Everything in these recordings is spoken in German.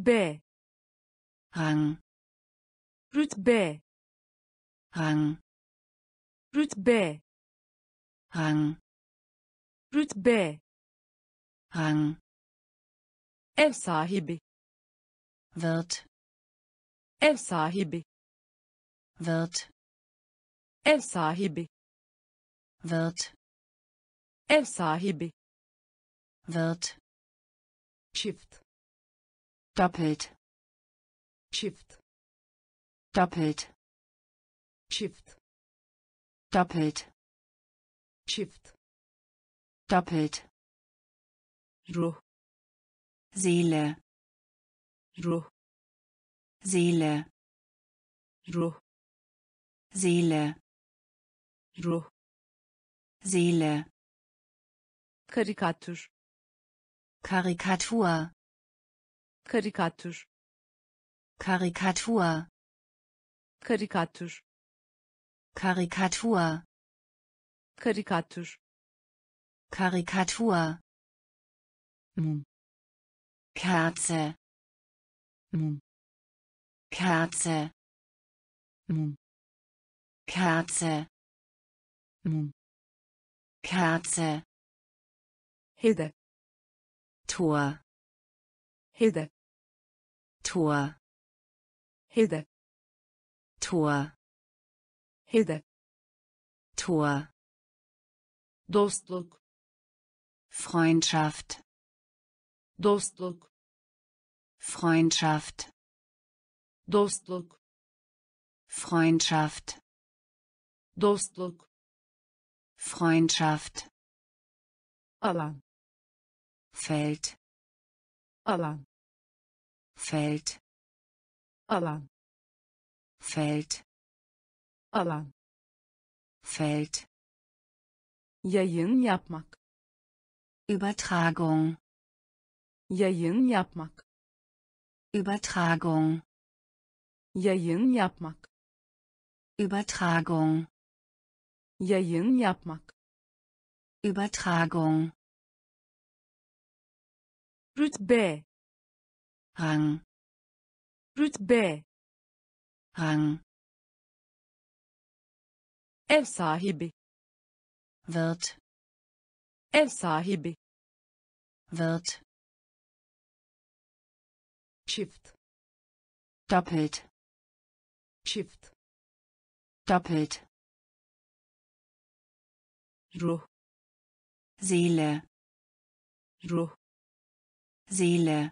rütbe, Rang, rütbe, Rang, rütbe, Rang, rütbe, Rang, ev sahibi, Wirt, ev sahibi, Wirt, ev sahibi, Wirt, ev sahibi, Wirt, çift, doppelt, çift, doppelt, çift, doppelt, çift, doppelt, ruh, Seele, ruh, Seele, ruh, Seele, ruh, Seele, karikatür, Karikatur, karikatür, Karikatur, karikatür, Karikatur, karikatür, Karikatur, mum, Kerze, mum, Kerze, mum, Kerze, mum, Kerze, hedef, Tor, hedef, Tor, hedef, Tor, hedef, Tor, dostluk, Freundschaft, dostluk, Freundschaft, dostluk, Freundschaft, dostluk, Freundschaft, alan, Feld, alan, Feld, alan, Feld, alan, Feld, yayın yapmak, Übertragung, yayın yapmak, Übertragung, yayın yapmak, Übertragung, yayın yapmak, Übertragung, rütbe, Rang, rütbe, Rang, ev sahibi, Wirt, ev sahibi, Wirt, çift, doppelt, çift, doppelt, ruh, Seele, ruh, Seele,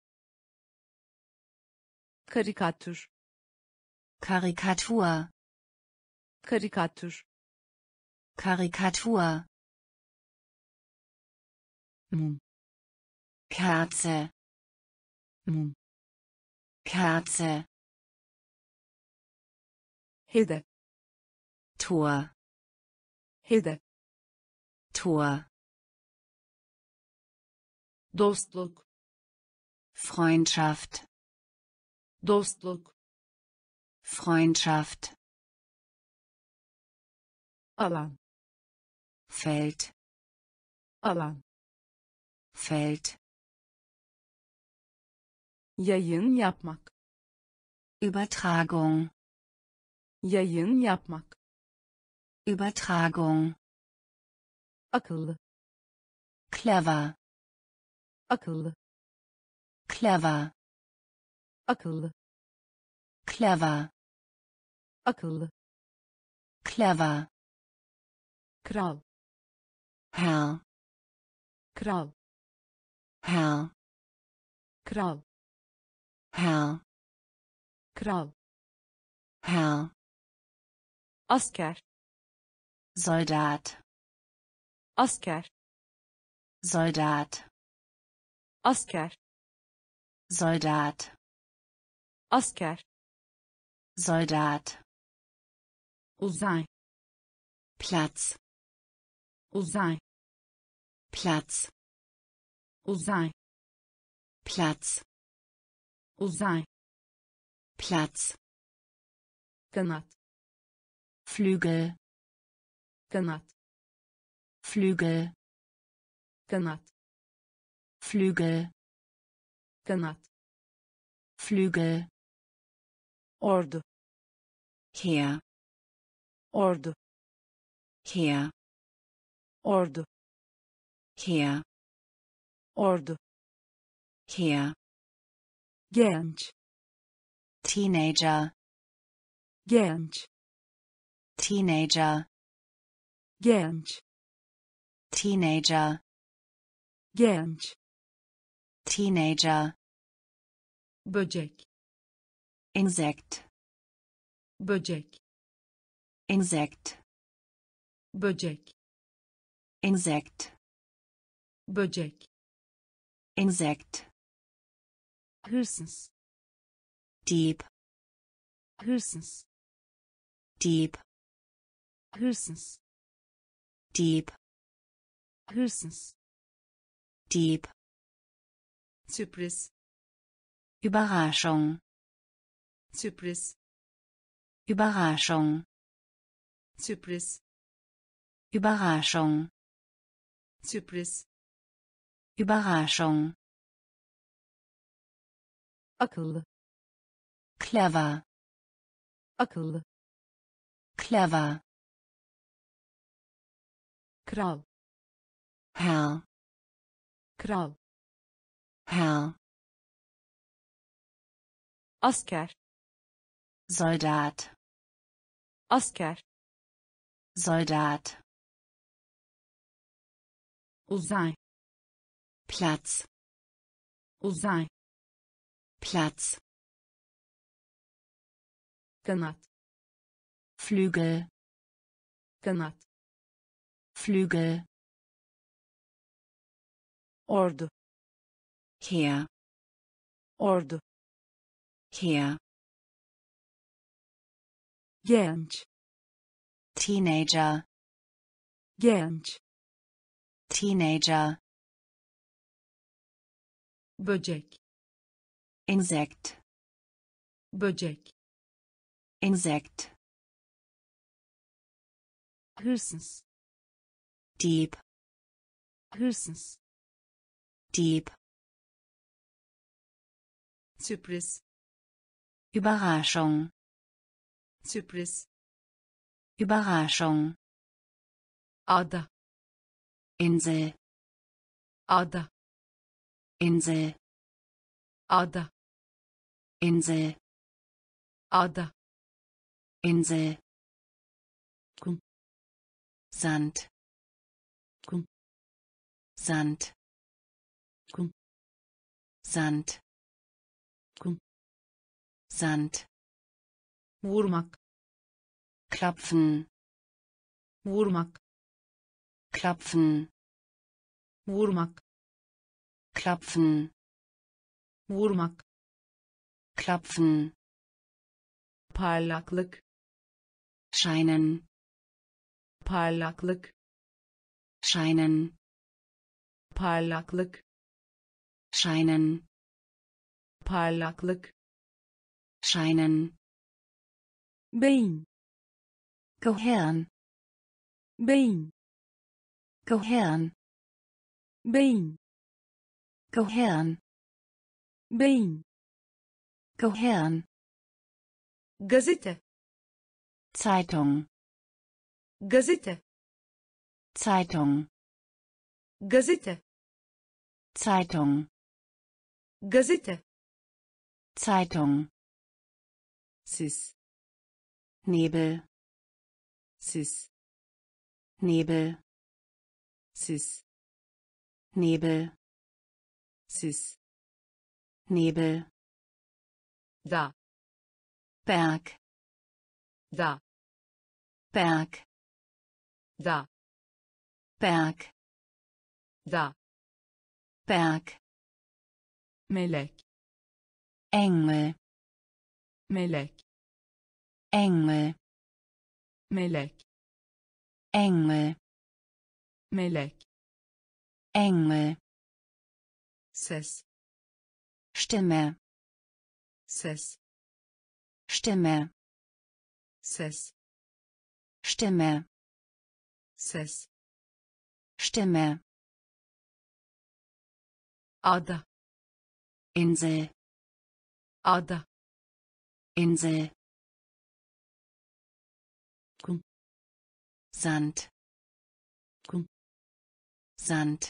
karikatür, Karikatur, karikatür, Karikatur, mum, Kerze, mum, Kerze, hedef, Tor, hedef, Tor, dostluk, Freundschaft, dostluk, Freundschaft, alan, Feld, alan, Feld, yayın yapmak, Übertragung, yayın yapmak, Übertragung, akıllı, clever, akıllı, clever, akıllı, clever, akıllı, clever, kral, Herr, kral, Herr, kral, Herr, kral, Herr, asker, Soldat, asker, Soldat, asker, Soldat, asker, Soldat, uzay, Platz, uzay, Platz, uzay, Platz, uzay, Platz, kanat, Flügel, kanat, Flügel, kanat, Flügel, kanat, Flügel, ordu, Heer, ordu, Heer, ordu, Heer, ordu, Heer, genç, Teenager, genç, Teenager, genç, Teenager, genç, Teenager, böcek, Insekt, böcek, Insekt, böcek, Insekt, böcek, Insekt, hırsız, Dieb, hırsız, Dieb, hırsız, Dieb, hırsız, Dieb, sürpriz, Überraschung, sürpriz, Überraschung, sürpriz, Überraschung, sürpriz, Überraschung, akıllı, clever, akıllı, clever, kral, Herr, kral, Herr, asker, Soldat, asker, Soldat, uzay, Platz, uzay, Platz, kanat, Flügel, kanat, Flügel, ordu, Heer, ordu, Heer, genç, Teenager, genç, Teenager, böcek, Insekt, böcek, Insekt, hırsız, Dieb, hırsız, Dieb, sürpriz, Überraschung, sürpriz, Überraschung, ada, Insel, ada, Insel, ada, Insel, ada, Insel, kum, Sand, kum, Sand, kum, Sand, kum, Sand, vurmak, klopfen, vurmak, klopfen, vurmak, klopfen, vurmak, klopfen, parlaklık, scheinen, parlaklık, scheinen, parlaklık, scheinen, parlaklık, scheinen, beyin, Gehirn, beyin, Gehirn, beyin, Gehirn, beyin, Gehirn, gazete, Zeitung, gazete, Zeitung, gazete, Zeitung, gazete, Zeitung, sis, Nebel, sis, Nebel, sis, Nebel, sis, Nebel, da, Berg, da, Berg, da, Berg, da, Berg, melek, Engel, melek, Engel, melek, Engel, melek, Engel, ses, Stimme, ses, Stimme, ses, Stimme, ses, Stimme, ada, Insel, ada, Insel, kum, Sand, kum, Sand,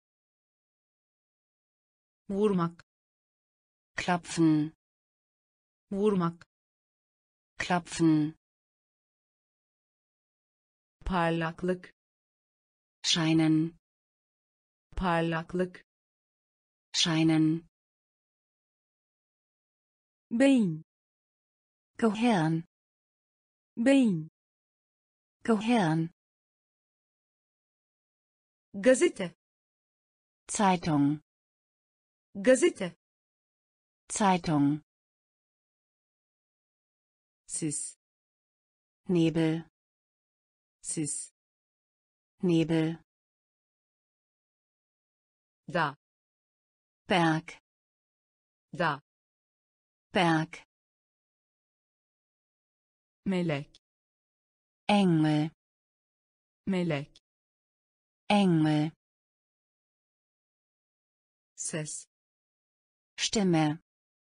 vurmak, klopfen, vurmak, klopfen, parlaklık, scheinen, parlaklık, scheinen, beyin, Gehirn, beyin, Gehirn, gazete, Zeitung, gazete, Zeitung, sis, Nebel, sis, Nebel, da, Berg, da, Berg, melek, Engel, melek, Engel, ses, Stimme,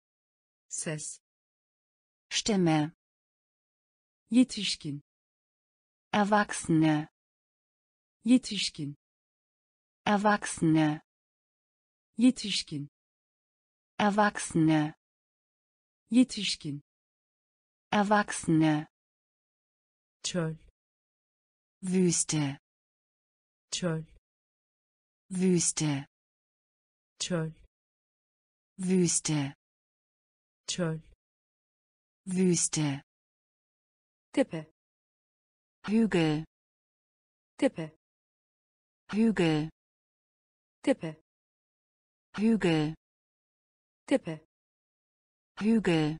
ses, Stimme, yetişkin, Erwachsene, yetişkin, Erwachsene, yetişkin, Erwachsene, yetişkin, Erwachsene, çöl, Wüste, çöl, Wüste, çöl, Wüste, çöl, Wüste, tepe, Hügel, tepe, Hügel, tepe, Hügel, tepe, Hügel,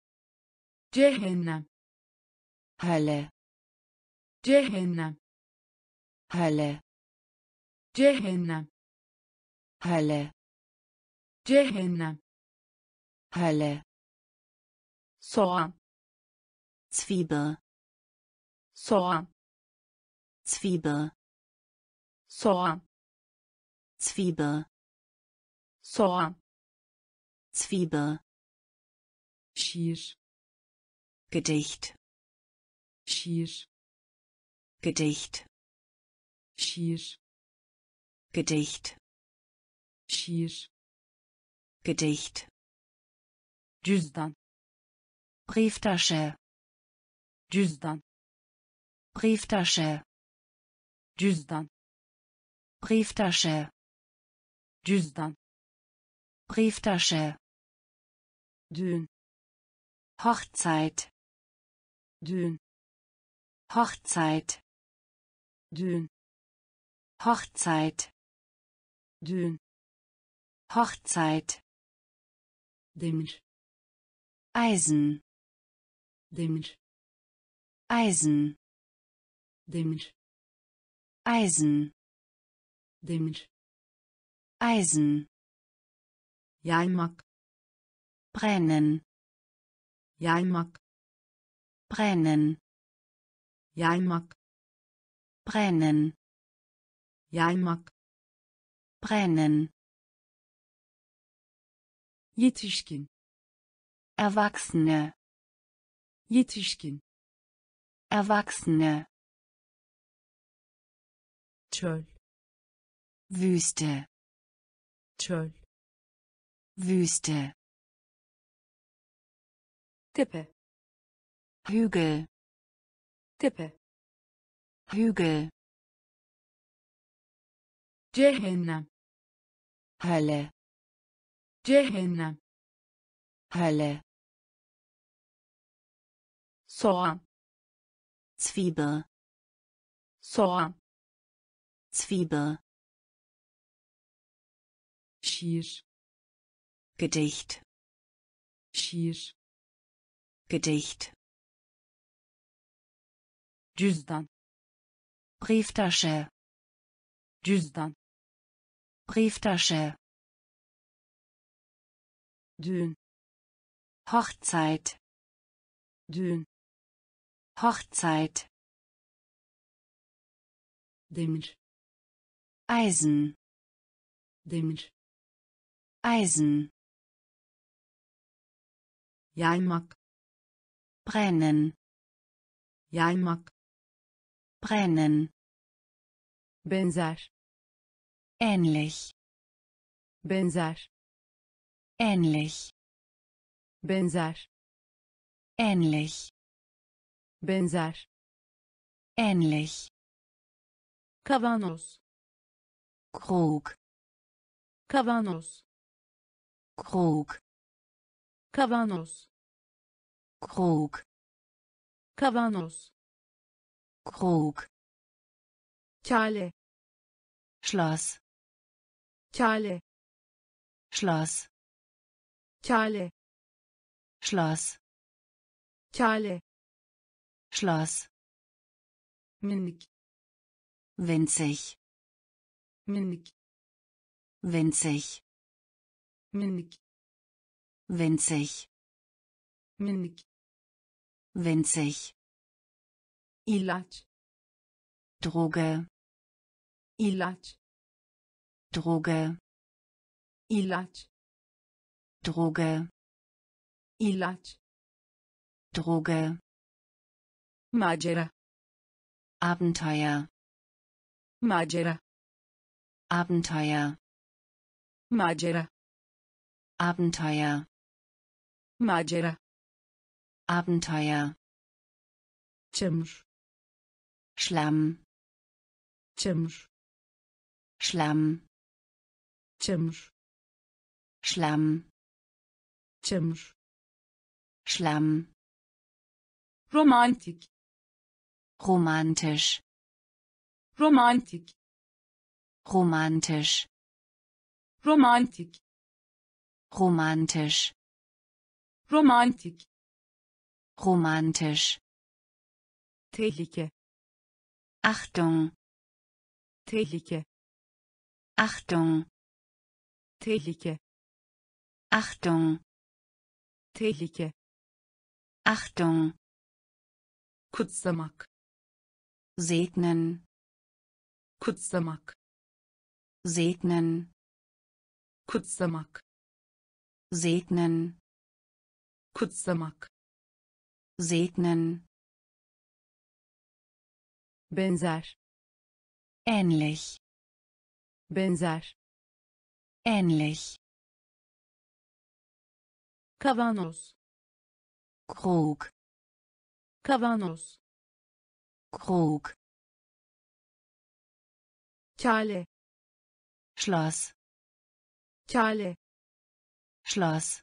cehennem, Hölle, cehennem, Hölle, cehennem, Hölle, cehennem, Hölle, soğan, Zwiebel, soğan, Zwiebel, soğan, Zwiebel, soğan, Zwiebel, şiir, Gedicht, şiir, Gedicht, şiir, Gedicht, şiir, Gedicht, cüzdan, Brieftasche, cüzdan, Brieftasche, cüzdan, Brieftasche, cüzdan, Brieftasche, düğün, Hochzeit, düğün, Hochzeit, düğün, Hochzeit, düğün, Hochzeit, demir, Eisen, demir, Eisen, demir, Eisen, demir, Eisen, yaymak, brennen, yaymak, brennen, yaymak, brennen, yaymak, brennen, yetişkin, Erwachsene, yetişkin, Erwachsene, çöl, Wüste, çöl, Wüste, tepe, Hügel, tepe, Hügel, cehennem, Hölle, cehennem, Hölle, soğan, Zwiebel, soğan, Zwiebel, şiir, Gedicht, şiir, Gedicht, cüzdan, Brieftasche, cüzdan, Brieftasche, düğün, Hochzeit, düğün, Hochzeit, demir, Eisen, demir, Eisen, yaymak, brennen, yaymak, brennen, benzer, ähnlich, benzer, ähnlich, benzer, ähnlich, benzer, ähnlich, kavanoz, Krug, kavanoz, Krug, kavanoz, Krug, kavanoz, Krug, kale, Schloss, kale, Schloss, kale, Schloss, kale, Schloss, minik, winzig, minik, winzig, minik, winzig, minik, winzig, ilaç, Droge, ilaç, Droge, ilaç, Droge, ilaç, Droge, macera, Abenteuer, macera, Abenteuer, macera, Abenteuer, macera, Abenteuer, çamur, Schlamm, çamur, Schlamm, çamur, Schlamm, çamur, Schlamm, romantik, romantisch, romantik, romantisch, romantik, romantisch, romantik, romantisch, tehlike, Achtung, tehlike, Achtung, tehlike, Achtung, tehlike, Achtung, kutsamak, segnen, kutsamak, segnen, kutsamak, segnen, kutsamak, segnen, benzer, ähnlich, benzer, ähnlich, kavanoz, Krug, kavanoz, Krug, kale, Schloss, kale, Schloss,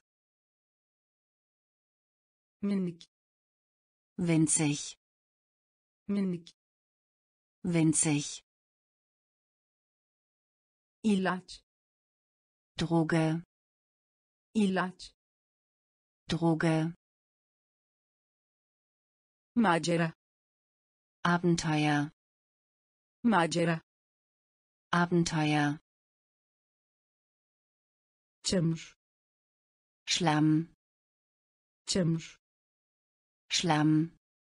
minik, winzig, minik, winzig, ilaç, Droge, ilaç, Droge, macera, Abenteuer, macera, Abenteuer, çamur, Schlamm, çamur, Schlamm,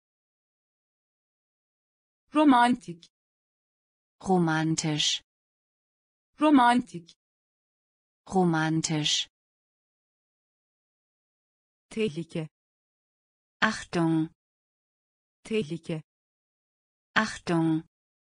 romantik, romantisch, romantik, romantisch, tehlike, Achtung, tehlike, Achtung,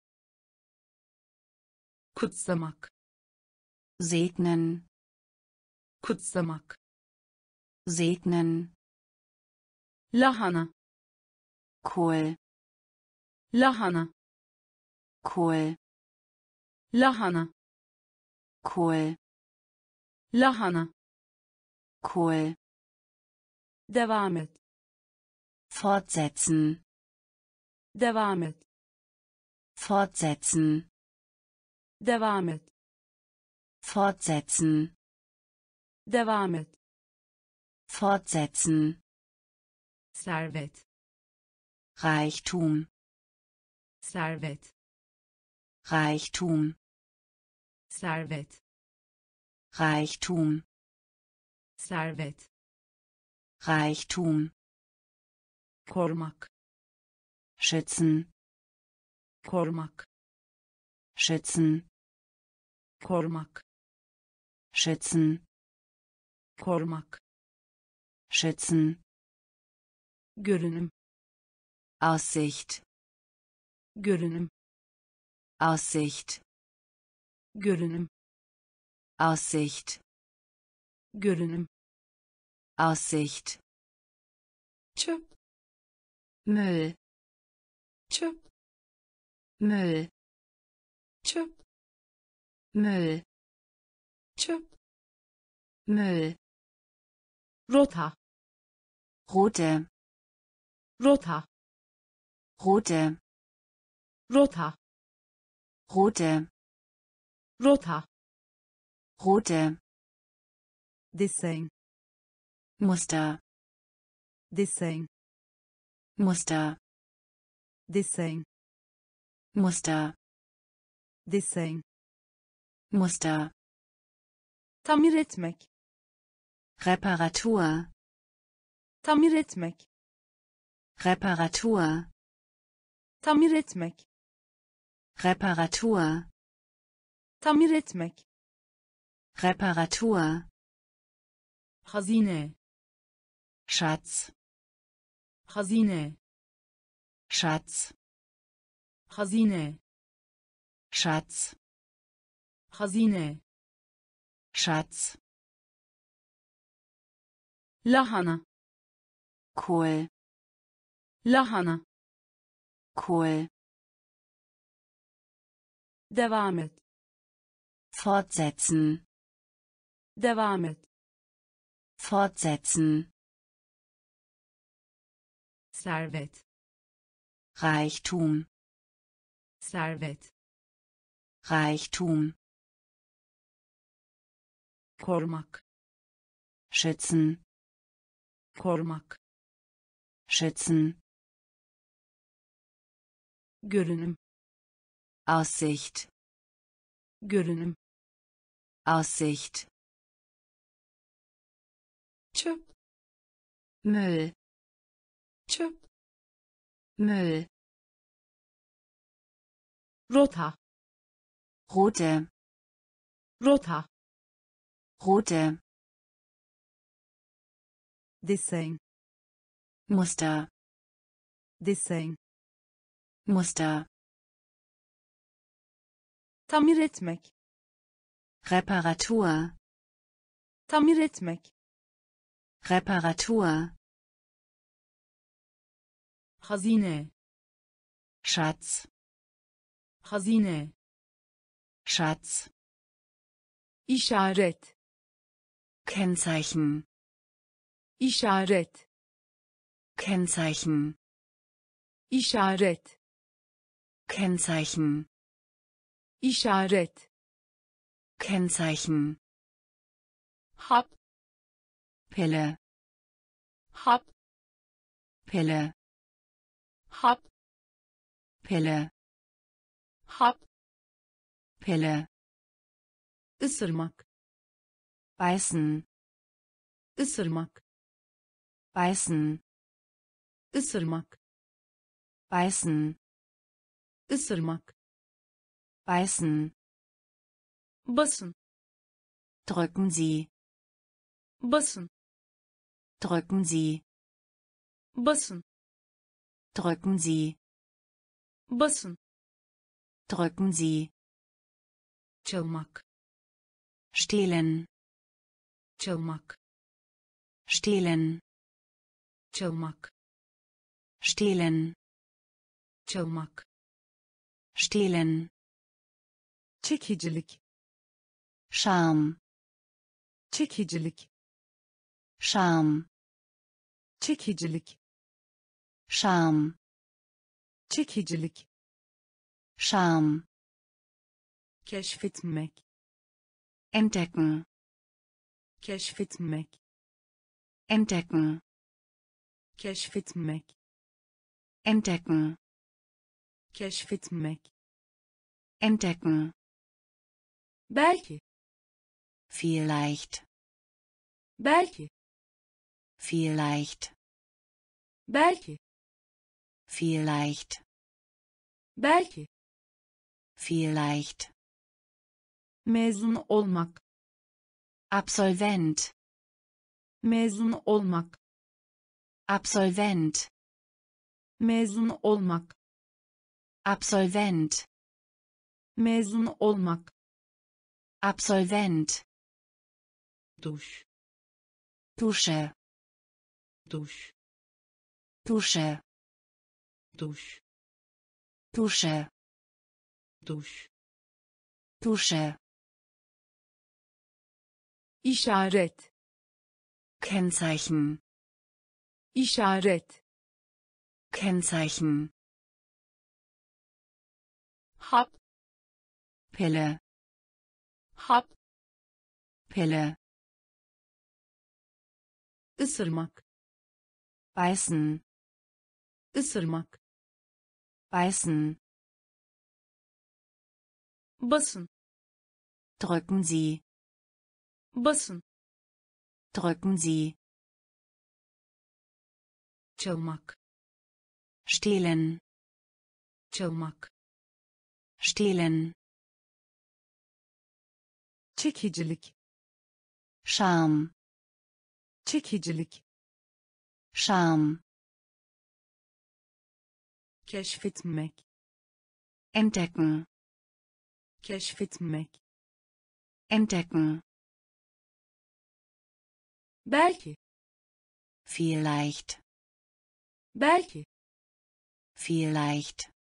kutsamak, segnen, kutsamak, segnen, lahana, Kohl, lahana, Kohl, lahana, Kohl, lahana, Kohl, devam et, fortsetzen, devam et, fortsetzen, devam et, fortsetzen, devam et, fortsetzen, servet, Reichtum, servet, Reichtum, servet, Reichtum, servet, Reichtum, korumak, schützen, korumak, schützen, korumak, schützen, korumak, schützen, görünüm, Aussicht, görünüm, Aussicht, görünüm, Aussicht, görünüm, Aussicht, çöp, Müll, çöp, Müll, çöp, Müll, çöp, Müll, rota, Route, rota, Route, rota, Route, rota, Route, desen, Muster, desen, Muster, desen, Muster, desen, Muster, tamir etmek, Reparatur, tamir etmek, Reparatur, tamir etmek, Reparatur, tamir etmek, Reparatur, hazine, Schatz, hazine, Schatz, hazine, Schatz, hazine, Schatz, lahana, Kohl, lahana, Kohl, devam et, fortsetzen, devam et, fortsetzen, servet, Reichtum, servet, Reichtum, korumak, schützen, korumak, schützen, görünüm, Aussicht, görünüm, Aussicht, çöp, Müll, çöp, Müll, rota, Route, rota, Route, desen, Muster, desen, Muster, tamir etmek, Reparatur, tamir etmek, Reparatur, hazine, Schatz, hazine, Schatz, işaret, Kennzeichen, işaret, Kennzeichen, işaret, Kennzeichen, işaret, Kennzeichen, hap, Pille, hap, Pille, hap, Pille, hap, Pille, ısırmak, beißen, ısırmak, beißen, ısırmak, beißen, ısırmak, beißen, basın, drücken Sie, basın, drücken Sie, basın, drücken Sie, basın, drücken Sie, çalmak, stehlen, çalmak, stehlen, çalmak, stehlen, çalmak, stehlen, çekicilik, Charme, çekicilik, Charme, çekicilik, Charme, çekicilik, Charme, keşfetmek, entdecken, keşfetmek, entdecken, keşfetmek, entdecken, keşfetmek, entdecken, belki, vielleicht, belki, vielleicht, belki, vielleicht, belki, vielleicht, mezun olmak, Absolvent, mezun olmak, Absolvent. Mezun olmak. Absolvent. Mezun olmak. Absolvent. Duş. Dusche. Duş. Dusche. Duş. Dusche. Duş. Dusche. İşaret. Kennzeichen. İşaret. Kennzeichen. Hap. Pille. Hap. Pille. Isırmak. Beißen. Isırmak. Beißen. Basın. Drücken Sie. Basın. Drücken Sie. Çalmak. Stehlen. Çalmak. Stehlen. Çekicilik. Charme. Çekicilik. Charme. Keşfetmek. Entdecken. Keşfetmek. Entdecken. Belki. Vielleicht. Belki. Vielleicht.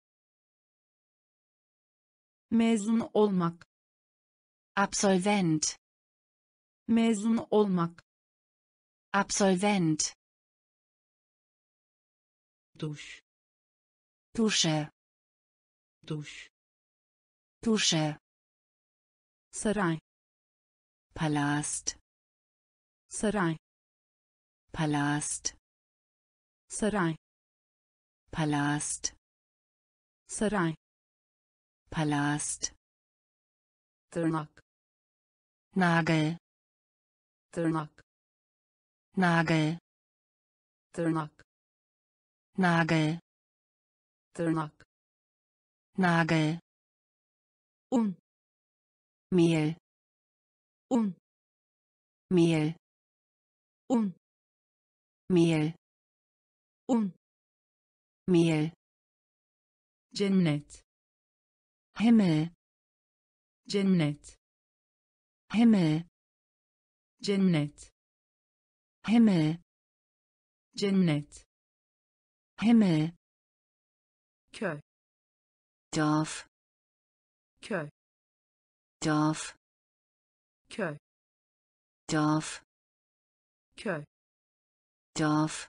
Mezun olmak. Absolvent. Mezun olmak. Absolvent. Duş. Dusche. Duş. Dusche. Saray. Palast. Saray. Palast. Saray. Palast. Saray. Palast. Tırnak. Nagel. Tırnak. Nagel. Tırnak. Nagel. Tırnak. Nagel. Un. Mehl. Un. Mehl. Un. Mehl. Un. Mehl. Cennet. Himmel. Cennet. Himmel. Cennet. Himmel. Cennet. Himmel. Köy. Dorf. Köy. Dorf. Köy. Dorf. Köy. Dorf.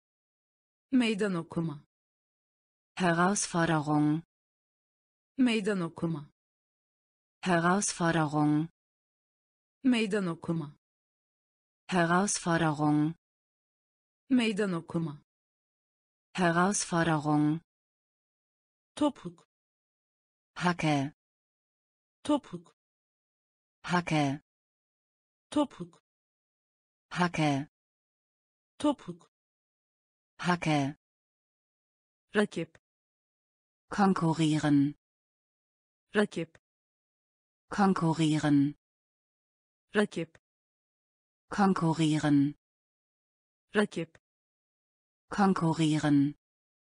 Meydan okuma. Herausforderung. Meydan okuma. Herausforderung. Meydan okuma. Herausforderung. Meydan okuma. Herausforderung. Topuk. Hacke. Topuk. Hacke. Topuk. Hacke. Topuk. Hacke. Rakip. Konkurrieren. Rakip. Konkurrieren. Rakip. Konkurrieren. Rakip. Konkurrieren.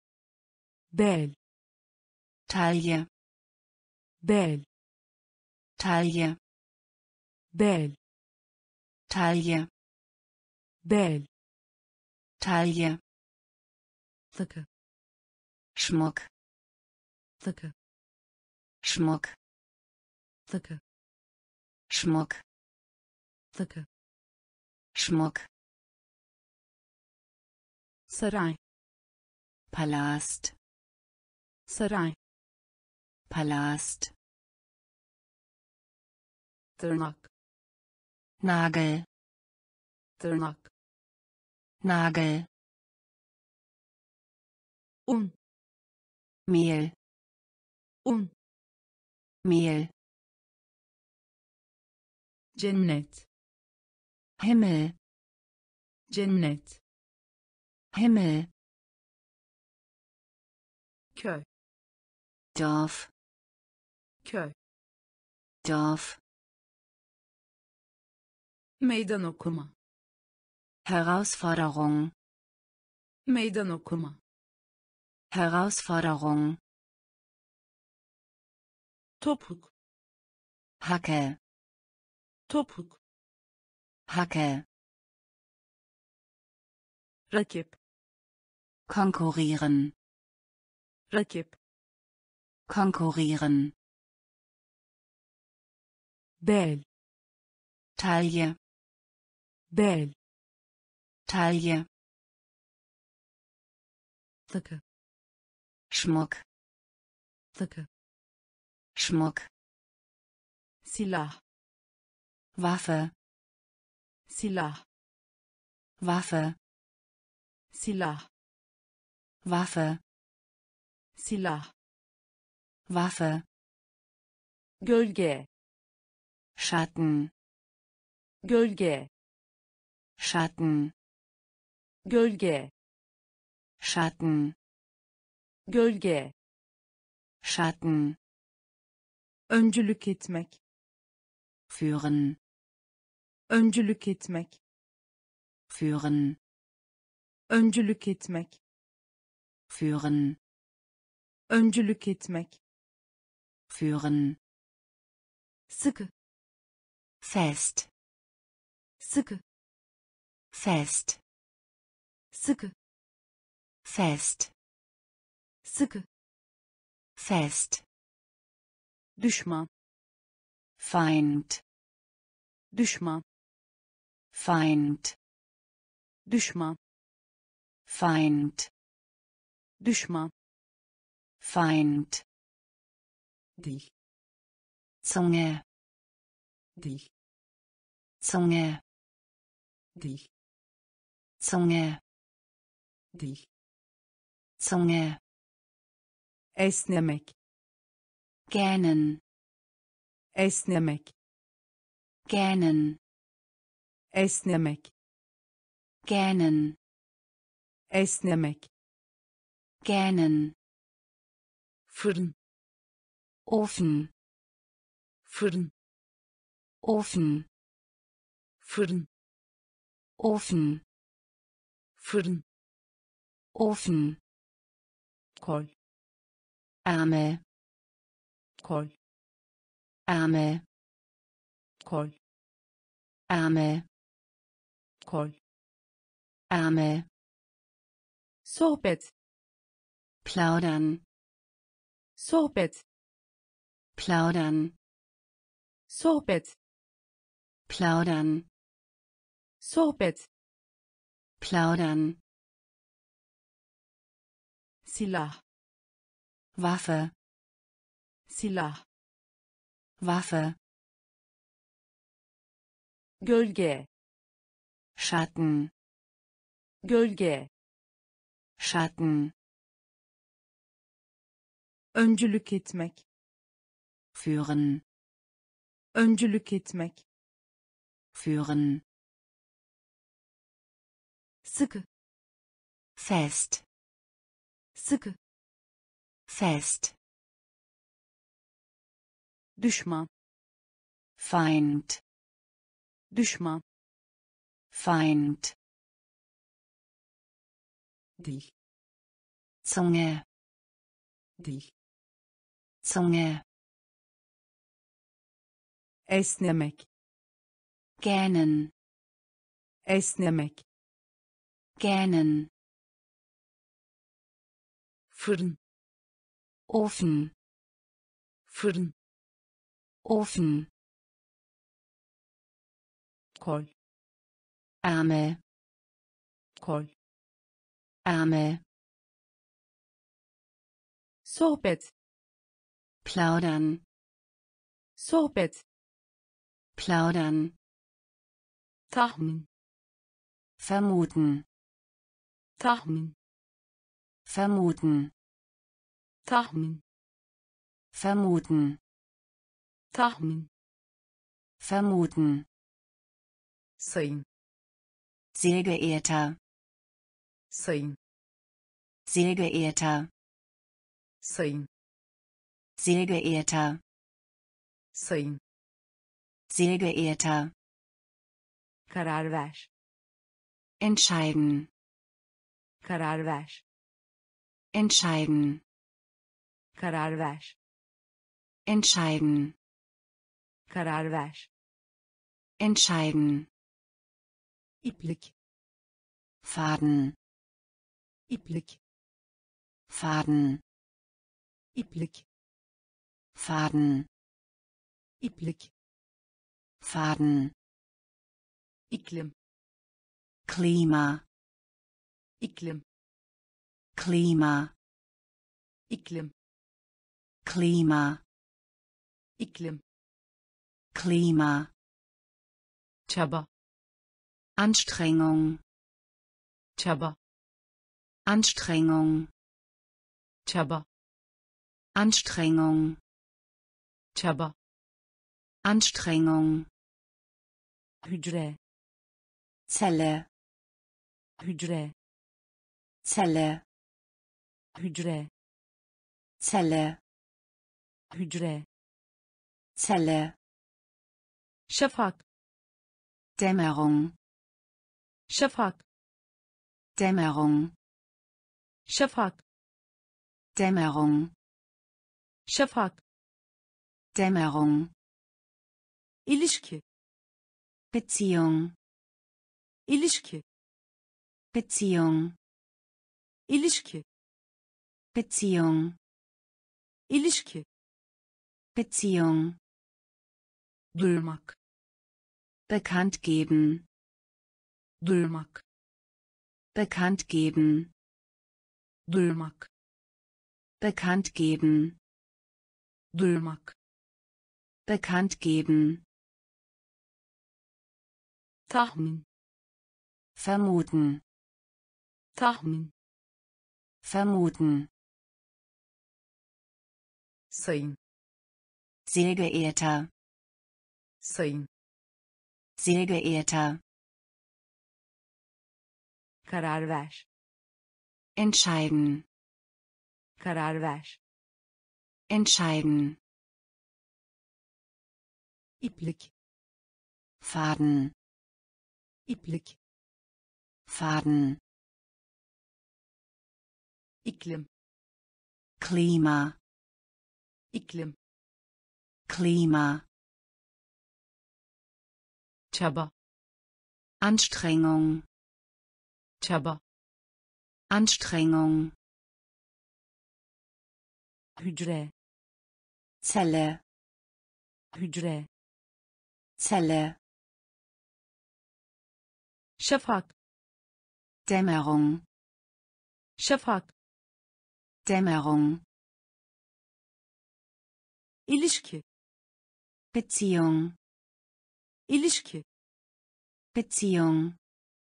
Bel. Taille. Bel. Taille. Bel. Taille. Bel. Taille. Takı. Schmuck. Takı. Schmuck. Takı. Schmuck. Takı. Schmuck. Saray. Palast. Saray. Palast. Tırnak. Nagel. Tırnak. Nagel. Un. Mehl. Un. Mehl. Cennet. Himmel. Cennet. Himmel. Köy. Dorf. Köy. Dorf. Meydan okuma. Herausforderung. meydan okuma, Herausforderung, topuk, Hacke, topuk, Hacke, rakip, konkurrieren, rakip, konkurrieren, bel, Taille, bel, Taille, takı, Schmuck, takı, Schmuck, silah, Waffe, silah, Waffe, silah, Waffe, silah, Waffe, gölge, Schatten, gölge, Schatten, gölge, Schatten, gölge, Schatten, öncülük etmek, führen, öncülük etmek, führen, öncülük etmek, führen, öncülük etmek, führen, sıkı, fest, sıkı, fest, sıkı, fest, sıkı, fest, düşman, Feind, düşman, Feind, düşman, Feind, düşman, Feind, dil, Zunge, dil, Zunge, dil, Zunge, dil, Zunge, esnemek, gähnen, esnemek, gähnen, esnemek, gähnen, esnemek, gähnen, fırın, Ofen, fırın, Ofen, fırın, Ofen, fırın, Ofen, kol, Ärmel, kol, Ärmel, kol, Ärmel, kol, Ärmel, sohbet, plaudern, sohbet, plaudern, sohbet, plaudern, sohbet, plaudern, silah, Waffe, silah, Waffe, gölge, Schatten, gölge, Schatten, öncülük etmek, führen, öncülük etmek, führen, sıkı, fest, sıkı, fest, düşman, Feind, düşman, Feind, dil, Zunge, dil, Zunge, esnemek, gähnen, esnemek, gähnen, fırın, Ofen, fırın, Ofen, kol, Ärmel, kol, Ärmel, sohbet, plaudern, sohbet, plaudern, tahmin, vermuten, tahmin, vermuten, tahmin, vermuten, tahmin, vermuten, sayın, sehr geehrter, sayın, sehr geehrter, sayın, sehr geehrter, sayın, sehr geehrter, karar ver, entscheiden, karar ver, entscheiden, karar ver, entscheiden, karar ver, entscheiden, iplik, Faden, iplik, Faden, iplik, Faden, iplik, Faden, iklim, Klima, iklim, Klima, iklim, Klima, iklim, Klima, çaba, Anstrengung, çaba, Anstrengung, çaba, Anstrengung, çaba, Anstrengung, hücre, Zelle, hücre, Zelle, hücre, Zelle, hücre, Zelle, şafak, Dämmerung, şafak, Dämmerung, şafak, Dämmerung, şafak, Dämmerung, ilişki, Beziehung, ilişki, Beziehung, ilişki, Beziehung, ilişki, Beziehung, duyurmak, bekannt geben, duyurmak, bekannt geben, duyurmak, bekannt geben, duyurmak, bekannt geben, tahmin, vermuten, tahmin, vermuten, sayın, sehr geehrter, sayın, sehr geehrter, karar ver, entscheiden, karar ver, entscheiden, iplik, Faden, iplik, Faden, iklim, Klima, iklim, Klima, çaba, Anstrengung, çaba, Anstrengung, hücre, Zelle, hücre, Zelle, şafak, Dämmerung, şafak, Dämmerung, ilişki, Beziehung, ilişki, Beziehung,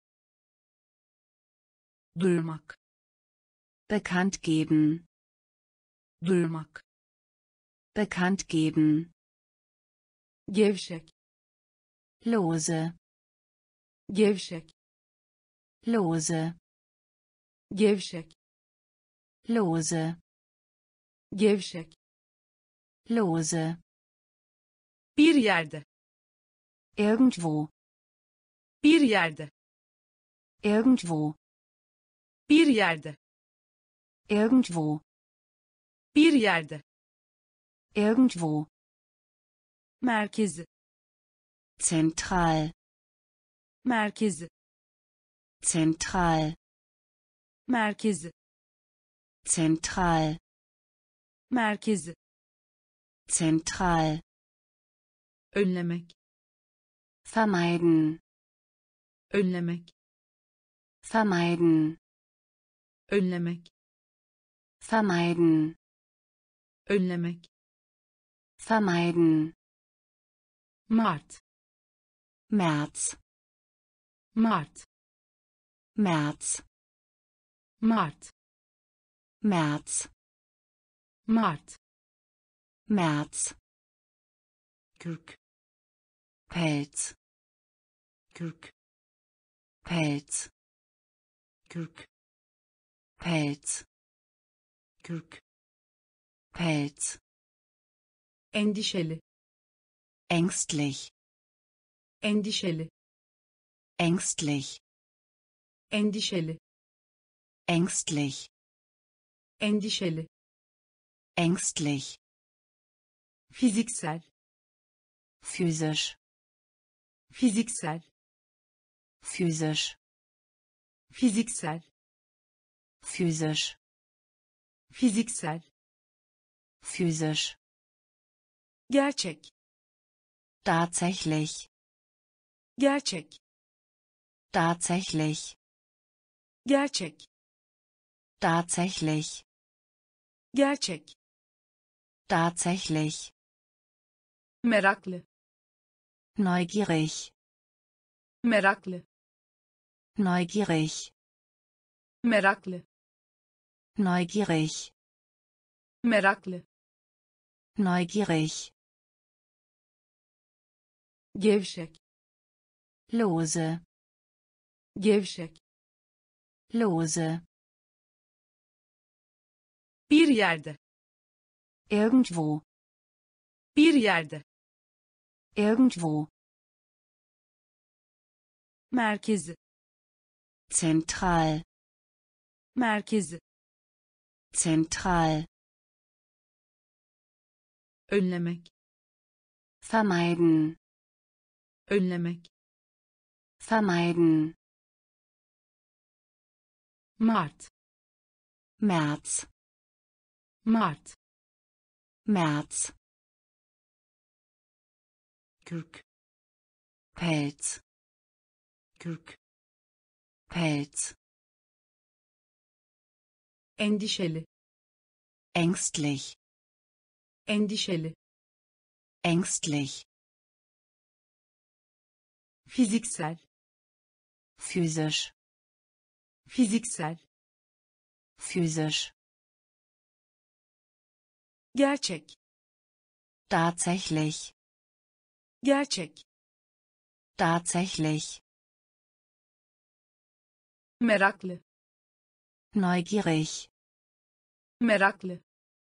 duyurmak, bekannt geben, duyurmak, bekannt geben, gevşek, lose, gevşek, lose, gevşek, lose, gevşek, lose, bir yerde, irgendwo, bir yerde, irgendwo, bir yerde, irgendwo, bir yerde, irgendwo, merkezi, zentral, merkezi, zentral, merkezi, zentral, merkezi, zentral, önlemek, vermeiden, önlemek, vermeiden, önlemek, vermeiden, önlemek, vermeiden, Mart, März, Mart, März, Mart, März, Mart, März, kürk, Pelz, kürk, Pelz, kürk, Pelz, kürk, Pelz, endişeli, ängstlich, endişeli, ängstlich, endişeli, ängstlich, endişeli, ängstlich, fiziksel, physisch, fiziksel, physisch, fiziksel, physisch, fiziksel, physisch, gerçek, tatsächlich, gerçek, tatsächlich, gerçek, tatsächlich, gerçek, tatsächlich, meraklı, neugierig, meraklı, neugierig, meraklı, neugierig, meraklı, neugierig, gevşek, lose, gevşek, lose, bir yerde, irgendwo, bir yerde, irgendwo, merkezi, zentral, merkezi, zentral, önlemek, vermeiden, önlemek, vermeiden, Mart, März, Mart, März, kürk, Pelz, kürk, Pelz, endişeli, ängstlich, endişeli, ängstlich, fiziksel, physisch, fiziksel, physisch, gerçek, tatsächlich, gerçek, tatsächlich, meraklı, neugierig, meraklı,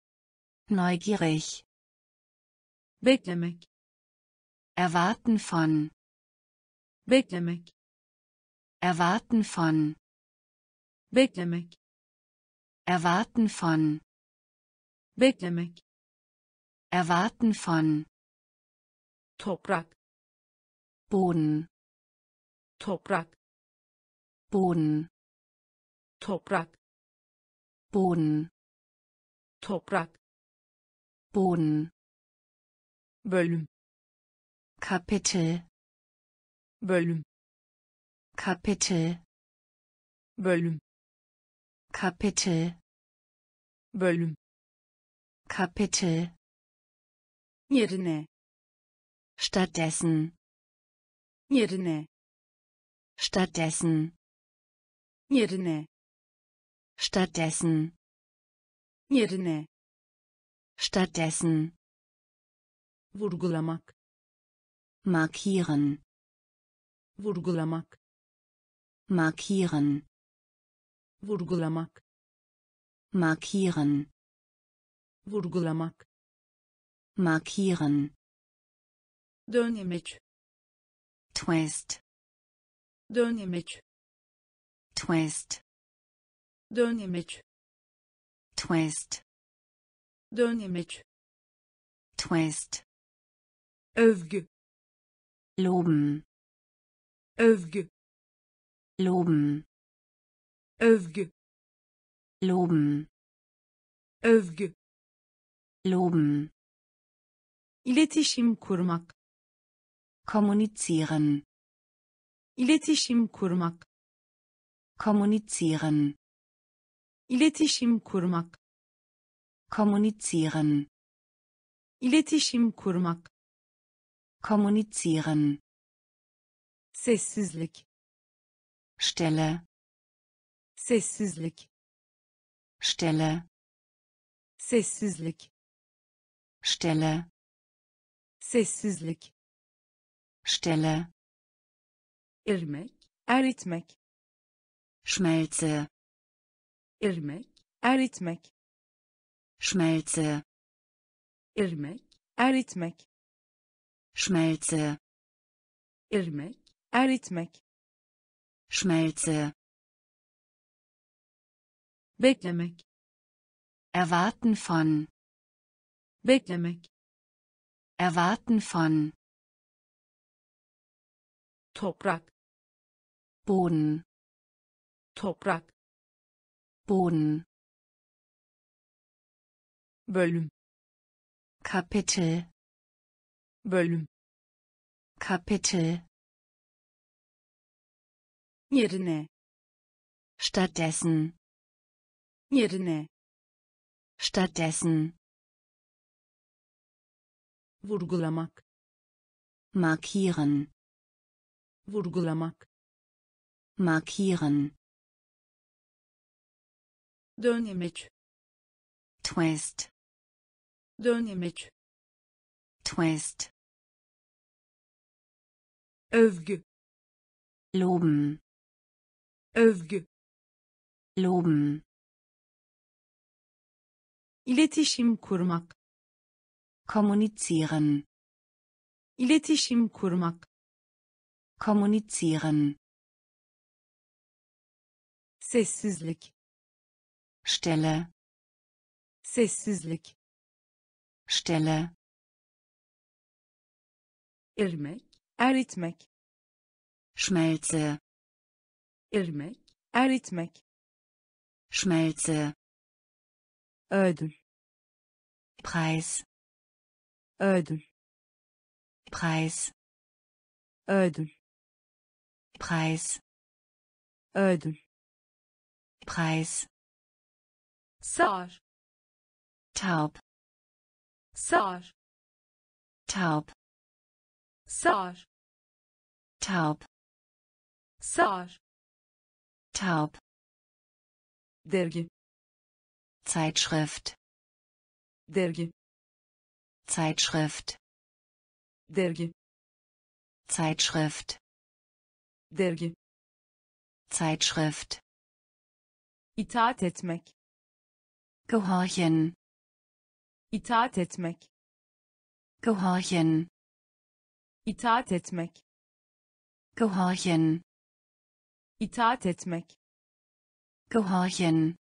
neugierig, beklemek, erwarten von, beklemek, erwarten von, beklemek, erwarten von, beklemek, erwarten von, toprak, Boden, toprak, Boden, toprak, Boden, toprak, Boden, bölüm, Kapitel, bölüm, Kapitel, bölüm, Kapitel, bölüm, Kapitel, yerine, stattdessen, yerine, stattdessen, yerine, stattdessen, yerine, stattdessen, vurgulamak, markieren, vurgulamak, markieren, vurgulamak, markieren, vurgulamak, markieren, dönemeç, twist, dönemeç, twist, dönemeç, twist, dönemeç, twist, övgü, loben, övgü, loben, övgü, loben, övgü, loben, iletişim kurmak, kommunizieren, iletişim kurmak, kommunizieren, iletişim kurmak, kommunizieren, iletişim kurmak, kommunizieren, sessizlik, Stelle, sessizlik, Stelle, sessizlik, Stelle, sessizlik, Stelle, erimek, eritmek, Schmelze, erimek, eritmek, Schmelze, erimek, eritmek, Schmelze, erimek, eritmek, Schmelze, beklemek, Erwarten von. beklemek, Erwarten von. toprak, Boden. toprak, Boden. bölüm, Kapitel. bölüm, Kapitel. yerine, Stattdessen. yerine, Stattdessen. vurgulamak, Markieren. vurgulamak, Markieren. dönemeç, Twist. dönemeç, Twist. övgü, Loben. övgü, Loben. iletişim kurmak, Kommunizieren. iletişim kurmak, Kommunizieren. sessizlik, Stelle. sessizlik, Stelle. erimek, eritmek, Schmelze. erimek, eritmek, Schmelze. ödül, Preis. ödül, Preis. ödül, Preis. ödül, Preis. sağır, Taub. sağır, Taub. sağır, Taub. sağır, Taub. dergi, Zeitschrift. dergi, Zeitschrift. dergi, Zeitschrift. dergi, Zeitschrift. itaat etmek, Gehorchen. itaat etmek, Gehorchen. itaat etmek, Gehorchen. itaat etmek, Gehorchen.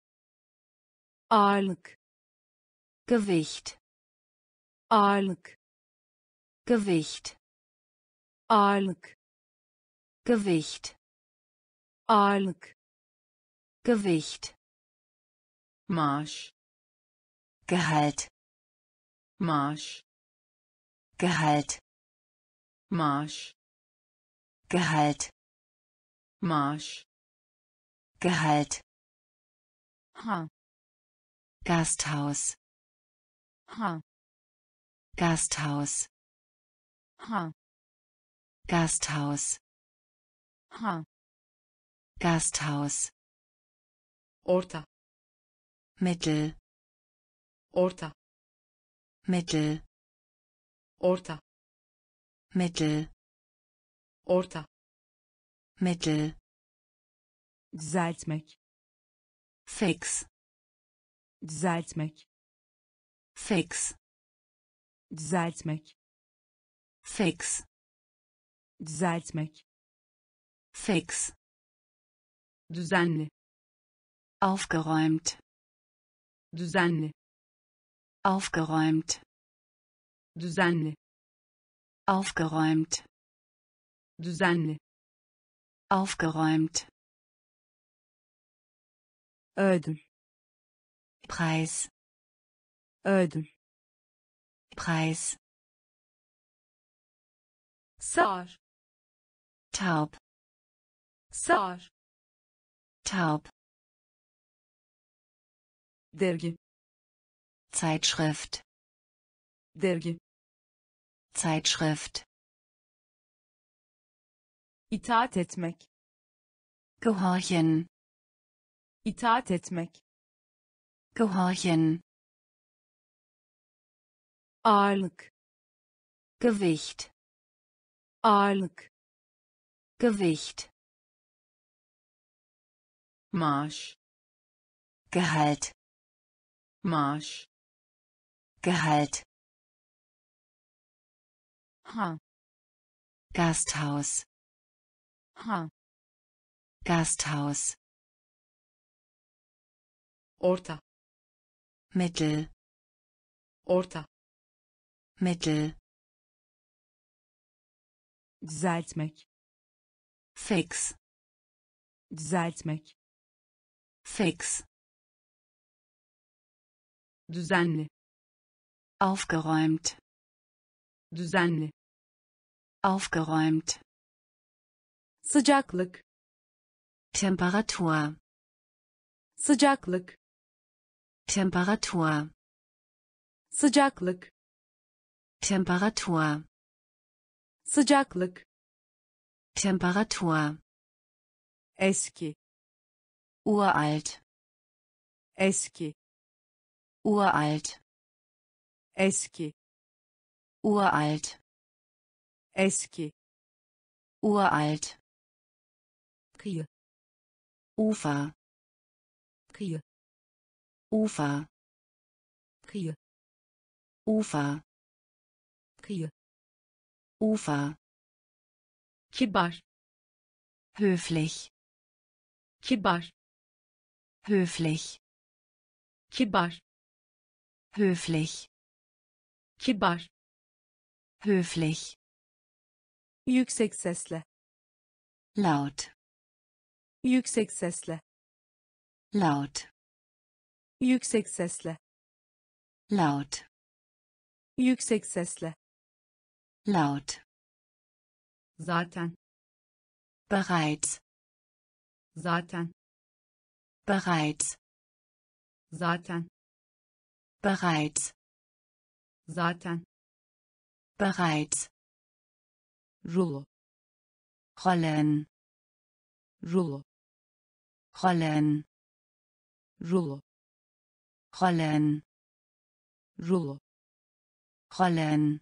ağırlık, Gewicht. ağırlık, Gewicht. ağırlık, Gewicht. ağırlık, Gewicht. maaş, Gehalt. maaş, Gehalt. maaş, Gehalt. maaş, Gehalt. ha, Gasthaus. ha, Gasthaus. ha, Gasthaus. ha, Gasthaus. orta, Mittel. orta, Mittel. orta, Mittel. orta, Mittel. düzeltmek, Fix. düzeltmek, Fix. düzeltmek, Fix. düzeltmek, Fix. düzenli, Aufgeräumt. düzenli, Aufgeräumt. düzenli, Aufgeräumt. düzenli, Aufgeräumt. ödül, Preis. ödül, Preis. sağır, Taub. sağır, Taub. dergi, Zeitschrift. dergi, Zeitschrift. itaat etmek, Gehorchen. itaat etmek, Gehorchen. ağırlık, Gewicht. ağırlık, Gewicht. maaş, Gehalt. maaş, Gehalt. ha, Gasthaus. ha, Gasthaus. orta, Mittel, orta, Mittel, düzeltmek, fix, düzeltmek, fix, düzenli, aufgeräumt, düzenli, aufgeräumt, sıcaklık, Temperatur, sıcaklık, Temperatur, sıcaklık, Temperatur, sıcaklık, Temperatur, eski, uralt, eski, uralt, eski, uralt, eski, uralt, kıyı, Ufer, kıyı, Ufer, kıyı, Ufer, kıyı, Ufer, kibar, höflich, kibar, höflich, kibar, höflich, kibar, höflich, yüksek sesle, laut, yüksek sesle, laut, yüksek sesle, laut, yüksek sesle, laut, zaten, bereits, zaten, bereits, zaten, bereits, zaten, bereits, rulo, rollen, rulo, rollen, rulo, rollen, rulo, rollen,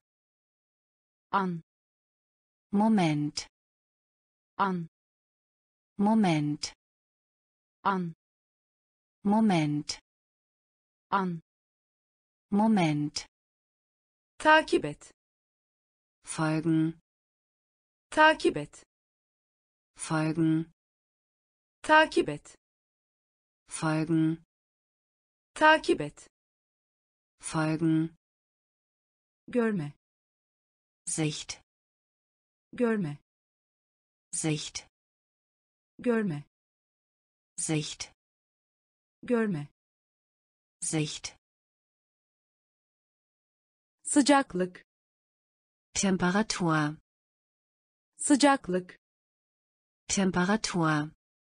an, Moment, an, Moment, an, Moment, an, Moment, takip et, folgen, takip et, folgen, takip et, folgen, takip et, folgen, görme, Sicht, görme, Sicht, görme, Sicht, görme, Sicht, sıcaklık, Temperatur, sıcaklık, Temperatur,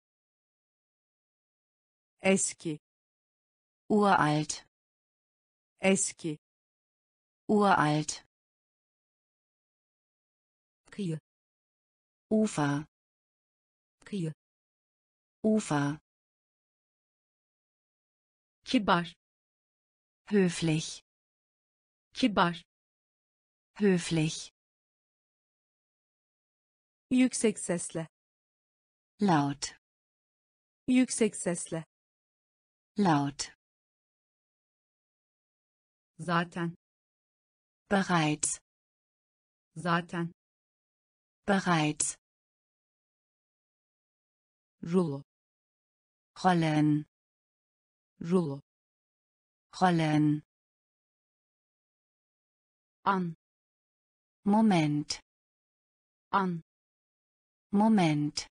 eski, uralt, eski, uralt, kıyı, Ufer, kıyı, Ufer, kibar, höflich, kibar, höflich, yüksek sesle, laut, yüksek sesle, laut, zaten, bereits, zaten, bereits, rulo, rollen, rulo, rollen, an, Moment, an, Moment,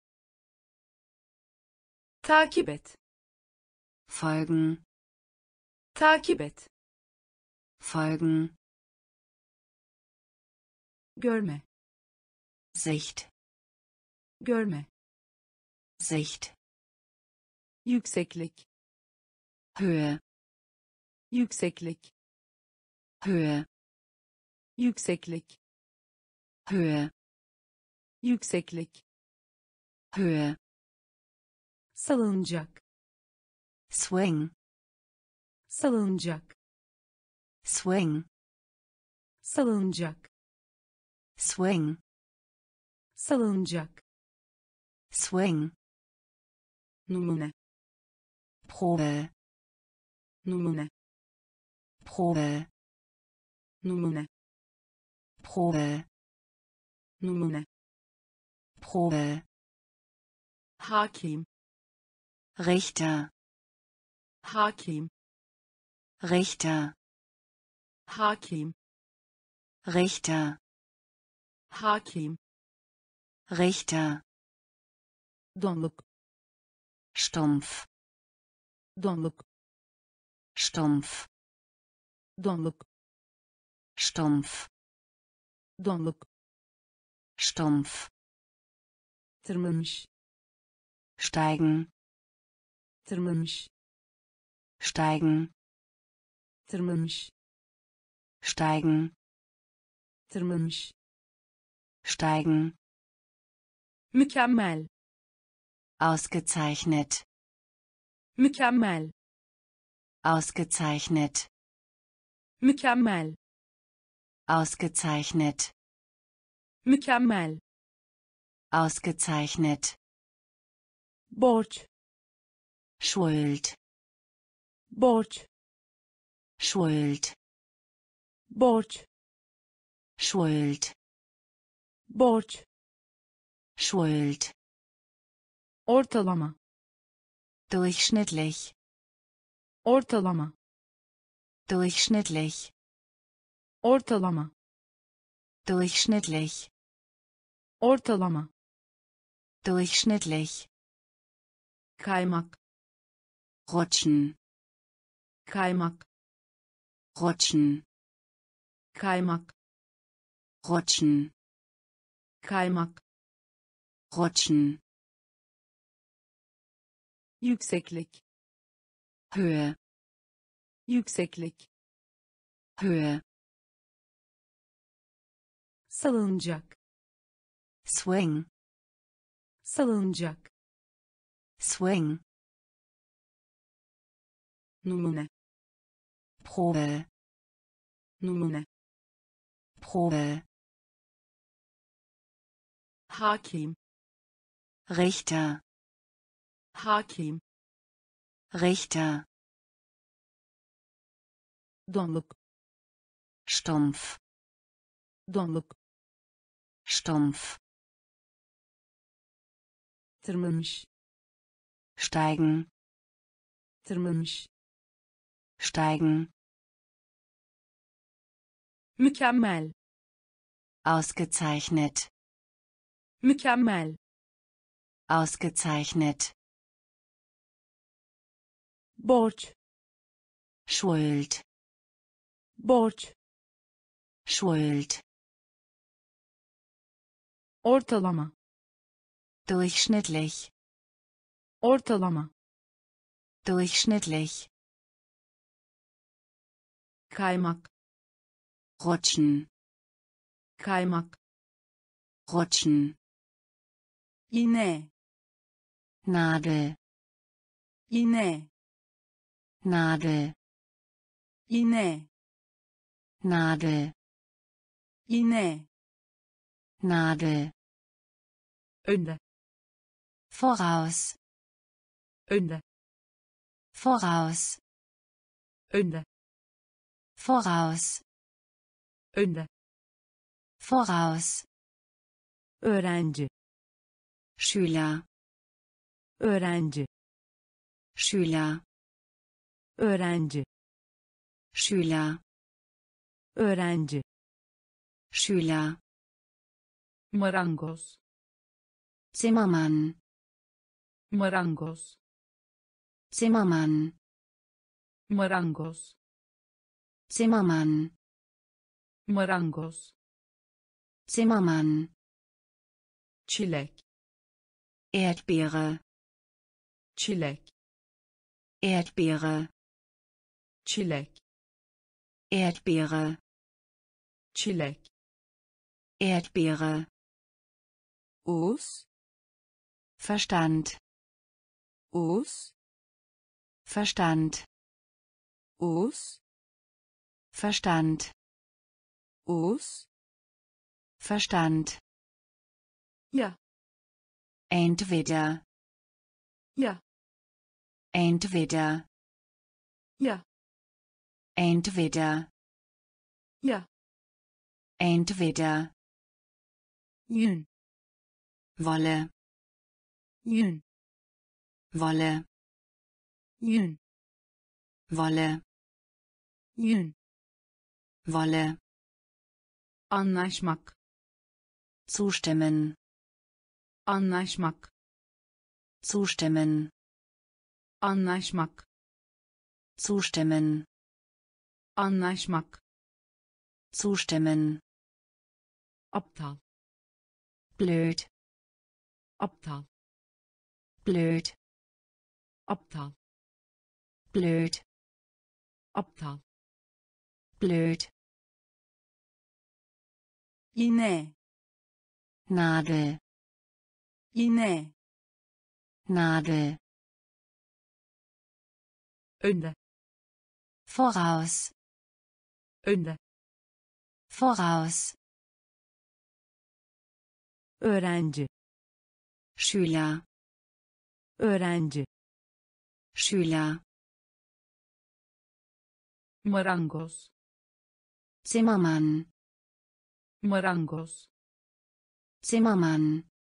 takip et, folgen, takip et, folgen, görme, Sicht, görme, Sicht, yükseklik, Höhe, yükseklik, Höhe, yükseklik, Höhe, yükseklik, Höhe, salınacak, swing, salınacak, swing, salınacak, swing, salınacak, swing, numune, Probe, numune, Probe, numune, Probe, numune, Probe, hakim, Richter, hakim, Richter, hakim, Richter, hakim, Richter, donluk, Stumpf, donluk, Stumpf, donluk, Stumpf, donluk, Stumpf, tırmanmış, steigen, tırmanmış, steigen, tırmanmış, steigen, tırmanmış, steigen, mükemmel, ausgezeichnet, mükemmel, ausgezeichnet, mükemmel, ausgezeichnet, mükemmel, ausgezeichnet, borç, Schuld, borç, Schuld, borç, Schuld, borç, Schuld, ortalama, durchschnittlich, ortalama, durchschnittlich, ortalama, durchschnittlich, ortalama, durchschnittlich, kaymak, rutschen, kaymak, rutschen, kaymak, rutschen, kaymak, rutschen, yükseklik, Höhe, yükseklik, Höhe, salınacak, swing, salınacak, swing, numune, Probe, numune, Probe, hakim, Richter, hakim, Richter, donluk, Stumpf, donluk, Stumpf, tırmanmış, steigen, tırmanmış, steigen, mükemmel, ausgezeichnet, mükemmel, ausgezeichnet, borç, Schuld, borç, Schuld, ortalama, durchschnittlich, ortalama, durchschnittlich, kaymak, rutschen, kaymak, rutschen, iğne, Nadel, iğne, Nadel, iğne, Nadel, iğne, Nadel, önde, voraus, önde, voraus, önde, voraus, önde, voraus, öğrenci, Schüler, öğrenci, Schüler, öğrenci, Schüler, öğrenci, Schüler, marangoz, Zimmermann, marangoz, Zimmermann, marangoz, Zimmermann, marangoz, Zimmermann, çilek, Erdbeere, çilek, Erdbeere, çilek, Erdbeere, çilek, Erdbeere, us, Verstand, us, Verstand, us, Verstand, us, Verstand, ja, entweder, ja, entweder, ja, entweder, ja, entweder, yün, Wolle, yün, Wolle, yün, Wolle, yün, Wolle, anlaşmak, zustimmen, anlaşmak, zustimmen, anlaşmak, zustimmen, anlaşmak, zustimmen, aptal, blöd, aptal, blöd, aptal, blöd, aptal, blöd, iğne, Nadel, iğne, Nadel, önde, voraus, önde, voraus, öğrenci, Schüler, öğrenci, Schüler, marangoz, Zimmermann, marangoz, Zimmermann,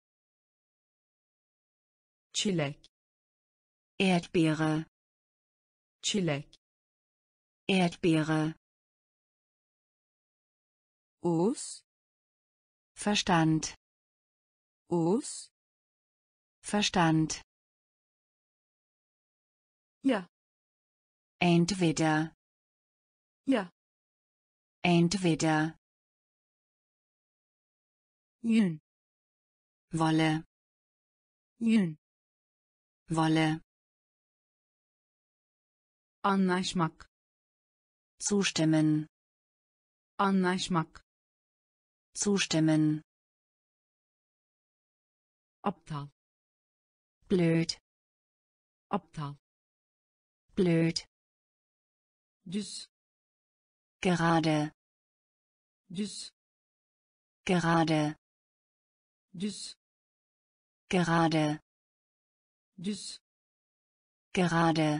çilek, Erdbeere, çilek, Erdbeere, us, Verstand, us, Verstand, ja, entweder, ja, entweder, yün, Wolle, yün, Wolle, anlaşmak, zustimmen, anlaşmak, zustimmen, aptal, blöd, aptal, blöd, düz, gerade, düz, gerade, düz, gerade, düz, gerade,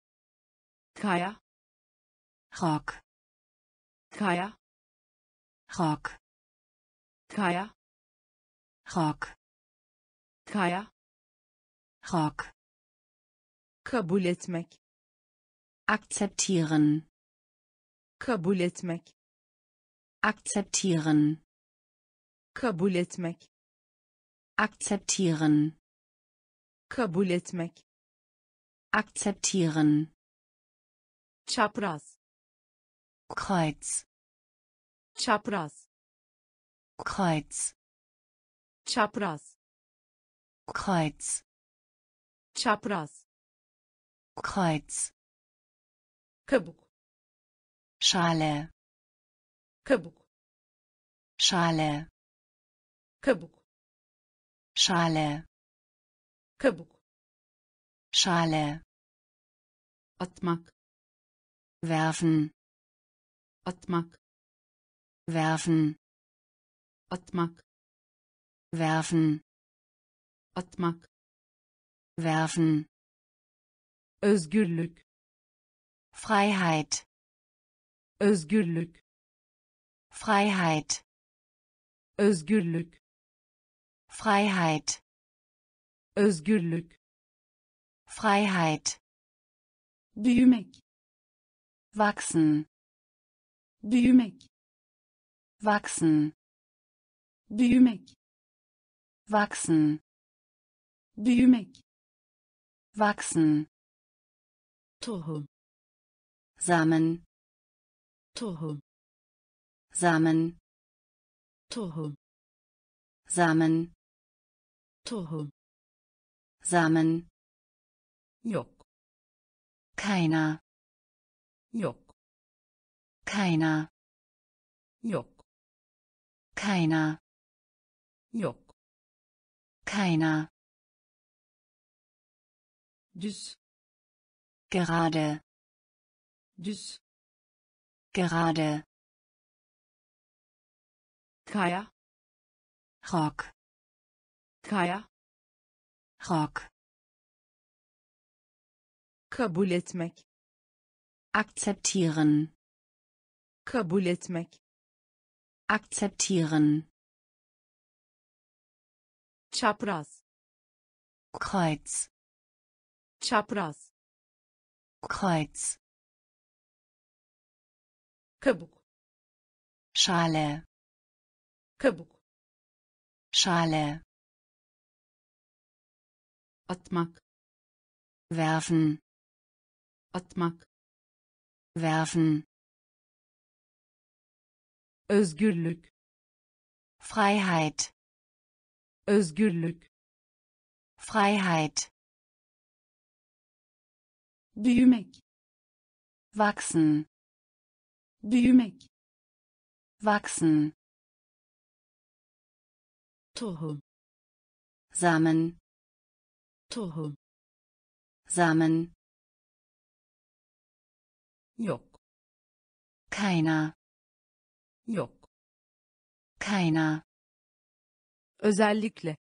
kaya, Rock, kaya, Rock, kaya, Rock, kaya, Rock, kabul etmek, akzeptieren, kabul etmek, akzeptieren, kabul etmek, akzeptieren, kabul etmek, akzeptieren, çapraz, Kreuz, çapraz, Kreuz, çapraz, Kreuz, çapraz, Kreuz, kabuk, Schale, kabuk, Schale, kabuk, Schale, kabuk, Schale, atmak, werfen, atmak, werfen, atmak, werfen, atmak, werfen, özgürlük, Freiheit, özgürlük, Freiheit, özgürlük, Freiheit, özgürlük, Freiheit, büyümek, wachsen, büyümek, wachsen, büyümek, wachsen, büyümek, wachsen, tohum, Samen, tohum, Samen, tohum, Samen, tohum, Samen, yok, keiner, yok, keiner, yok, keiner, yok, keiner, düz, gerade, düz, gerade, kaya, Rock, kaya, Rock, kabul etmek, akzeptieren, kabul etmek, akzeptieren, çapraz, Kreuz, çapraz, Kreuz, kabuk, Schale, kabuk, Schale, atmak, werfen, atmak, werfen, özgürlük, Freiheit, özgürlük, Freiheit, büyümek, wachsen, büyümek, wachsen, tohum, Samen, tohum, Samen, yok, keiner, yok, keiner, özellikle,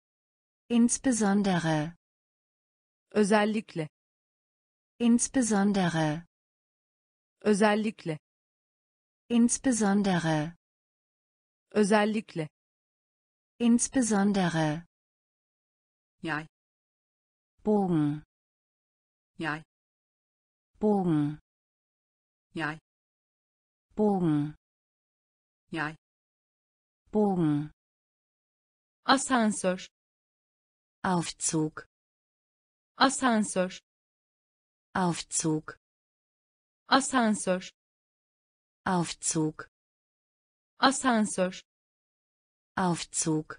insbesondere, özellikle, insbesondere, özellikle, insbesondere, özellikle, insbesondere, yay, Bogen, yay, Bogen, yay, Bogen, yay, Bogen, asansör, Aufzug, asansör, Aufzug, asansör, Aufzug, asansör, Aufzug,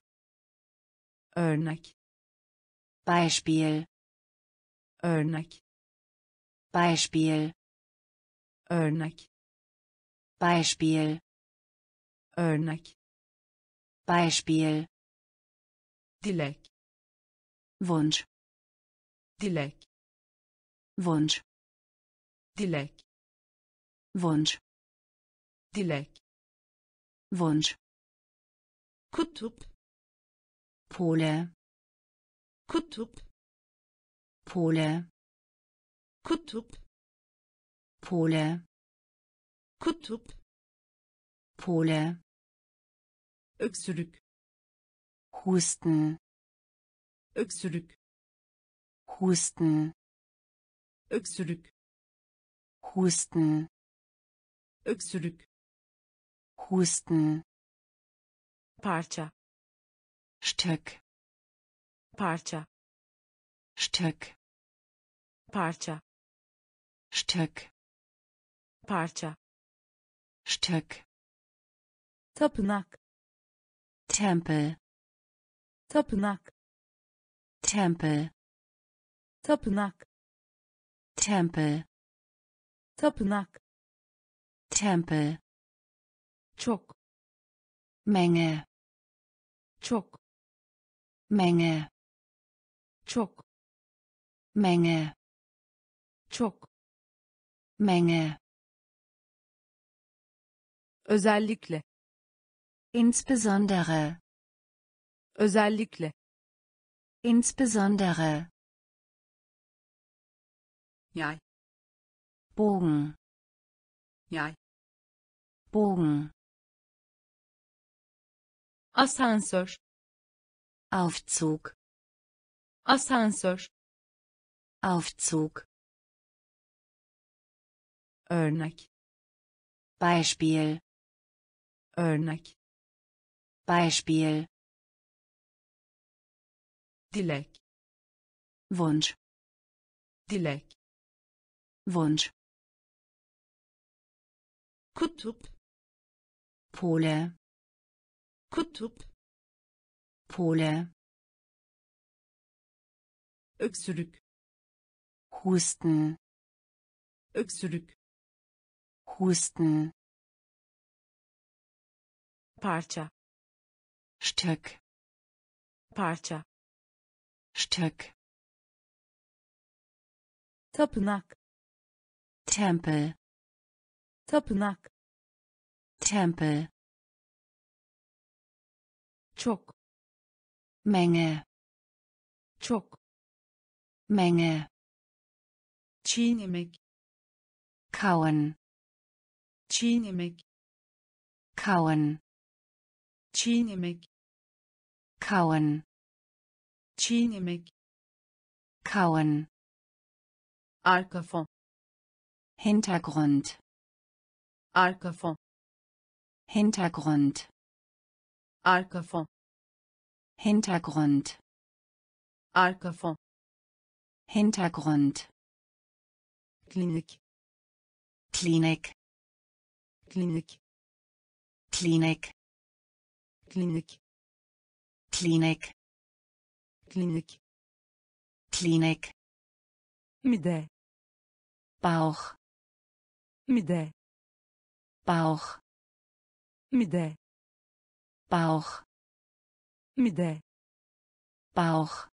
örnek, Beispiel, örnek, Beispiel, örnek, Beispiel, örnek, Beispiel, dilek, Wunsch, dilek, Wunsch, dilek, Wunsch, dilek, Wunsch, kutup, Pole, kutup, Pole, kutup, Pole, kutup, Pole, öksürük, Husten, öksürük, Husten, öksürük, Husten, öksürük, Husten, parça, Stück, parça, Stück, parça, Stück, parça, Stück, tapınak, Tempel, tapınak, Tempel, tapınak, Tempel, tapınak, Tempel, çok, Menge, çok, Menge, çok, Menge, çok, Menge, özellikle, insbesondere, özellikle, insbesondere, yay, Bogen, yay, Bogen, asansör, Aufzug, asansör, Aufzug, örnek, Beispiel, örnek, Beispiel, dilek, Wunsch, dilek, Wunsch, kutup, Pole, kutup, Pole, öksürük, Husten, öksürük, Husten, parça, Stück, parça, Stück, tapınak, Tempel, tapınak, Tempel, çok, Menge, çok, Menge, çiğnemek, kauen, çiğnemek, kauen, çiğnemek, kauen, çiğnemek, kauen, arka fon, Hintergrund, arka fon, Hintergrund, arka fon, Hintergrund, arka fon, Hintergrund, klinik, Klinik, klinik, Klinik, klinik, Klinik, klinik, Klinik, mide, Bauch, mide, Bauch, mide, Bauch, mide, Bauch.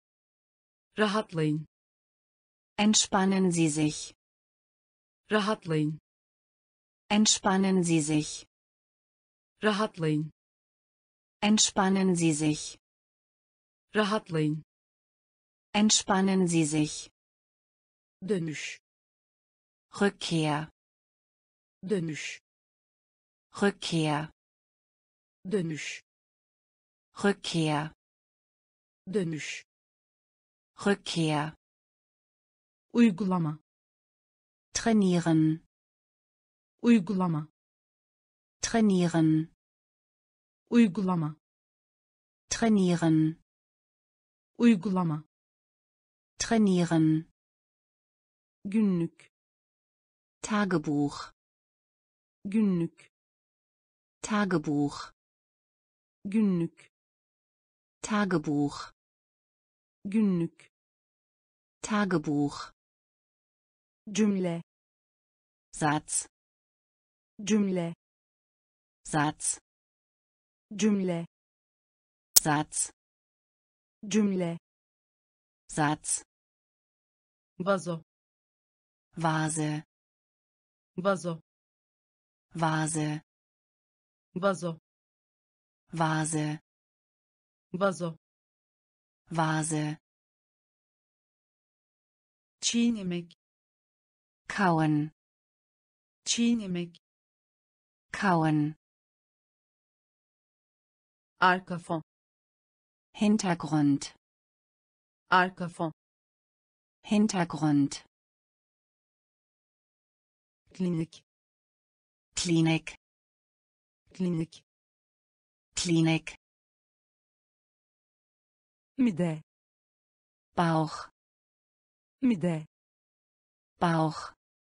rahatlayın, Entspannen Sie sich. rahatlayın, Entspannen Sie sich. rahatlayın, Entspannen Sie sich. rahatlayın, Entspannen Sie sich. dönüş, Rückkehr, dönüş, Rückkehr, dönüş, Rückkehr, dönüş, Rückkehr. uygulama, Trainieren, uygulama, trainieren, uygulama, trainieren, uygulama, trainieren. günlük, Tagebuch, günlük, Tagebuch, günlük, Tagebuch, günlük, Tagebuch. cümle, Satz, cümle, Satz, cümle, Satz, cümle, Satz. vazo, Vase, vazo, Vase, vazo, Vase, vazo, Vase. çiğnemek, Kauen, çiğnemek, kauen. arka fon, Hintergrund, arka fon, Hintergrund. klinik, Klinik, klinik, Klinik. mide, Bauch, mide, Bauch.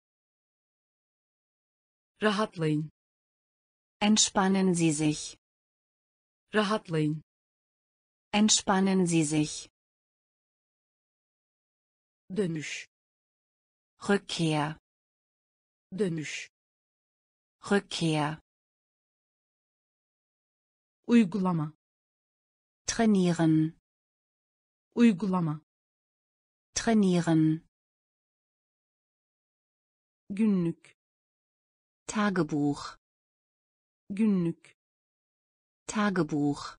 rahatlayın, Entspannen Sie sich. rahatlayın, Entspannen Sie sich. dönüş, Rückkehr, dönüş, Rückkehr. uygulama, Trainieren, uygulama, trainieren. günlük, Tagebuch, günlük, Tagebuch.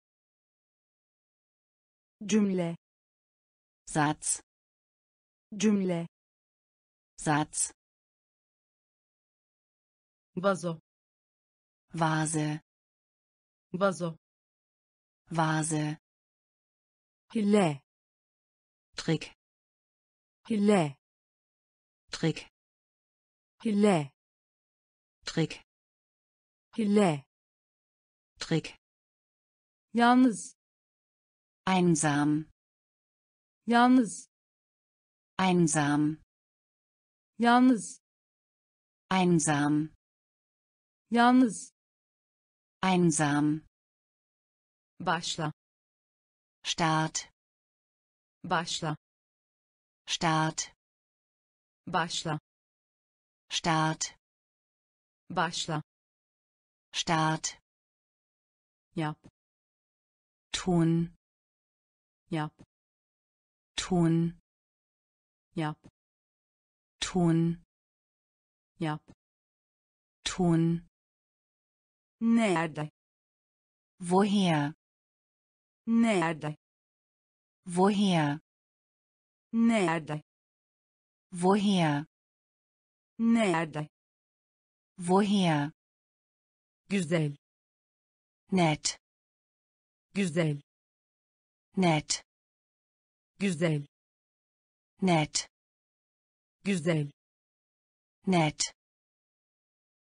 cümle, Satz, cümle, Satz. vazo, Vase, vazo, Vase. hile, Trick, hile, Trick, hile, Trick, hile, Trick. yalnız, Einsam, yalnız, einsam, yalnız, einsam, yalnız, einsam. başla, Start, başla, Start, başla, Start, başla, Start. yap, Tun, yap, tun, yap, tun, yap, tun. nerede, Woher, nerede, woher, nerede, woher, nerede, woher. güzel, Nett, güzel, nett, güzel, nett, güzel, nett.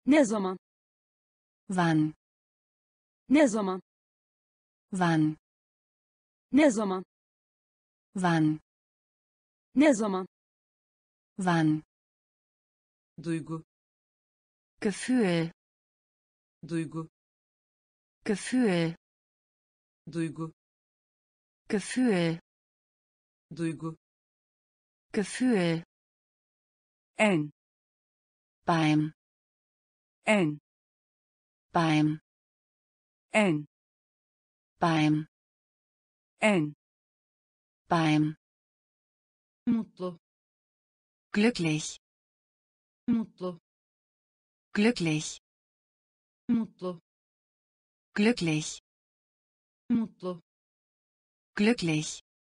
Ne zaman? Wann? Ne zaman? Wann? Ne zaman? Wann? Ne zaman? Wann? Duygu. Gefühl. Duygu. Gefühl. Duygu. Gefühl. Duygu. Gefühl. En. Beim. En. Beim. En. Beim. En. Beim. Mutlu. Glücklich. Mutlu. Glücklich. Mutlu. Glücklich. Mutlu. Glücklich.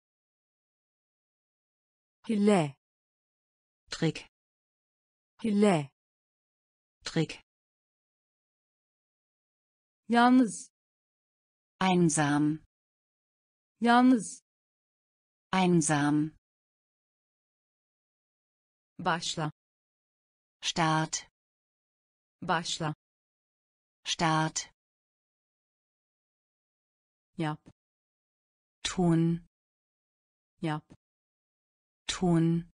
Hile. Trick. Hile. Trick. Yalnız. Einsam. Yalnız. Einsam. Başla. Start. Başla. Start. Yap. Tun. Yap. Tun.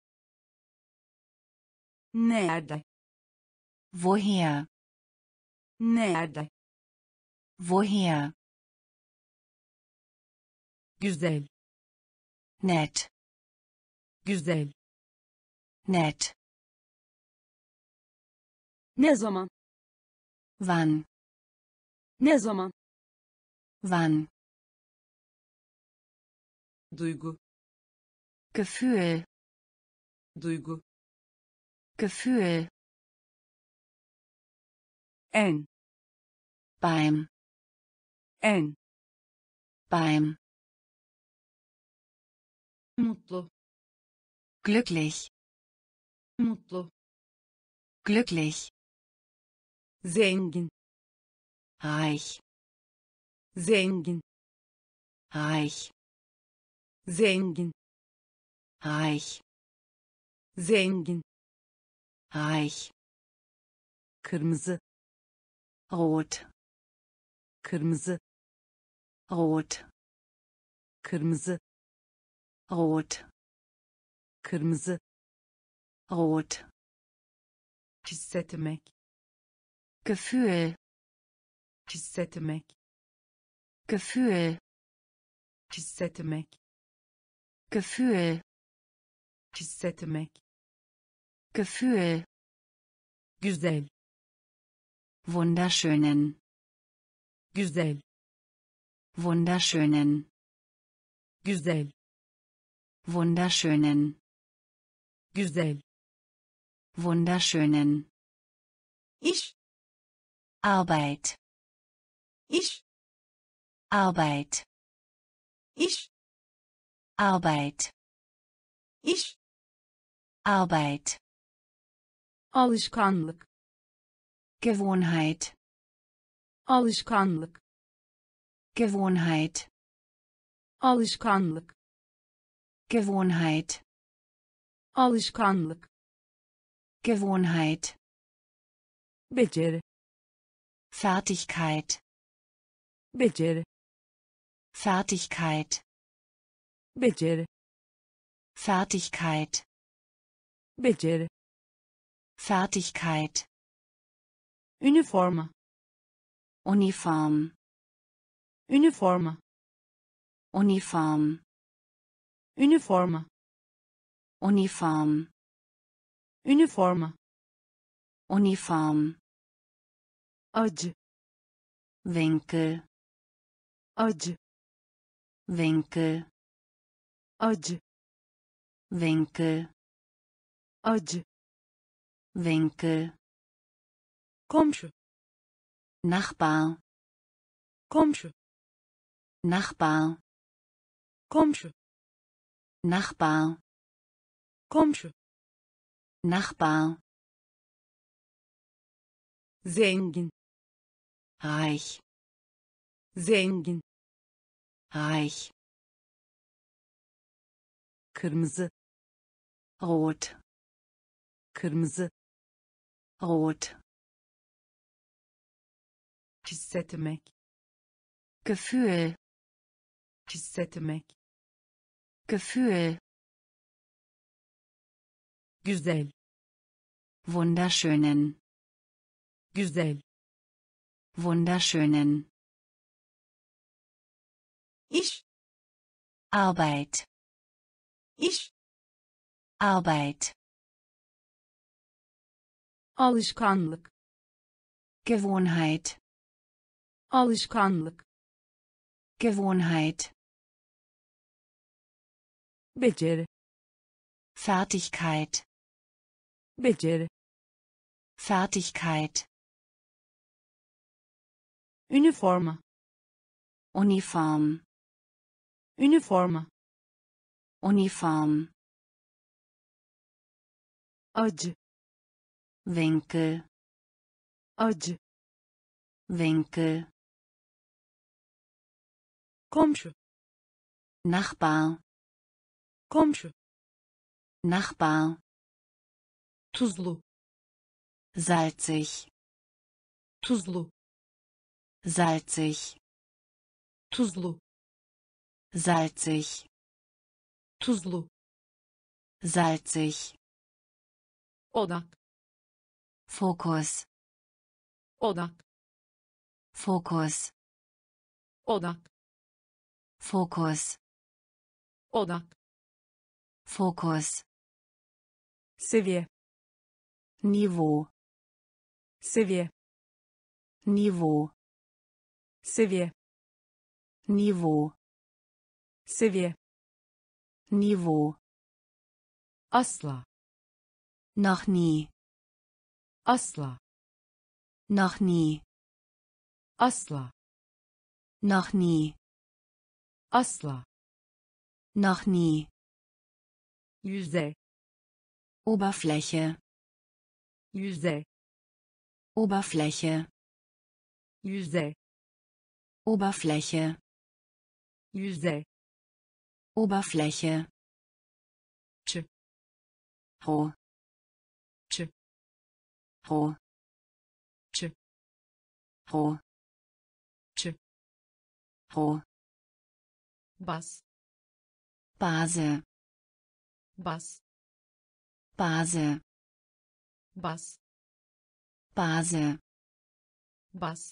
Nerede? Woher? Nerede? Woher? Güzel. Nett. Güzel. Nett. Ne zaman? Wann? Ne zaman? Wann? Duygu. Gefühl. Duygu. Gefühl. En. Beim. En. Beim. Mutlu. Glücklich. Mutlu. Glücklich. Zengin. Reich. Zengin. Reich. Zengin. Reich. Zengin. Reich. Kırmızı. Rot. Kırmızı. Rot. Kırmızı. Rot. Kırmızı. Rot. Hissetmek. Gefühl. Hissetmek. Gefühl. Hissetmek. Gefühl. Hissetmek. Gefühl. Güzel. Wunderschönen. Güzel. Wunderschönen. Güzel. Wunderschönen. Güzel. Wunderschönen. İş. Arbeit. İş. Arbeit. İş. Arbeit. İş. Arbeit. Alışkanlık. Gewohnheit. Alışkanlık. Gewohnheit. Alışkanlık. Gewohnheit. Alışkanlık. Gewohnheit. Beceri. Fertigkeit. Beceri. Fertigkeit. Beceri. Fertigkeit. Beceri. Fertigkeit. Üniforma. Uniform. Üniforma. Uniform. Üniforma. Uniform. Üniforma. Uniform. Acı. Winkel. Acı. Winkel. Acı. Winkel. Acı. Winkel. Komşu. Nachbar. Komşu. Nachbar. Komşu. Nachbar. Komşu. Nachbar. Zengin. Reich. Zengin. Reich. Kırmızı. Rot. Kırmızı. Rot. hissetmek, Gefühl, hissetmek, Gefühl, güzel, wunderschönen, güzel, wunderschönen, iş, Arbeit, iş, Arbeit, alışkanlık, Gewohnheit, alışkanlık, Gewohnheit, beceri, Fertigkeit, beceri, Fertigkeit, üniforma, Uniform, üniforma, Uniform, acı, Winkel, acı, Winkel, komşu, Nachbar, komşu, Nachbar, tuzlu, salzig, tuzlu, salzig, tuzlu, salzig, tuzlu, salzig, odak, Fokus, odak, Fokus, odak, Fokus, odak, Fokus, seviye, Niveau, seviye, Niveau, seviye, Niveau, seviye, Niveau, asla, noch nie, asla, noch nie, asla, noch nie, asla, noch nie, yüzey, Oberfläche, yüzey, Oberfläche, yüzey, Oberfläche, yüzey, Oberfläche, ç, roh, ç, roh, ç, roh, ç, roh, bas, Base, bas, Base, bas, Base, bas,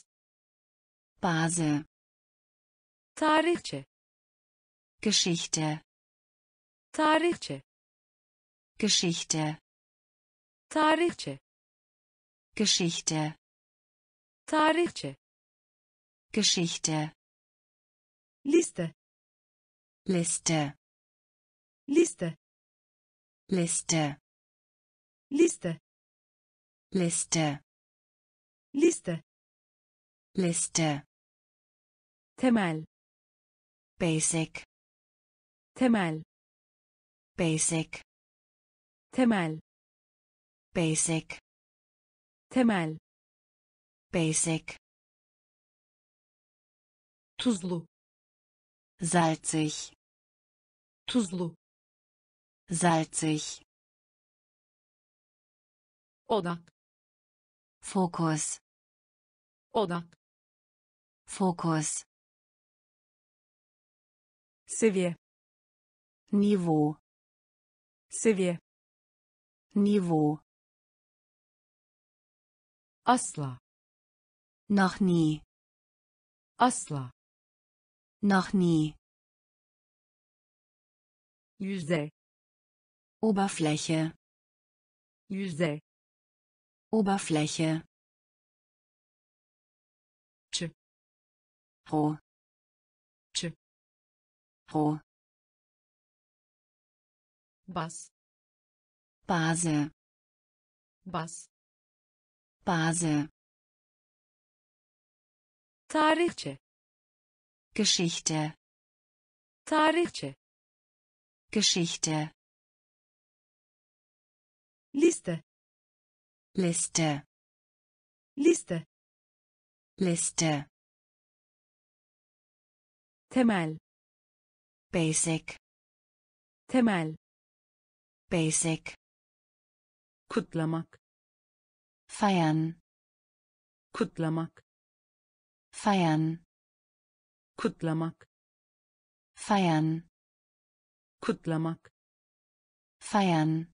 Base, tarihçe, Geschichte, tarihçe, Geschichte, tarihçe, Geschichte, tarihçe, Geschichte, liste, Liste, liste, Liste, liste, Liste, liste, Liste, temel, Basic, temel, Basic, temel, Basic, temel, Basic, tuzlu, salzig, tuzlu, salzig, odak, Fokus, odak, Fokus, seviye, Niveau, seviye, Niveau, asla, noch nie, asla, noch nie, yüzey, Oberfläche, yüzey, Oberfläche, ç, roh, ç, roh, bas, Base, bas, Base, tarihçe, Geschichte, tarihçe, Geschichte, liste, Liste, liste, Liste, temel, Basic, temel, Basic, kutlamak, feiern, kutlamak, feiern, kutlamak, feiern, kutlamak, feiern,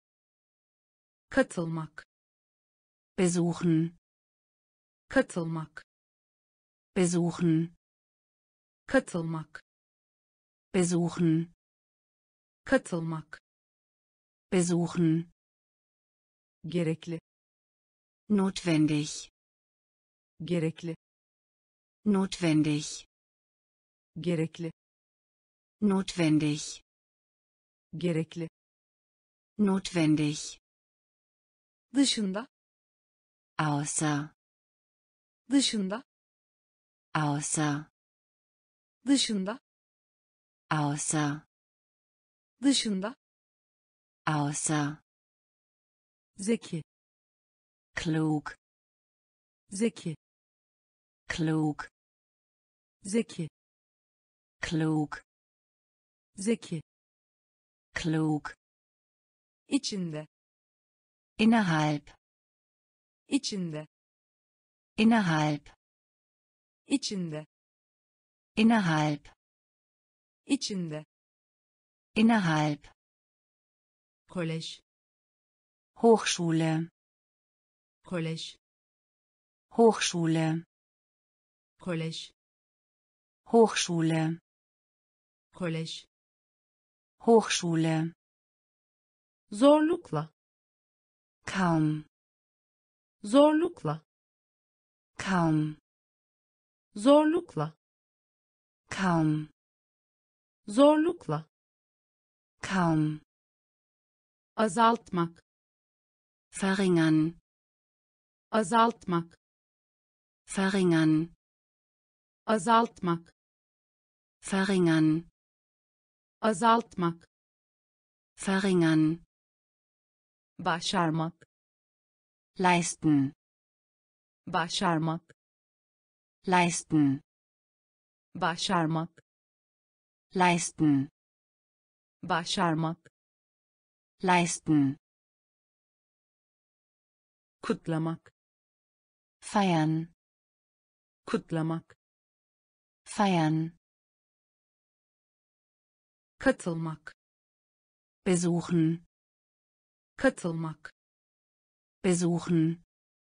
katılmak, besuchen, katılmak, besuchen, katılmak, besuchen, katılmak, besuchen, gerekli, notwendig, gerekli, notwendig, gerekli, notwendig, gerekli, notwendig, dışında, außer, dışında, außer, dışında, außer, dışında, außer, zeki, klug, zeki, klug, zeki, klug, zeki, klug, içinde, innerhalb, içinde, innerhalb, içinde, innerhalb, içinde, innerhalb, kolej, Hochschule, kolej, Hochschule, kolej, Hochschule, kolej, Hochschule, zorlukla, kaum, zorlukla, kaum, zorlukla, kaum, zorlukla, kaum, azaltmak, verringern, azaltmak, verringern, azaltmak, verringern, azaltmak, verringern, başarmak, leisten, başarmak, leisten, başarmak, leisten, başarmak, leisten, kutlamak, feiern, kutlamak, feiern, katılmak, besuchen, katılmak, besuchen,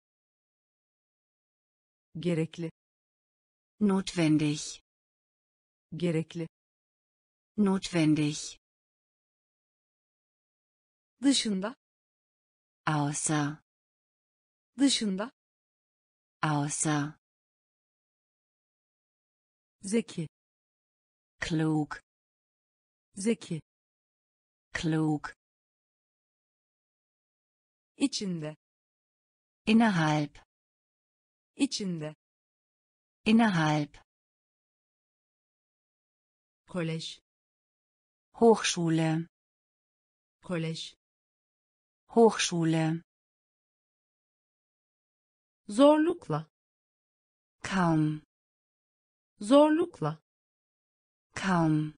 gerekli, notwendig, gerekli, notwendig, dışında, außer, dışında, außer, zeki, klug, zeki, klug, içinde, innerhalb, içinde, innerhalb, kolej, Hochschule, kolej, Hochschule, zorlukla, kaum, zorlukla, kaum,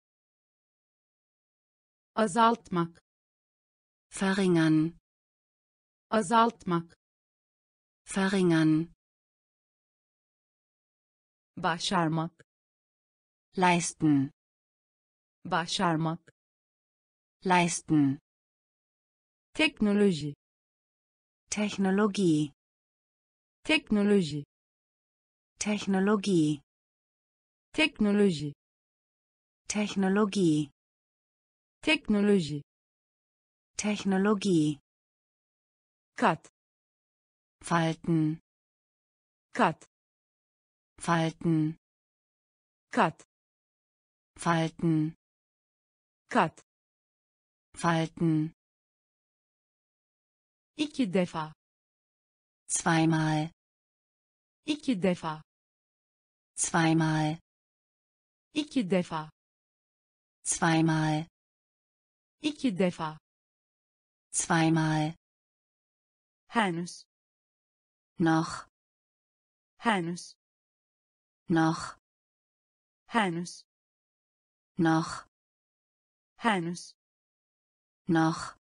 azaltmak, verringern, azaltmak, verringern, başarmak, leisten, başarmak, leisten, teknoloji, Technologie, teknoloji, Technologie, teknoloji, Technologie, teknoloji, Technologie, kat, falten, kat, falten, kat, falten, kat, falten, 2 defa, zweimal, 2 defa, zweimal, 2 defa, zweimal, 2 defa, zweimal, henüz, noch, henüz, noch, henüz, noch, henüz, noch,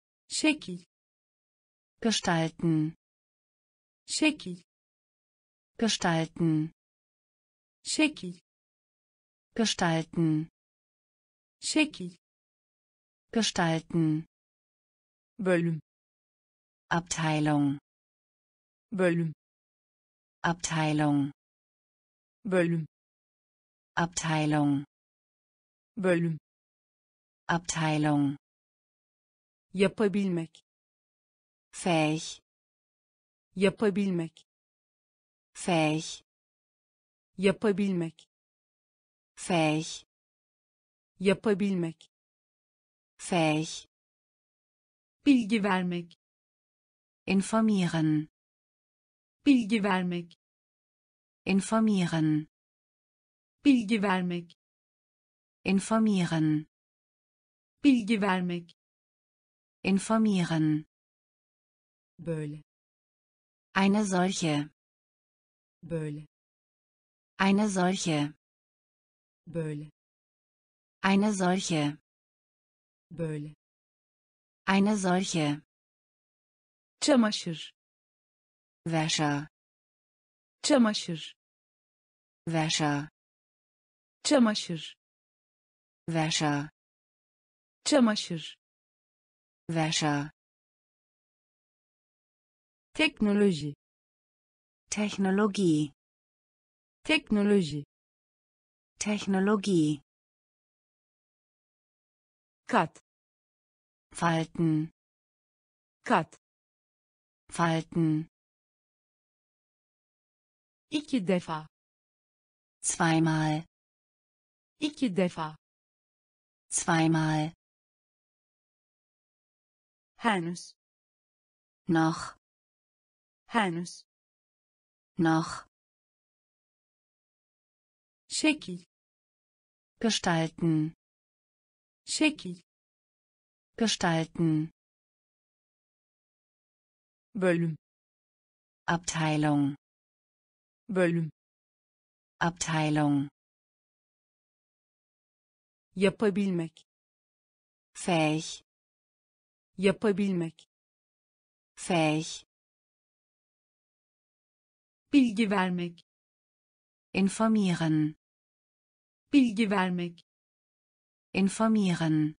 şekil, gestalten, şekil, gestalten, şekil, gestalten, şekil, gestalten, bölüm, Abteilung, bölüm, Abteilung, bölüm, Abteilung, bölüm, Abteilung, yapabilmek, fähig, yapabilmek, fähig, yapabilmek, fähig, yapabilmek, fähig, bilgi vermek, informieren, bilgi vermek, informieren, bilgi vermek, informieren, bilgi vermek, informieren, böyle, eine solche, böyle, eine solche, böyle, eine solche, böyle, eine solche, çamaşır, Wäsche, çamaşır, Wäsche, çamaşır, Wäsche, çamaşır, Wäsche, teknoloji, Technologie, teknoloji, Technologie, kat, falten, kat, falten, 2 defa, zweimal, 2 defa, zweimal, henüz, noch, henüz, noch, şekil, gestalten, şekil, gestalten, bölüm, Abteilung, bölüm, Abteilung, yapabilmek, fähig, yapabilmek, fähig, bilgi vermek, informieren, bilgi vermek, informieren,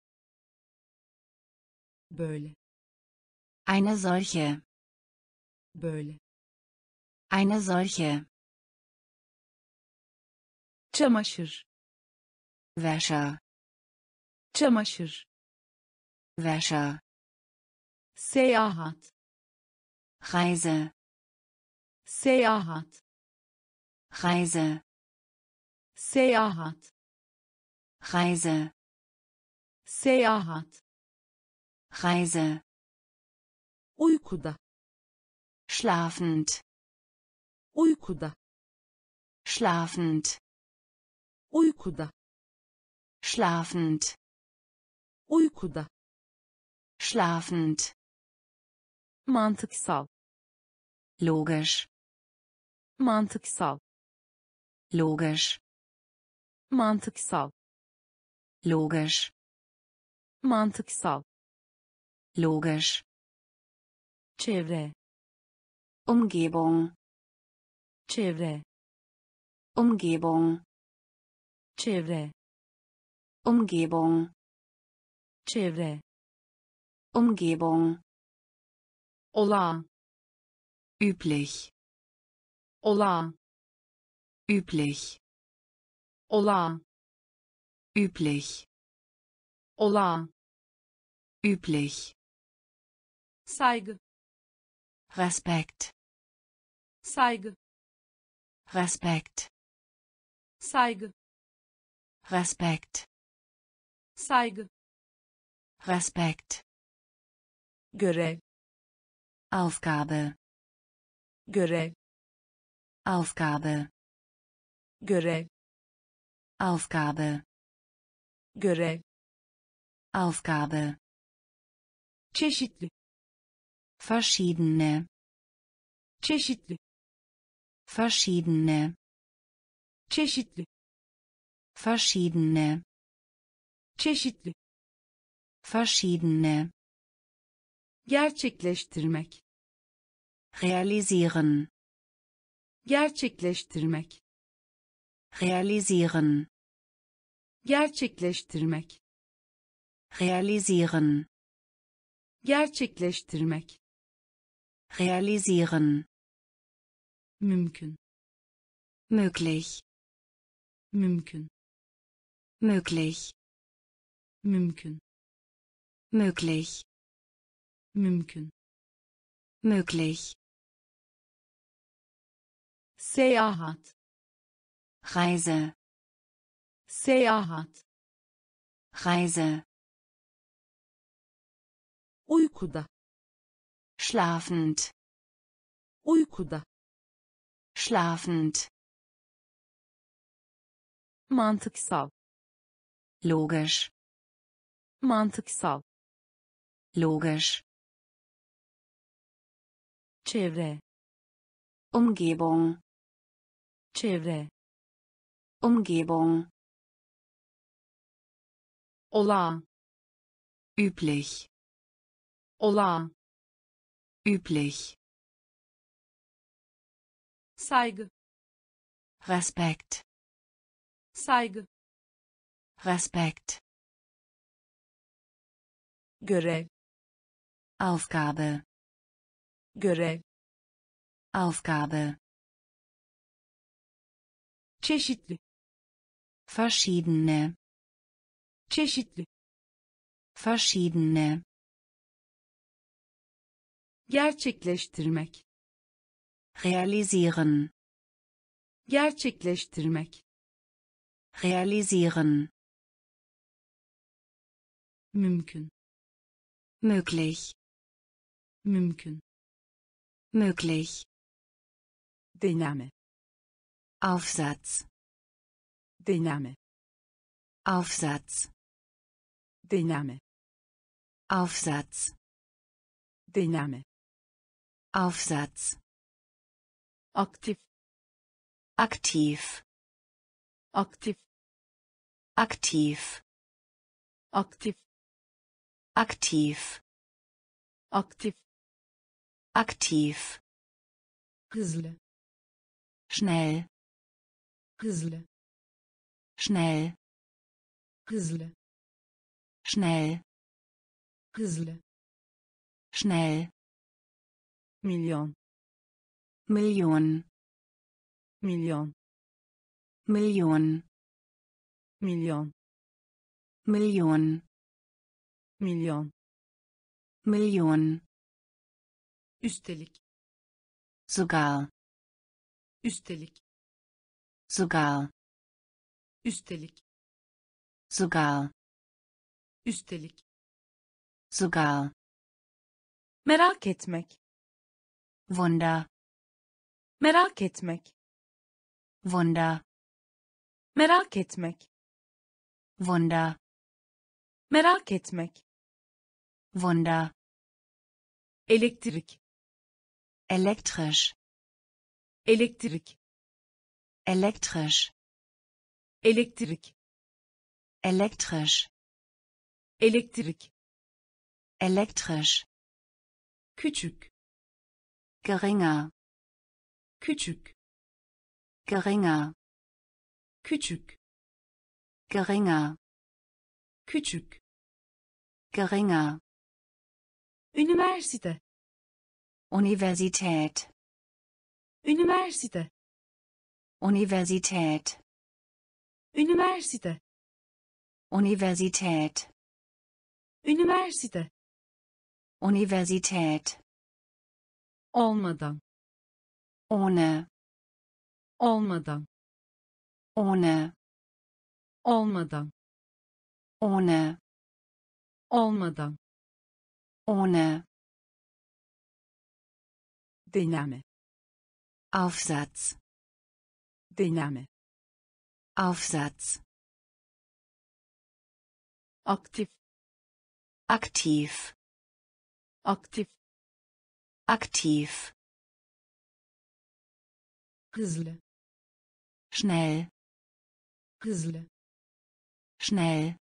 böyle, eine solche, böyle, eine solche, çamaşır, Wäsche, çamaşır, Wäsche, seyahat, Reise, seyahat, Reise, seyahat, Reise, seyahat, Reise, uykuda, schlafend, uykuda, schlafend, uykuda, schlafend, uykuda, schlafend, mantıksal, logisch, mantıksal, logisch, mantıksal, logisch, mantıksal, logisch, çevre, Umgebung, çevre, Umgebung, çevre, Umgebung, çevre, Umgebung, olağan, üblich, olağan, üblich, olağan, üblich, olağan, üblich, saygı, Respekt, saygı, Respekt, saygı, Respekt, saygı, Respekt, görev, Aufgabe, görev, Aufgabe, görev, Aufgabe, görev, Aufgabe, çeşitli, verschiedene, çeşitli, verschiedene, çeşitli, verschiedene, çeşitli, verschiedene, gerçekleştirmek, realisieren, gerçekleştirmek, realisieren, gerçekleştirmek, realisieren, gerçekleştirmek, realisieren, mümkün, möglich, mümkün, möglich, mümkün, möglich, mümkün, möglich, seyahat, Reise, seyahat, Reise, uykuda, schlafend, uykuda, schlafend, mantıksal, logisch, mantıksal, logisch, çevre, Umgebung, çevre, Umgebung, olağan, üblich, olağan, üblich, saygı, Respekt, saygı, Respekt, görev, Aufgabe, görev, Aufgabe, çeşitli, verschiedene, çeşitli, verschiedene, gerçekleştirmek, realisieren, gerçekleştirmek, realisieren, mümkün, möglich, mümkün, möglich, deneme, Aufsatz, deneme, Aufsatz, deneme, Aufsatz, deneme, Aufsatz, aktif, aktiv, aktif, aktiv, aktif, aktiv, aktif, aktiv, hızlı, schnell, hızlı, schnell, hızlı, schnell, hızlı, schnell, milyon, Million, milyon, Million, milyon, Million, milyon, Million, üstelik, sogar, üstelik, sogar, üstelik, sogar, üstelik, sogar, merak etmek, Wunder, merak etmek, Wunder, merak etmek, Wunder, merak etmek, Wunder, elektrik, elektrisch, elektrik, elektrisch, elektrik, elektrisch, elektrik, elektrisch, küçük, geringer, küçük, geringer, küçük, geringer, küçük, geringer, üniversite, Universität, üniversite, Universität, üniversite, Universität, üniversite, Universität, olmadan, ohne, olmadan, ohne, olmadan, ohne, olmadan, ohne, deneme, Aufsatz, deneme, Aufsatz, aktif, aktiv, aktif, aktiv, hızlı, schnell, hızlı, schnell,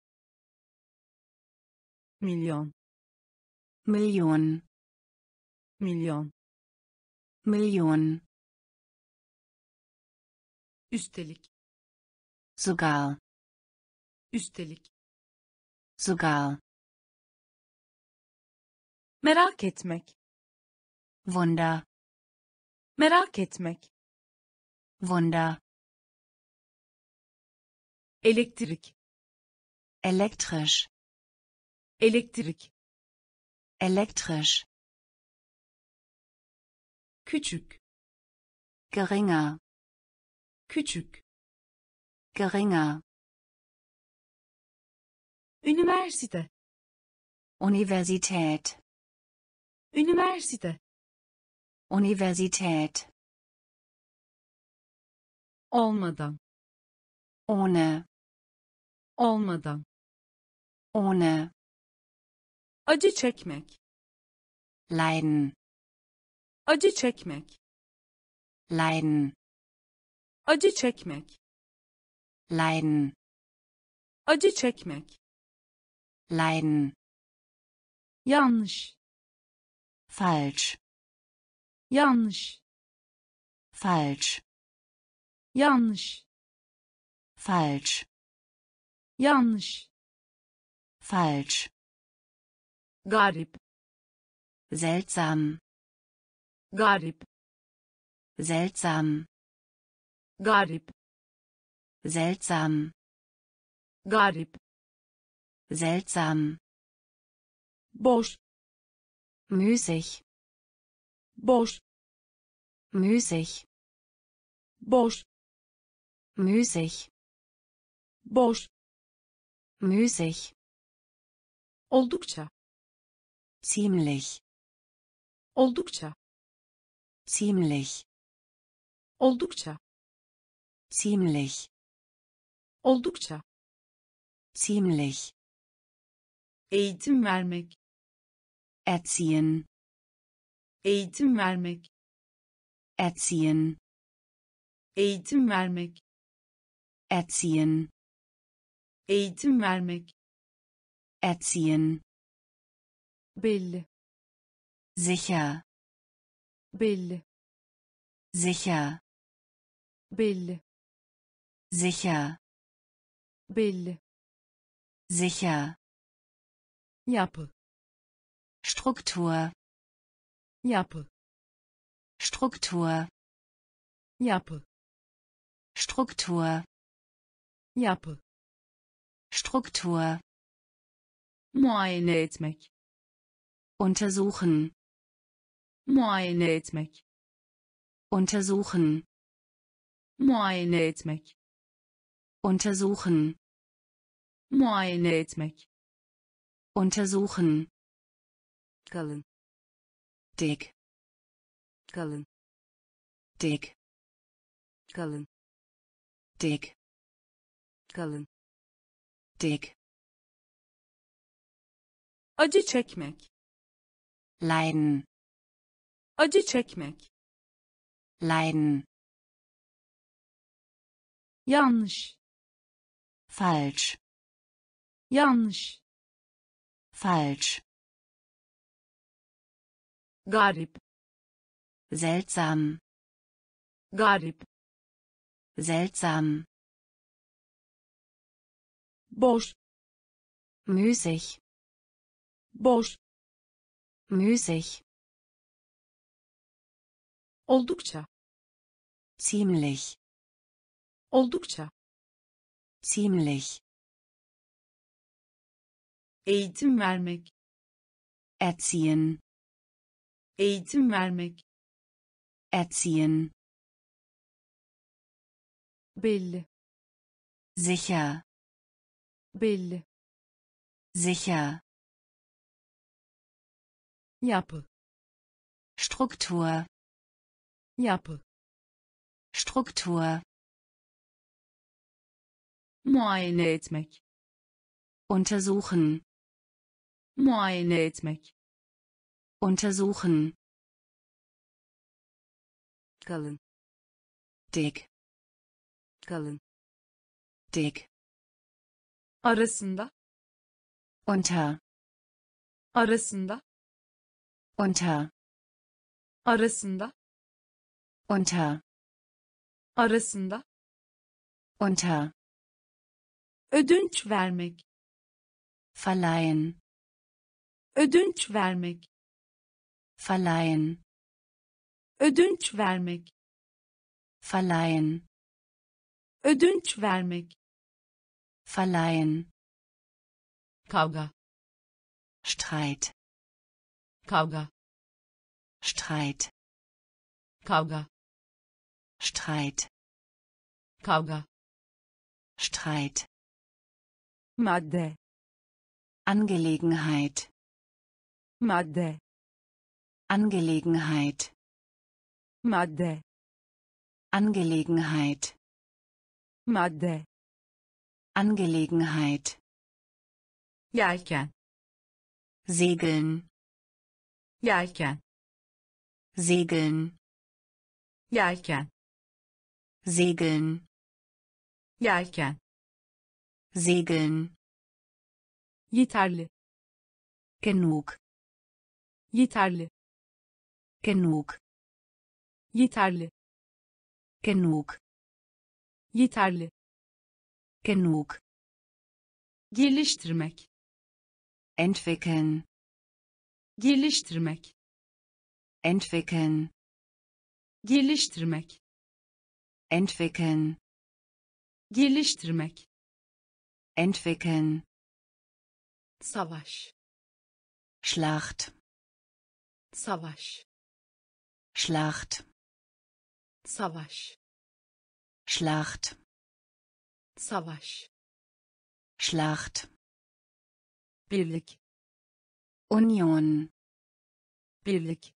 milyon, Million, milyon, Million, üstelik, sogar, üstelik, sogar, merak etmek, Wunder, merak etmek, Wunder, elektrik, elektrisch, elektrik, elektrisch, küçük, geringer, küçük, geringer, üniversite, Universität, üniversite, Universität, olmadan, ohne, olmadan, ohne, acı çekmek, leiden, acı çekmek, leiden, acı çekmek, leiden, acı çekmek, leiden, yanlış, falsch, yanlış, falsch, yanlış, falsch, yanlış, falsch, garip, seltsam, garip, seltsam, garip, seltsam, garip, seltsam, boş, müßig, boş, müßig, boş, müßig, boş, müßig, oldukça, ziemlich, oldukça, ziemlich, oldukça, ziemlich, oldukça, ziemlich, eğitim vermek, erziehen, eğitim vermek, erziehen, eğitim vermek, erziehen, eğitim vermek, erziehen, belli, sicher, belli, sicher, belli, sicher, belli, sicher, yapı, Struktur, yapı, Struktur, yapı, Struktur, yapı, Struktur, muayene etmek, untersuchen, muayene etmek, untersuchen, muayene etmek, untersuchen, muayene etmek, untersuchen, kalın, dick, kalın, dick, kalın, dick, kalın, dick, acı çekmek, leiden, acı çekmek, leiden, yanlış, falsch, yanlış, falsch, garip, seltsam, garip, seltsam, boş, müßig, boş, müßig, oldukça, ziemlich, oldukça, ziemlich, eğitim vermek, erziehen, eğitim vermek, erziehen, belli, sicher, belli, sicher, yapı, Struktur, yapı, Struktur, muayene etmek, untersuchen, muayene etmek, untersuchen, kalın, dick, kalın, dick, arasında, unter, arasında, unter, arasında, unter, arasında, unter, ödünç vermek, verleihen, ödünç vermek, verleihen, ödünç vermek, verleihen, ödünç vermek, verleihen, kavga, Streit, kavga, Streit, kavga, Streit, kavga, Streit, madde, Angelegenheit, madde, Angelegenheit, madde, Angelegenheit, madde, Angelegenheit, yelken, Segeln, yelken, Segeln, yelken, Segeln, yelken, Segeln, yeterli, genug, yeterli, genug, yeterli, genug, yeterli, genug, geliştirmek, entwickeln, geliştirmek, entwickeln, geliştirmek, entwickeln, geliştirmek, entwickeln, savaş, Schlacht, savaş, Schlacht, savaş, Schlacht, savaş, Schlacht, birlik, Union, birlik,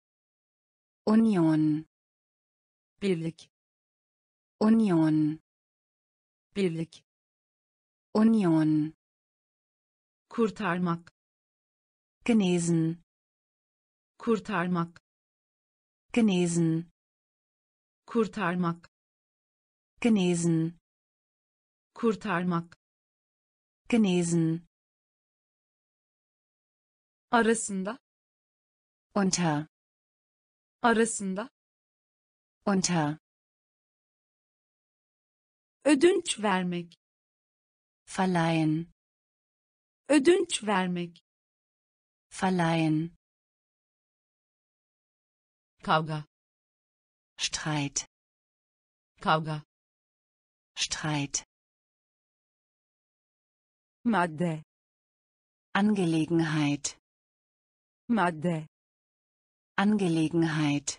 Union, birlik, Union, birlik, Union, kurtarmak, genesen, kurtarmak, genesen, kurtarmak, genesen, kurtarmak, genesen, arasında, unter, arasında, unter, ödünç vermek, verleihen, ödünç vermek, verleihen, kavga, Streit, kavga, Streit, madde, Angelegenheit, madde, Angelegenheit,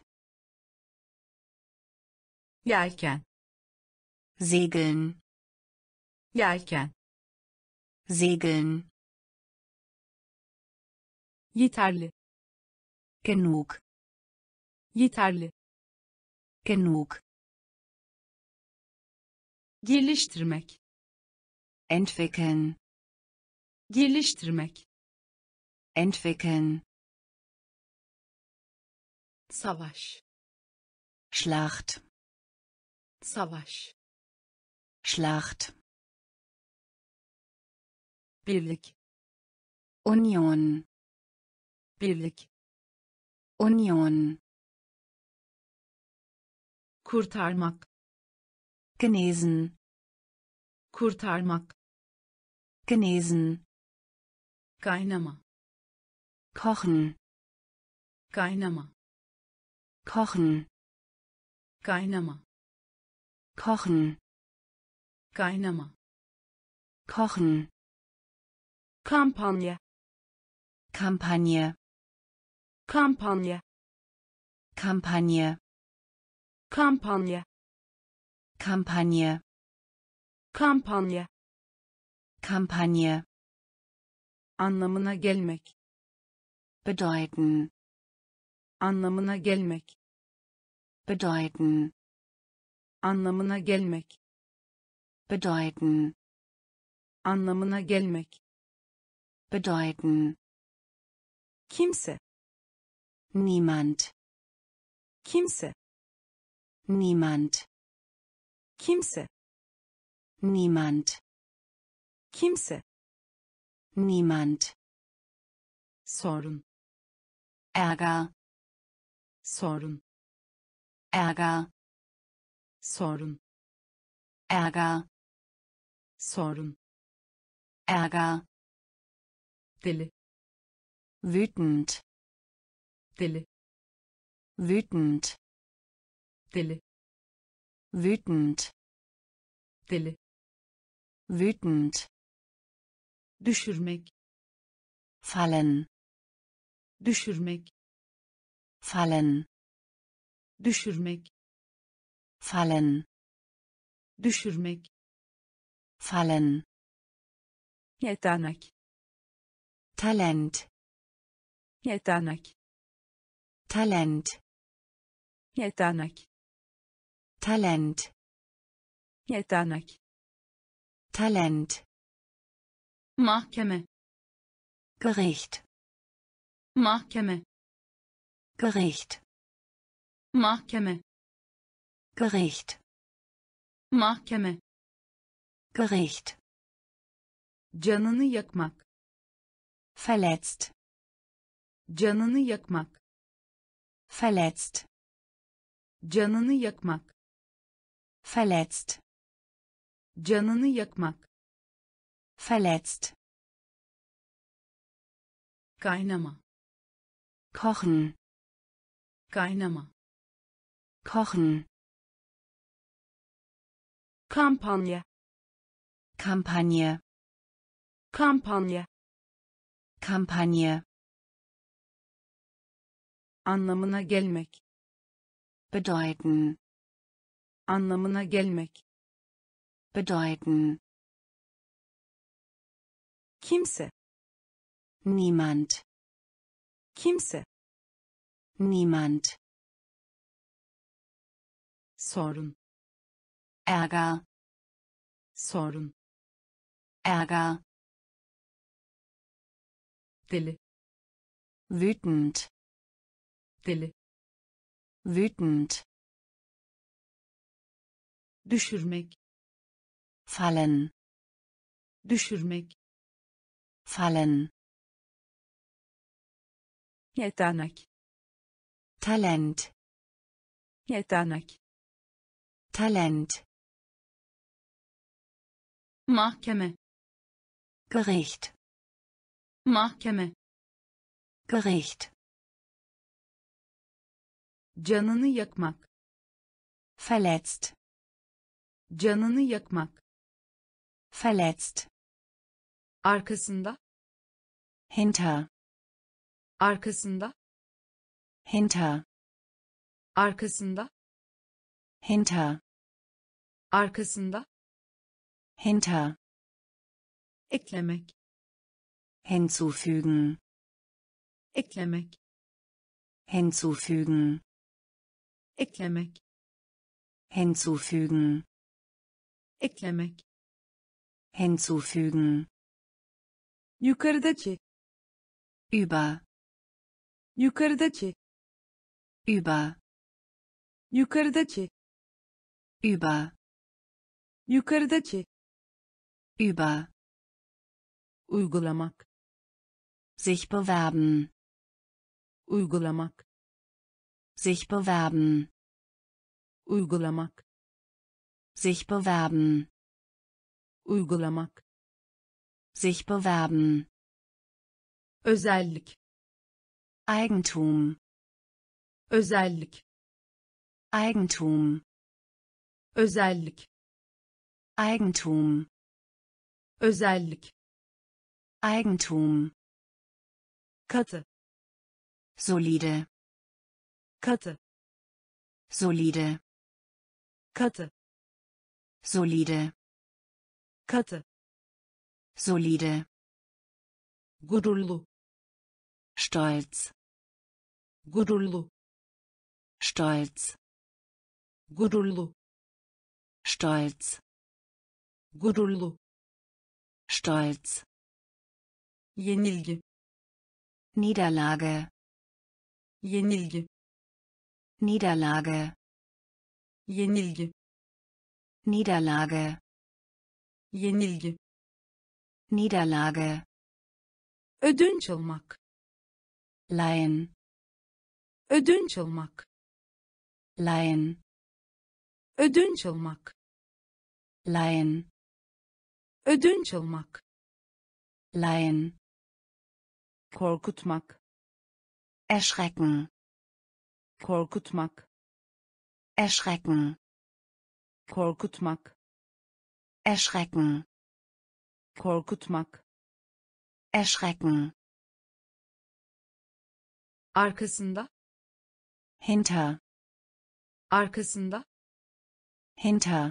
yelken, Segeln, yelken, Segeln, yeterli, genug, yeterli, genug, geliştirmek, entwickeln, geliştirmek, entwickeln, savaş, Schlacht, savaş, Schlacht, birlik, Union, birlik, Union, kurtarmak, genesen, kurtarmak, genesen, kaynama, kochen, kaynama, kochen, kaynama, kochen, kaynama, kochen, kampanya, Kampagne, kampanya, Kampagne, kampanya, Kampagne, kampanya, Kampagne, anlamına gelmek, bedeuten, anlamına gelmek, bedeuten, anlamına gelmek, bedeuten, anlamına gelmek, bedeuten, kimse, niemand, kimse, niemand, kimse, niemand, kimse, niemand, sorun, Ärger, sorun, Ärger, sorun, Ärger, sorun, Ärger, deli, wütend, deli, wütend, deli, wütend, deli, wütend, düşürmek, fallen, düşürmek, fallen, düşürmek, fallen, düşürmek, fallen, yetenek, Talent, yetenek, Talent, yetenek, Talent, yetenek, Talent, mahkeme, Gericht, mahkeme, Gericht, mahkeme, Gericht, mahkeme, Gericht, canını yakmak, verletzt, canını yakmak, verletzt, canını yakmak, verletzt, canını yakmak, verletzt, kaynama, kochen, kaynama, kochen, kampanya, Kampagne, kampanya, Kampagne, anlamına gelmek, bedeuten, anlamına gelmek, bedeuten, kimse, niemand, kimse, niemand, sorun, Ärger, sorun, Ärger, deli, wütend, deli, wütend, düşürmek, fallen, düşürmek, fallen, yetenek, Talent, yetenek, Talent, mahkeme, Gericht, mahkeme, Gericht, canını yakmak, verletzt, canını yakmak, verletzt, arkasında, hinter, arkasında, hinter, arkasında, hinter, arkasında, hinter, eklemek, hinzufügen, eklemek, hinzufügen, eklemek, hinzufügen, eklemek, hinzufügen, yukarıdaki, über, yukarıdaki, über, yukarıdaki, über, yukarıdaki, über, uygulamak, sich bewerben, uygulamak, sich bewerben, uygulamak, sich bewerben, uygulamak, sich bewerben, özellik, Eigentum, özellik, Eigentum, özellik, Eigentum, özellik, Eigentum, katı, solide, katı, solide, katı, solide, katı, solide, gururlu, stolz, gururlu, stolz, gururlu, stolz, gururlu, stolz, yenilgi, Niederlage, yenilgi, Niederlage, yenilgi, Niederlage, yenilgi, Niederlage, ödünç almak, leihen, ödünç almak, leihen, ödünç almak, leihen, Ödünç almak. leihen, Korkutmak. erschrecken, Korkutmak. erschrecken, Korkutmak. erschrecken, Korkutmak. erschrecken, Arkasında. hinter, Arkasında. hinter,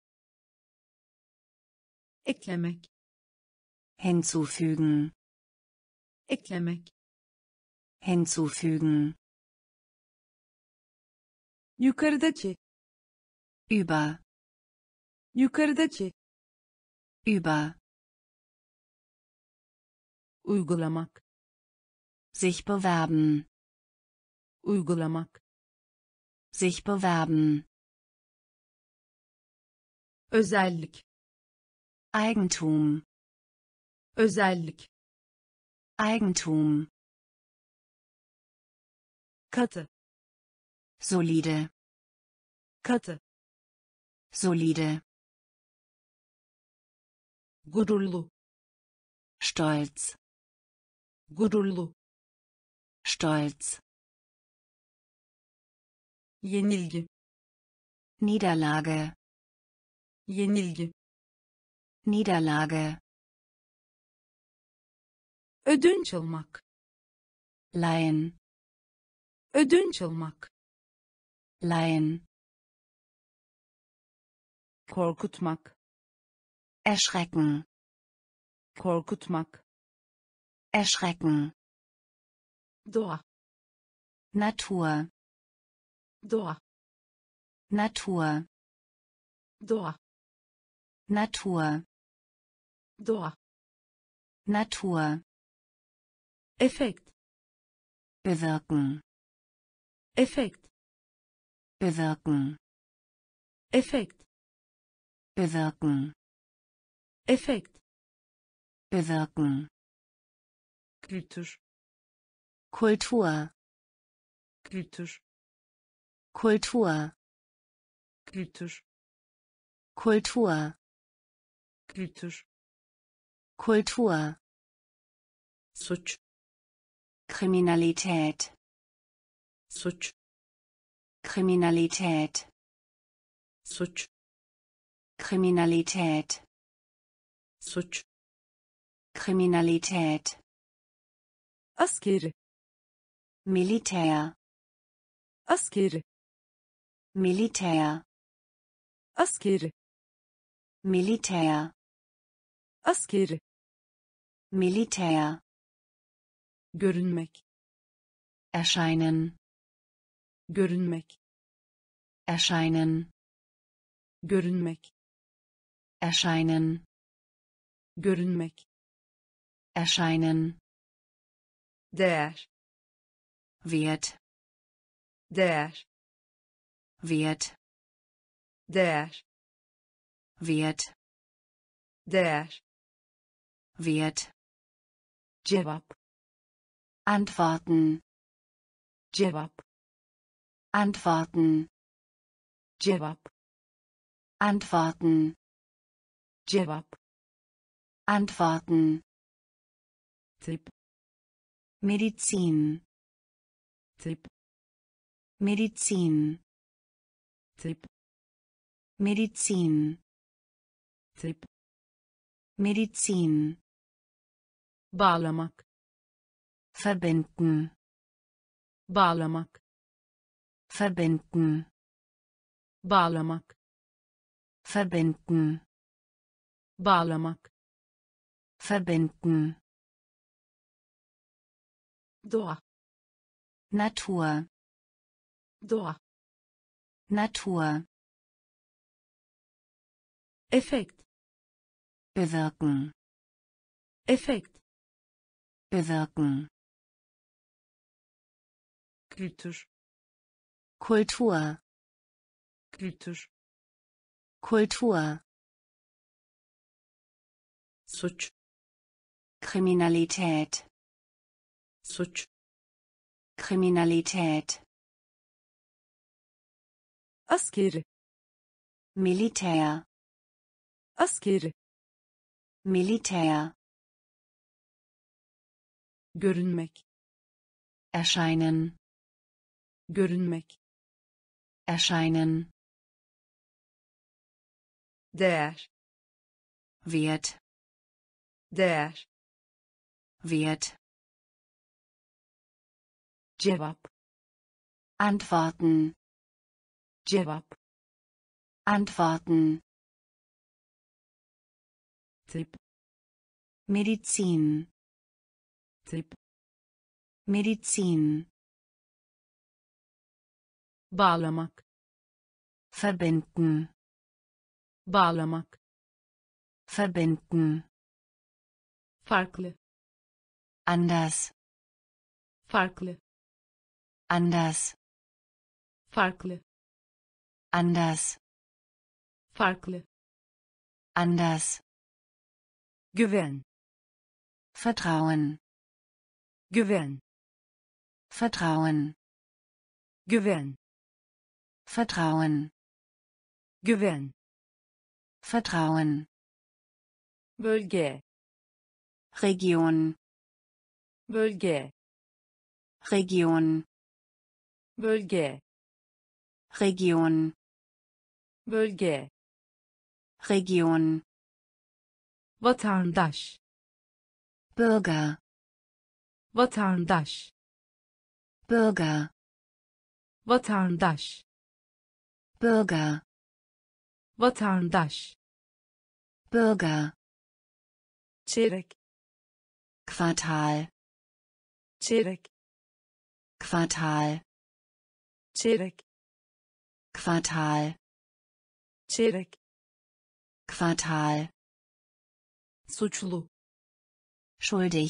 Eklemek. hinzufügen, Eklemek. hinzufügen, Yukarıdaki. über, Yukarıdaki. über, Uygulamak. sich bewerben, Uygulamak. sich bewerben, Özellik. Eigentum, Özellik. Eigentum, Katı. solide, Katı. solide, Gururlu. stolz, Gururlu. stolz, Yenilgi. Niederlage, Yenilgi. Niederlage, Ödünç almak. leihen, Ödünç almak. leihen, Korkutmak. erschrecken, Korkutmak. erschrecken, Doğa. Natur, Doğa. Natur, Doğa. Natur, Doğa. Natur, Effekt. bewirken, Effekt. bewirken, Effekt. bewirken, Effekt. bewirken, Kültür. Kultur, Kültür. Kultur, Kültür. Kultur, Kültür. Kultur, Suç. Kriminalität, Suç. Kriminalität, Suç. Kriminalität, Suç. Kriminalität, Askeri. Militär, Askeri. Militär, Askeri. Militär, Askeri. Militär, Görünmek. erscheinen, Görünmek. erscheinen, Görünmek. erscheinen, Görünmek. erscheinen, Değer. Wert, Değer. Wert, Değer. Wert, Değer. Wert, Cevap. antworten, Cevap. antworten, Cevap. antworten, Cevap. antworten, Tıp. Medizin, Tıp. Medizin, Tıp. Medizin, Tıp. Medizin, Bağlamak. verbinden, Bağlamak. verbinden, Bağlamak. verbinden, Bağlamak. verbinden, Doğa. Natur, Doğa. Natur, Effekt. bewirken, Effekt. bewirken, Kültür. Kultur, Kültür. Kultur, Suç. Kriminalität, Suç. Kriminalität, Askeri. Militär, Askeri. Militär. Görünmek. Erscheinen. Görünmek. Erscheinen. Değer. Wert. Değer. Wert. Cevap. Antworten. Cevap. Antworten. Tıp. Medizin. Tıp. Medizin. Bağlamak. Verbinden. Bağlamak. Verbinden. Farklı. Anders. Farklı. Anders. Farklı. Anders. Farklı. Anders. Güven. Vertrauen. Güven. Vertrauen. Güven. Vertrauen. Güven. Vertrauen. Bölge. Region. Bölge. Region. Bölge. Region. Bölge. Region. Vatandaş. Bürger. Vatandaş. Bürger. Vatandaş. Bürger. Vatandaş. Bürger. Çeyrek. Quartal. Çeyrek. Quartal. Çeyrek. Quartal. Çeyrek. Quartal. Suçlu. Schuldig.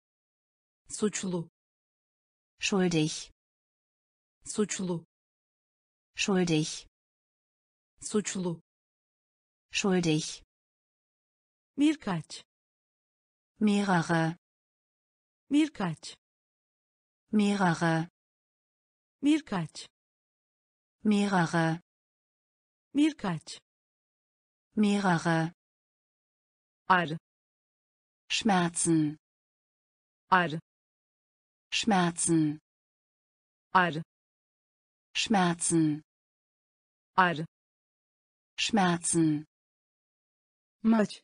Suçlu. Schuldig. Suçlu. Schuldig. Suçlu. Schuldig. Birkaç. Mehrere. Birkaç. Mehrere. Birkaç. Mehrere. Birkaç. Mehrere. Ağrı. Schmerzen. Ağrı. Schmerzen. Ağrı. Schmerzen. Ağrı. Schmerzen. Maç.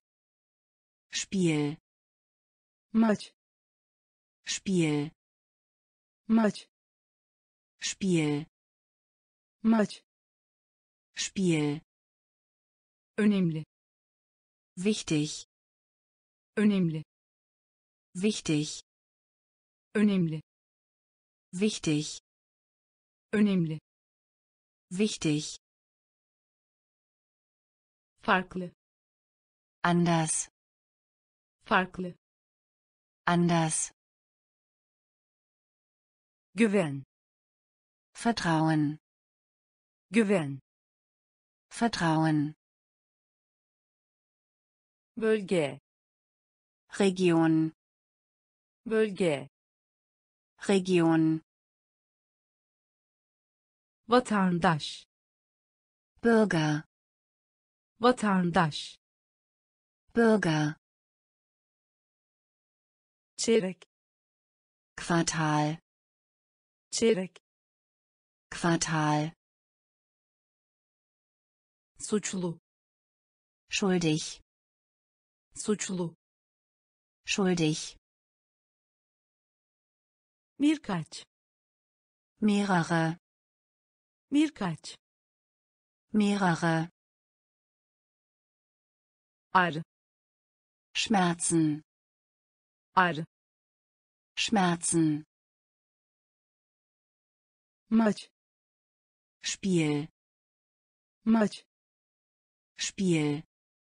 Spiel. Maç. Spiel. Maç. Spiel. Maç. Spiel. Önemli. Wichtig. Önemli. Wichtig. Önemli. Wichtig. Önemli. Wichtig. Farklı. Anders. Farklı. Anders. Güven. Vertrauen. Güven. Vertrauen. Bölge. Region. Bölge. Region. Vatandaş. Bürger. Vatandaş. Bürger. Çeyrek. Quartal. Çeyrek. Quartal. Suçlu. Schuldig. Suçlu. Schuldig. Birkaç. Mehrere. Birkaç. Mehrere. Ağrı. Schmerzen. Ağrı. Schmerzen. Maç. Spiel. Maç. Spiel.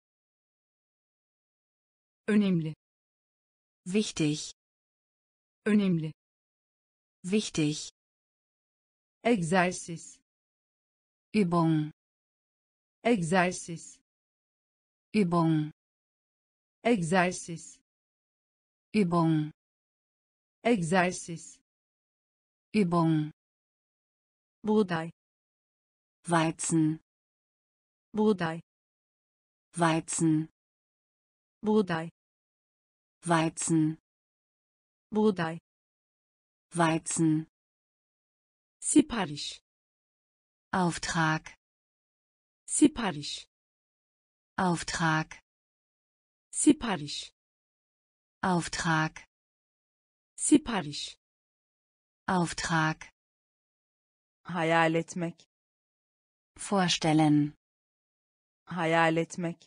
Önemli. Wichtig. Önemli. Wichtig. Egzersiz. Übung. Egzersiz. Übung. Egzersiz. Übung. Egzersiz. Übung. Buğday. Weizen. Buğday. Weizen. buğday, Weizen, buğday, Weizen, sipariş, Auftrag, sipariş, Auftrag, sipariş, Auftrag, sipariş, Auftrag, hayal etmek, vorstellen, hayal etmek,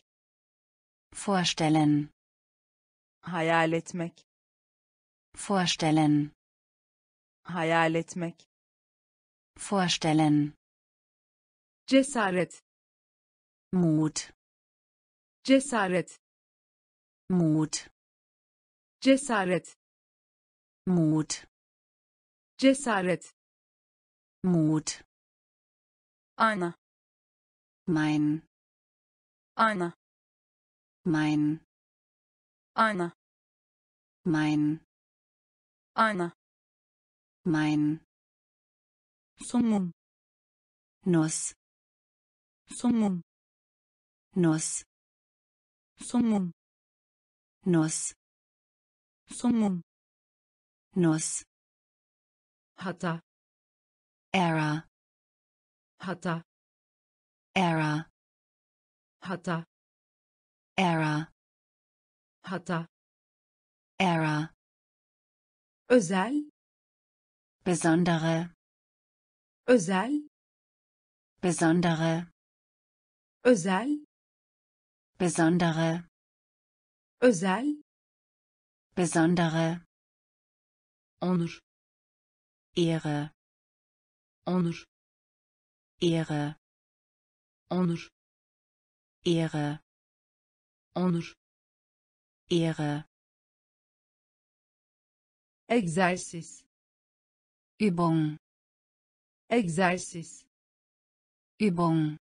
vorstellen, hayal etmek, vorstellen, hayal etmek, vorstellen, cesaret, Mut, cesaret, Mut, cesaret, Mut, cesaret, Mut, ana, mein, ana, mein, ana, mein, ana, mein, somum, Nuss, somum, Nuss, somum, Nuss, somum, Nuss, hata, Error, hata, Error, hata, Error, hata, Error, özel, besondere, özel, besondere, özel, besondere, özel, besondere, onur, Ehre, onur, Ehre, onur, Ehre, onur, Ehre, egzersiz, Übung, egzersiz, Übung,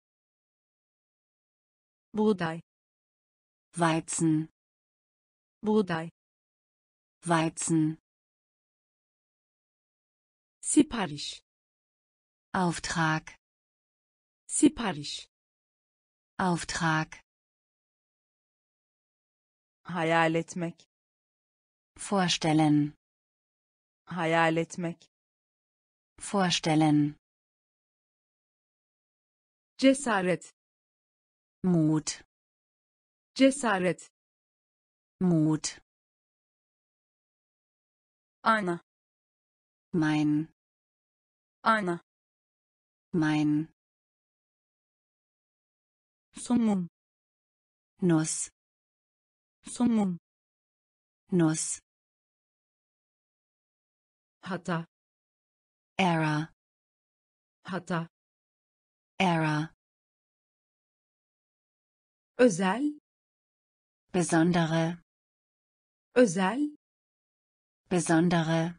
buğday, Weizen, buğday, Weizen, sipariş, Auftrag, sipariş, Auftrag, hayal etmek, vorstellen, hayal etmek, vorstellen, cesaret, Mut, cesaret, Mut, ana, mein, ana, mein, somum, Nuss, somum, Nuss, hata, Error, hata, Error, özel, besondere, özel, besondere,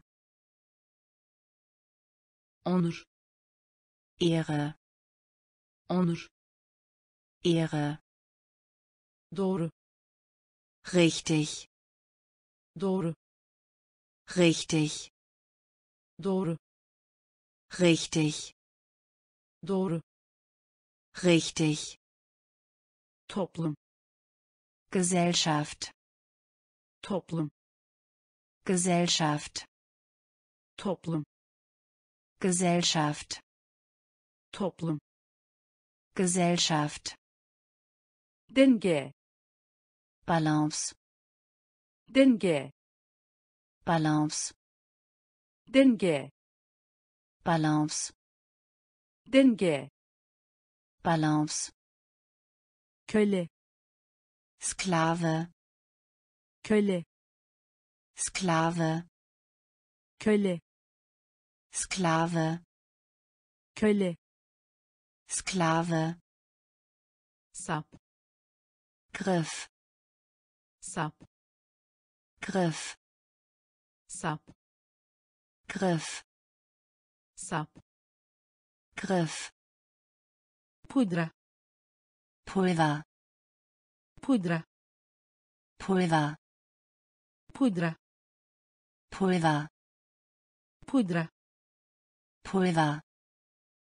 onur, Ehre, onur, Ehre, doğru, richtig, doğru, richtig, doğru, richtig, doğru, richtig, toplum, Gesellschaft, toplum, Gesellschaft, toplum, Gesellschaft, toplum, Gesellschaft, denge, Balance, denge, Balance, denge, Balance, denge, Balance, köle, Sklave, köle, Sklave, köle, Sklave, köle, Sklave, sap, Griff, sap, Griff, sap, Griff, sap, Griff, pudra, Pulver, pudra, Pulver, pudra, Pulver, pudra, Pulver,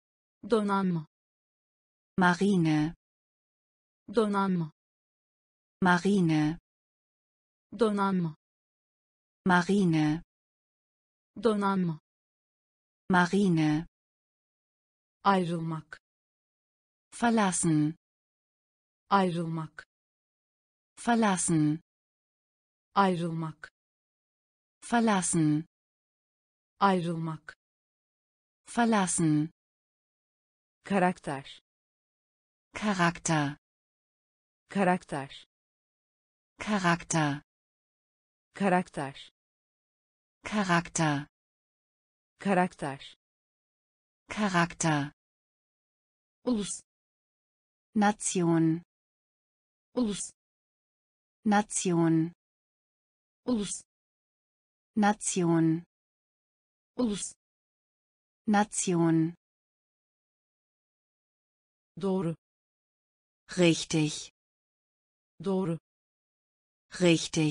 donanma, Marine, donanma, Marine, donanma, Marine, donanma, Marine, ayrılmak, verlassen, ayrılmak, verlassen, ayrılmak, verlassen, ayrılmak, verlassen, karakter, Charakter, karakter, Charakter, karakter, Charakter, karakter, Charakter, ulus, Nation, ulus, Nation, ulus, Nation, ulus, Nation, doğru, richtig, doğru, richtig,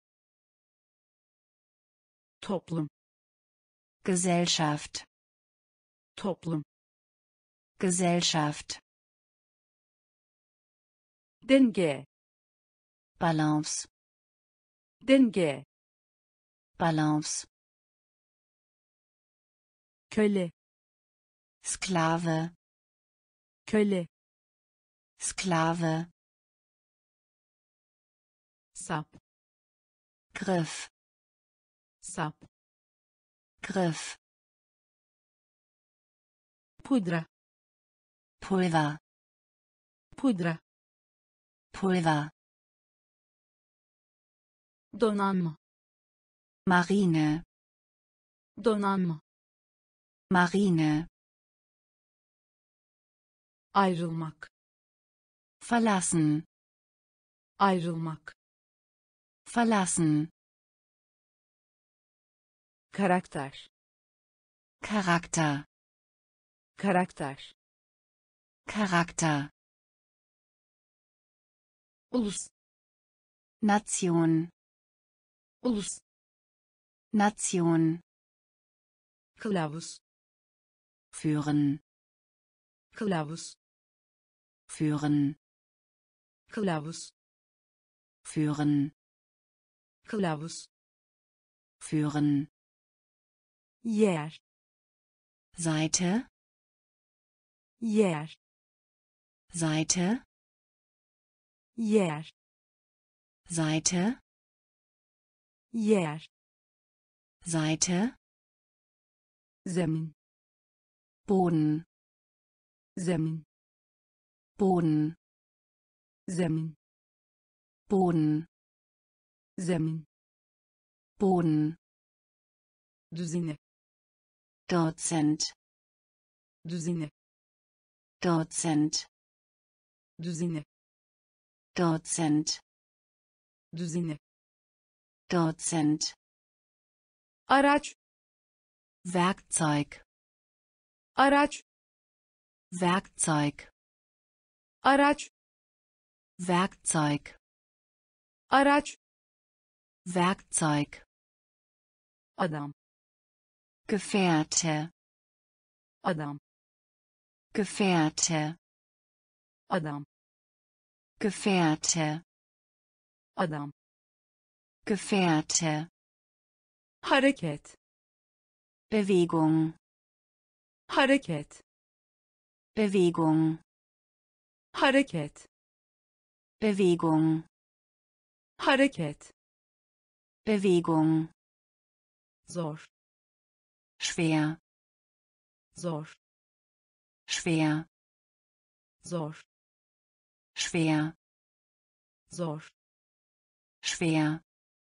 toplum, Gesellschaft, toplum, Gesellschaft, denge, Balance, denge, Balance, köle, Sklave, köle, Sklave, sap, Griff, sap, Griff, pudra, Pulver, pudra, Pulver, donanma, Marine, donanma, Marine, ayrılmak, verlassen, ayrılmak, verlassen, karakter, Charakter, karakter, Charakter, ulus, Nation, ulus, Nation, kılavuz, führen, kılavuz, führen, kılavuz, führen, kılavuz, führen, yer, Seite, yer, Seite, yer, Seite, yer, Seite, zemin, Boden, zemin, Boden, zemin, Boden, zemin, Boden, düzine, Dozent, düzine, Dozent, düzine, Dozent, düzine, Dozent, araç, Werkzeug, araç, Werkzeug, araç, Werkzeug, araç, Werkzeug, adam, Gefährte, adam, Gefährte, adam, Gefährte, adam, Gefährte, hareket, Bewegung, hareket, Bewegung, hareket, Bewegung, hareket, Bewegung, zor, schwer, zor, schwer, zor, schwer, zor, schwer,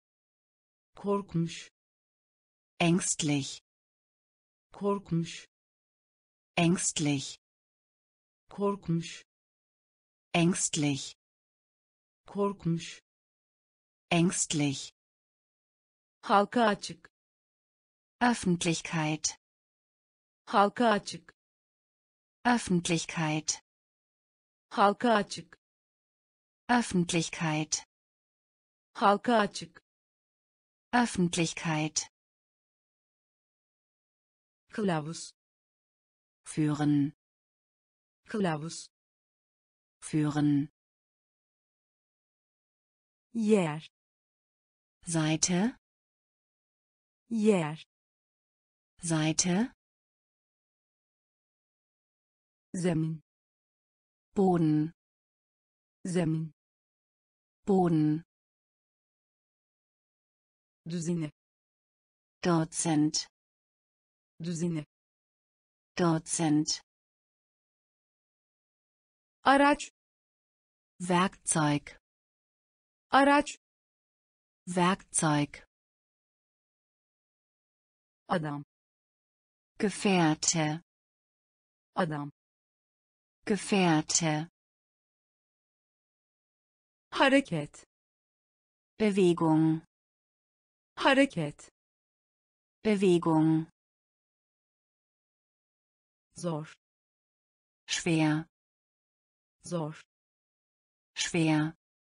korkmuş, ängstlich, korkmuş, ängstlich, korkmuş, ängstlich, korkmuş, ängstlich, halka açık, Öffentlichkeit, halka açık, Öffentlichkeit, halka açık, Öffentlichkeit, halka açık, Öffentlichkeit, kılavuz, führen, kılavuz, führen, yer, Seite, yer, Seite, zemin, Boden, zemin, Boden, düzine, Dozent, düzine, Dozent, araç, Werkzeug, araç, Werkzeug, adam, Gefährte, adam, Gefährte, hareket, Bewegung, hareket, Bewegung, zor, schwer, zor, schwer,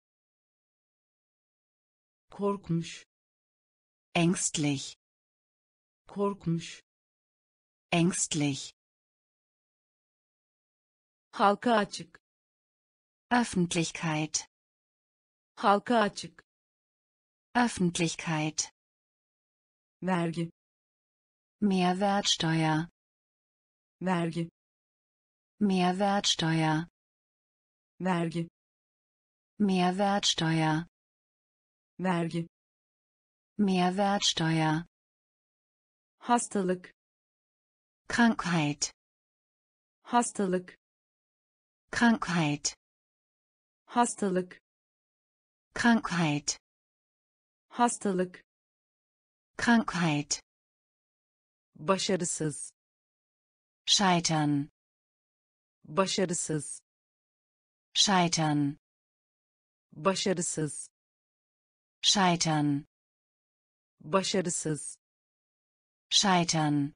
korkmuş, ängstlich, korkmuş, ängstlich, halka açık, Öffentlichkeit, halka açık, Öffentlichkeit, vergi, Mehrwertsteuer, vergi, Mehrwertsteuer, vergi, Mehrwertsteuer, vergi, Mehrwertsteuer, hastalık, Krankheit, hastalık, Krankheit, hastalık, Krankheit, hastalık, Krankheit, başarısız, Scheitern, başarısız, Scheitern, başarısız, Scheitern, başarısız, Scheitern,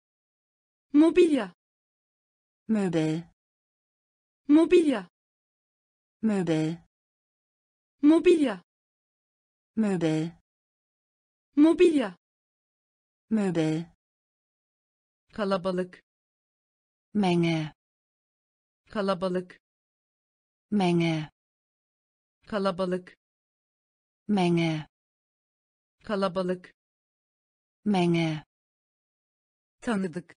mobilya, Möbel, mobilya, Möbel, mobilya, Möbel, mobilya, Möbel, kalabalık, Menge, kalabalık, Menge, kalabalık, Menge, kalabalık, Menge, tanıdık,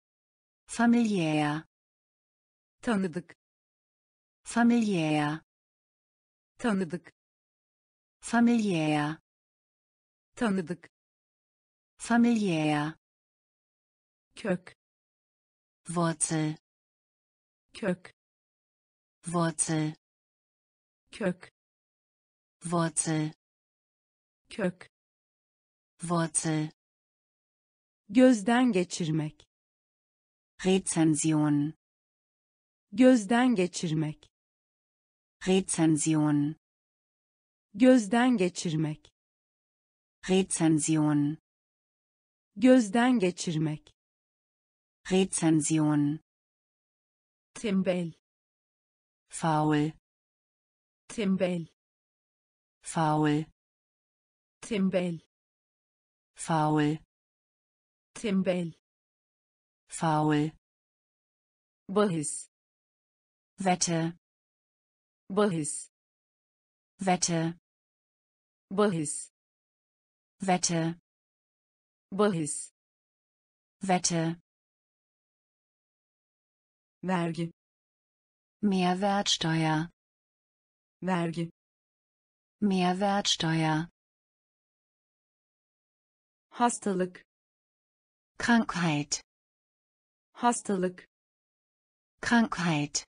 familiär, tanıdık, familiär, tanıdık, familiär, tanıdık, familiär, kök, Wurzel, kök, Wurzel, kök, Wurzel, kök, Wurzel, gözden geçirmek, Rezension, gözden geçirmek, Rezension, gözden geçirmek, Rezension, gözden geçirmek, Rezension, tembel, faul, tembel, faul, tembel, faul, tembel, faul, bahis, Wette, bahis, Wette, bahis, Wette, bahis, Wette, vergi, Mehrwertsteuer, vergi, Mehrwertsteuer, hastalık, Krankheit, hastalık, Krankheit,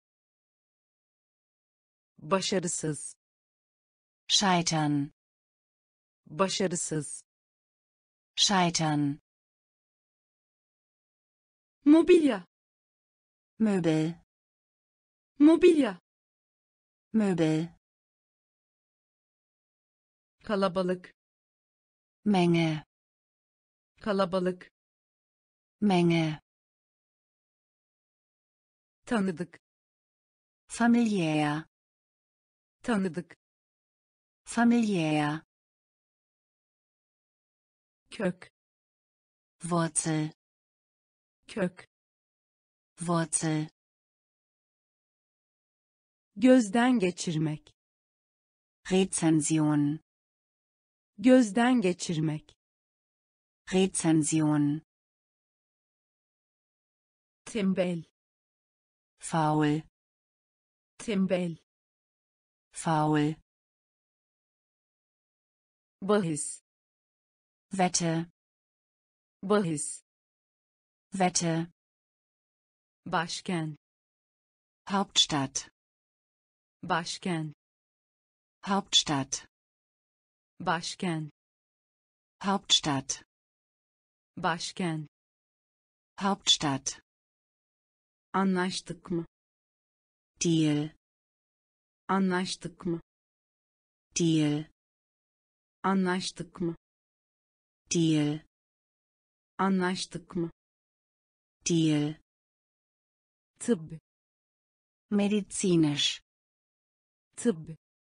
başarısız, Scheitern, başarısız, Scheitern, mobilya, Möbel, mobilya, Möbel, kalabalık, Menge, kalabalık, Menge, tanıdık, familiär, tanıdık, familiär, kök, Wurzel, kök, Wurzel, gözden geçirmek, Rezension. Gözden geçirmek. Rezension. Tembel. Faul. Tembel. Faul. Bahis. Wette. Bahis. Wette. Başkent. Hauptstadt. Başkent. Hauptstadt. Başkent. Hauptstadt. Başkent. Hauptstadt. Anlaştık mı? Deal. Anlaştık mı? Deal. Anlaştık mı? Deal. Anlaştık mı? Deal. Tıbb. Medizinisch. Tıbb.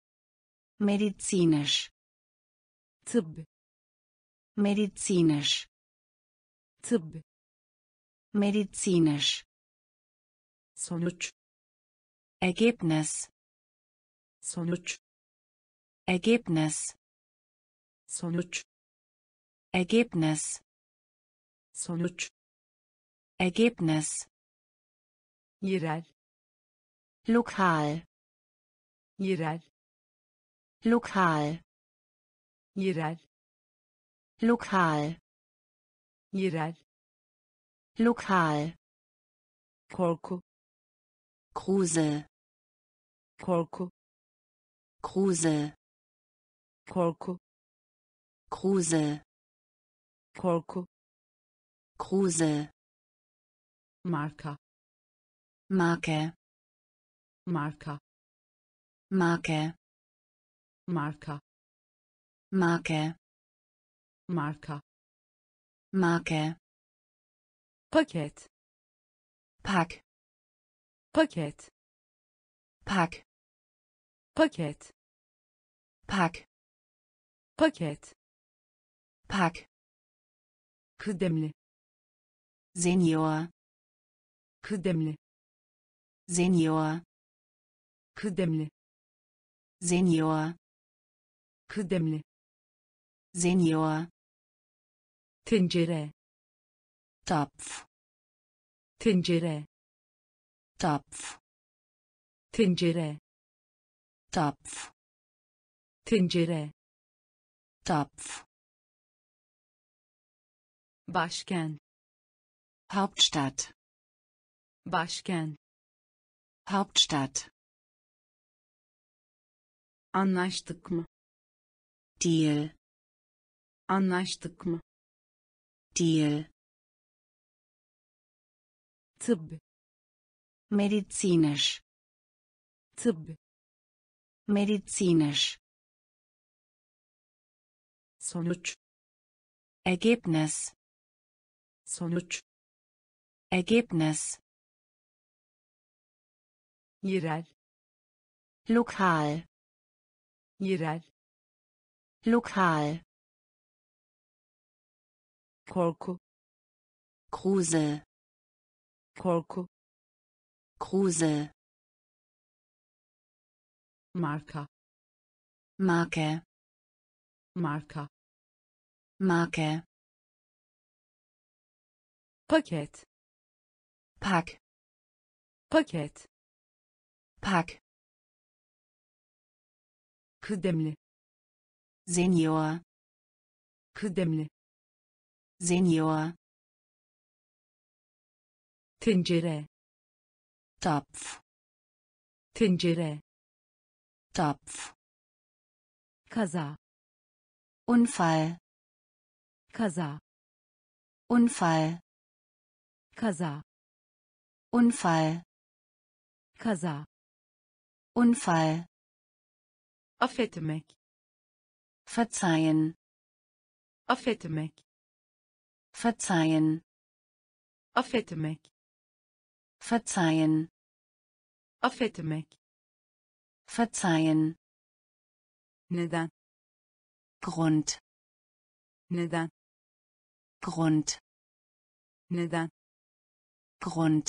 Medizinisch. Tıbb. Medizinisch. Tıbb. Medizinisch. Sonuç. Ergebnis. Sonuç. Ergebnis. Sonuç. Ergebnis. Sonuç. Ergebnis. Yerel. Lokal. Yerel. Lokal. Yerel. Lokal. Yerel. Lokal. Korku. Grusel. Korku. Grusel. Korku. Grusel. Korku. Grusel. Marka. Marke. Marka. Marke. Marka. Marke. Marka. Marke. Paket. Pack. Paket. Pack. Paket. Pack. Paket. Pack. Kıdemli. Senior. Kıdemli. Senior. Kıdemli. Senior. Kıdemli. Senior. Tencere. Topf. Tencere. Topf. Tencere. Topf. Tencere. Topf. Başkent. Hauptstadt. Başkent. Hauptstadt. Anlaştık mı? Deal. Anlaştık mı? Deal. Tıbb. Medizinisch. Tıbb. Medizinisch. Sonuç. Ergebnis. Sonuç. Ergebnis. Yerel. Lokal. Yerel. Lokal. Korku. Grusel. Korku. Grusel. Marka. Marke. Marka. Marke. Paket. Pack. Paket. Pack. Kıdemli. Senior. Kıdemli. Senior. Tencere. Topf. Tencere. Topf. Kaza. Unfall. Kaza. Unfall. Kaza. Unfall. Kaza. Unfall. Affetmek. Verzeihen. Affetmek. Verzeihen. Affetmek. Verzeihen. Affetmek. Verzeihen. Neden? Grund. Neden? Grund. Neden? Grund.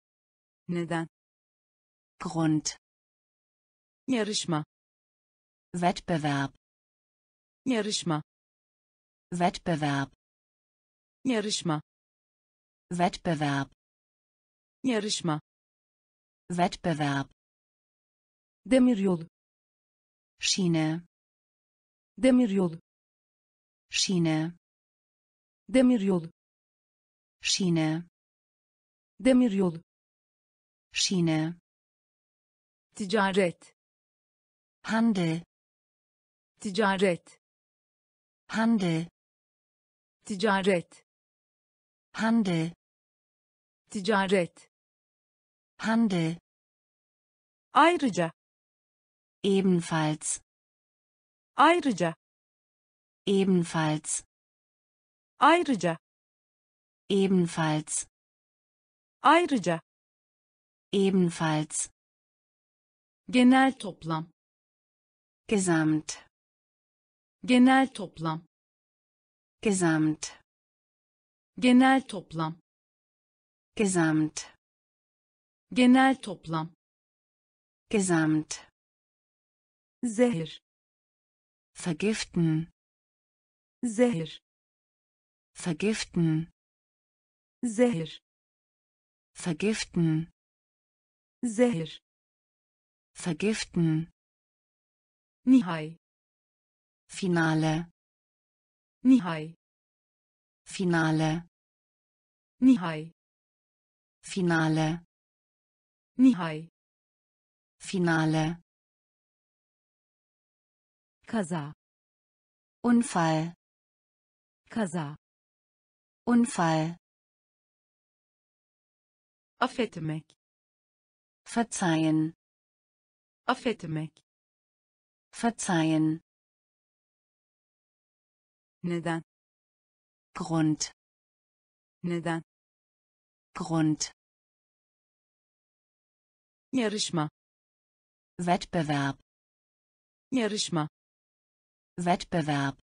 Neden? Grund. Yarışma. Wettbewerb, yarışma, Wettbewerb, yarışma, Wettbewerb, yarışma, Wettbewerb, demiryolu, Schiene, demiryolu, Schiene, demiryolu, Schiene, demiryolu, Schiene, ticaret, Handel, ticaret, Handel, ticaret, Handel, ticaret, Handel, ayrıca, ebenfalls, ayrıca, ebenfalls, ayrıca, ebenfalls, ayrıca, ebenfalls, genel toplam, gesamt, genel toplam, gesamt, genel toplam, gesamt, genel toplam, gesamt, zehir, vergiften, zehir, vergiften, zehir, vergiften, zehir, vergiften, nihai, Finale, nihai, Finale, nihai, Finale, nihai, Finale, kaza, Unfall, kaza, Unfall, affetmek, verzeihen, affetmek, verzeihen, neden, Grund, neden, Grund, yarışma, Wettbewerb, yarışma, Wettbewerb,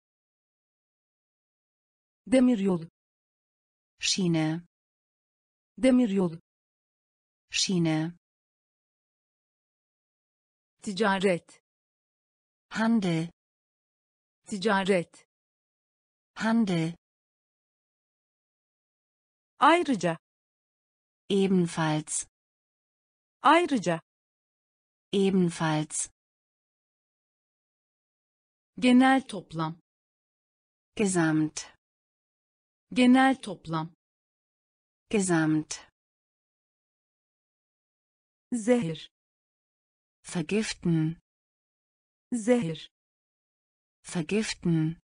demiryolu, Schiene, demiryolu, Schiene, ticaret, Handel, ticaret, Handel, ayrıca, ebenfalls, ayrıca, ebenfalls, genel toplam, gesamt, genel toplam, gesamt, zehir, vergiften, zehir, vergiften,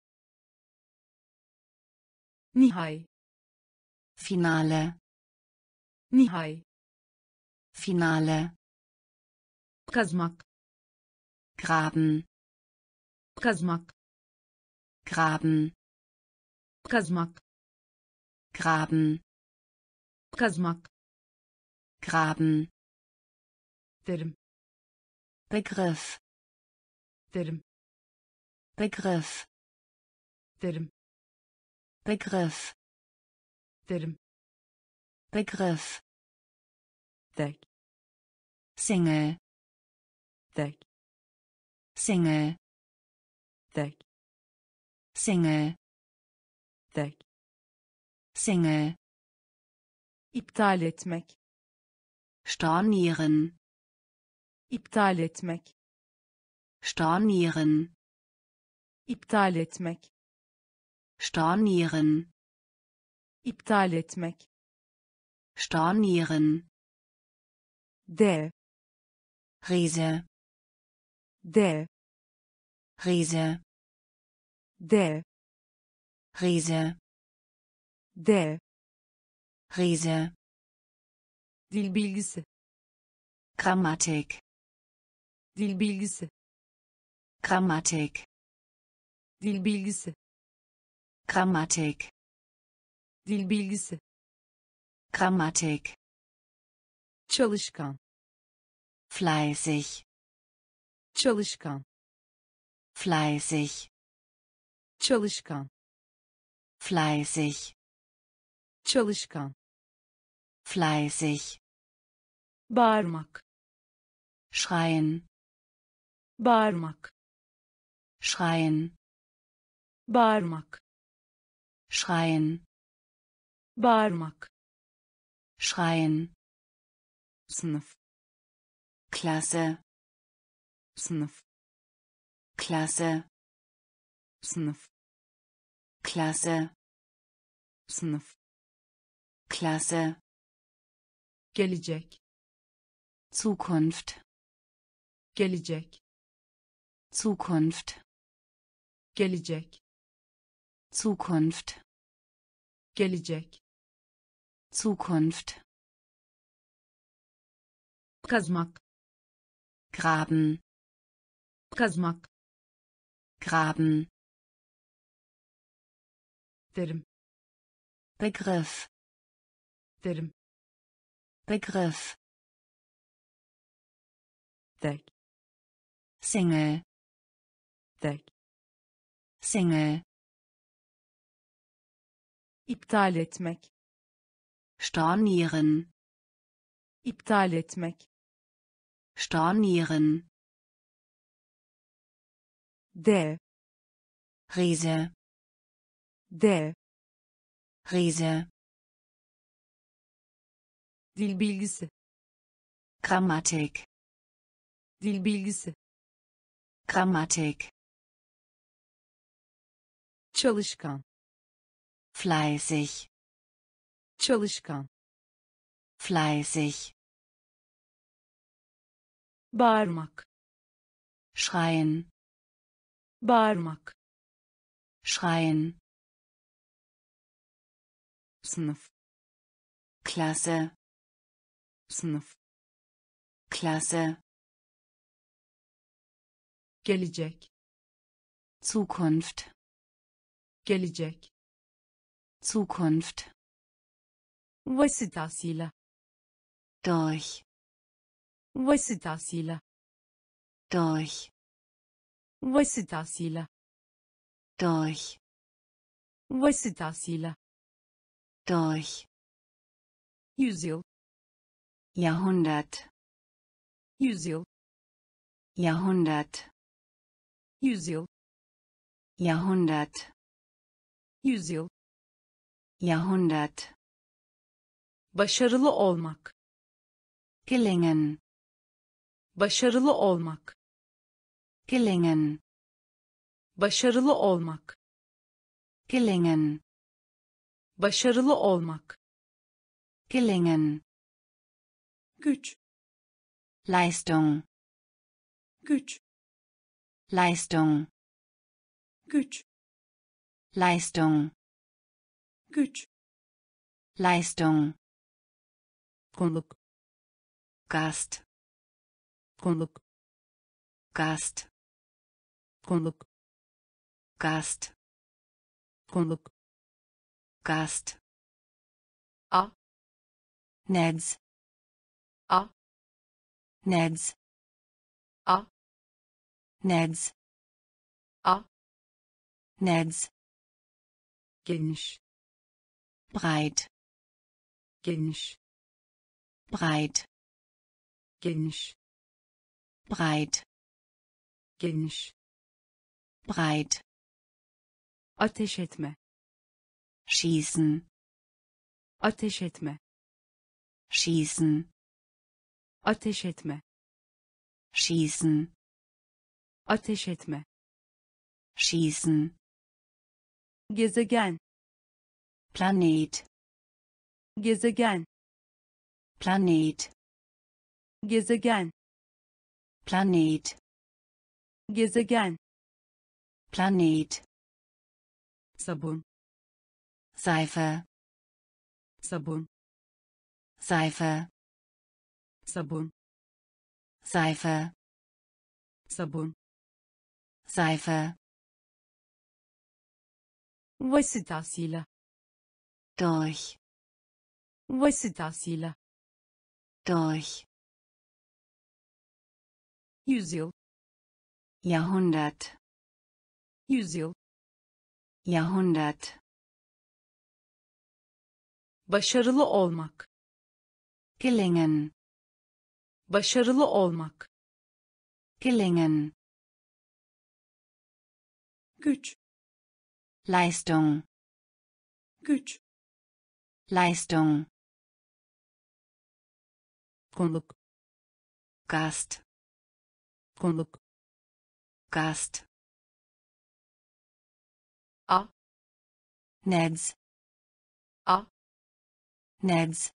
nihai, Finale, nihai, Finale, kazmak, graben, kazmak, graben, kazmak, graben, kazmak, graben, derim, Begriff, derim, Begriff, derim, Begriff, derim, Begriff, tek, Single, tek, Single, tek, Single, tek, Single, iptal etmek, stornieren, iptal etmek, stornieren, iptal etmek, stornieren, iptal etmek, stornieren, dev, Riese, dev, Riese, dev, Riese, dev, Riese, dil bilgisi, Grammatik, dil bilgisi, Grammatik, dil bilgisi, Grammatik, dil bilgisi, Grammatik, çalışkan, fleißig, çalışkan, fleißig, çalışkan, fleißig, çalışkan, fleißig, bağırmak, schreien, bağırmak, schreien, bağırmak, schreien, bağırmak, schreien, sınıf, Klasse, sınıf, Klasse, sınıf, Klasse, sınıf, Klasse, gelecek, Zukunft, gelecek, Zukunft, gelecek, Zukunft, gelecek, Zukunft, kazmak, graben, kazmak, graben, derim, Begriff, derim, Begriff, tek, Single, tek, Single, iptal etmek, stornieren, iptal etmek, stornieren, dev, Riese, dev, Riese, dil bilgisi, Grammatik, dil bilgisi, Grammatik, çalışkan, fleißig, çalışkan, fleißig, bağırmak, schreien, bağırmak, schreien, sınıf, Klasse, sınıf, Klasse, gelecek, Zukunft, gelecek, Zukunft, vasıtasıyla, durch, vasıtasıyla, durch, vasıtasıyla, durch, vasıtasıyla, durch, yüzyıl, Jahrhundert, yüzyıl, Jahrhundert, yüzyıl, Jahrhundert, yüzyıl, Jahrhundert, başarılı olmak, gelingen, başarılı olmak, gelingen, başarılı olmak, gelingen, başarılı olmak, gelingen, güç, Leistung, güç, Leistung, güç, Leistung, güç, Leistung, konuk, Gast, konuk, Gast, konuk, Gast, konuk, Gast, a, Netz, a, Netz, a, Netz, a, Netz, geniş, breit, geniş, breit, geniş, breit, geniş, breit, ateş etme, schießen, ateş etme, schießen, ateş etme, schießen, ateş etme, schießen, gezegen, Planet, gezegen, Planet, gezegen, Planet, gezegen, Planet, sabun, Seife, sabun, Seife, sabun, Seife, sabun, Seife, vasıtasıyla, durch, vasıtasıyla, durch, yüzyıl, Jahrhundert, yüzyıl, Jahrhundert, başarılı olmak, gelingen, başarılı olmak, gelingen, güç, Leistung, güç, Leistung, konuk, Gast, konuk, Gast, a, Netz, a, Netz,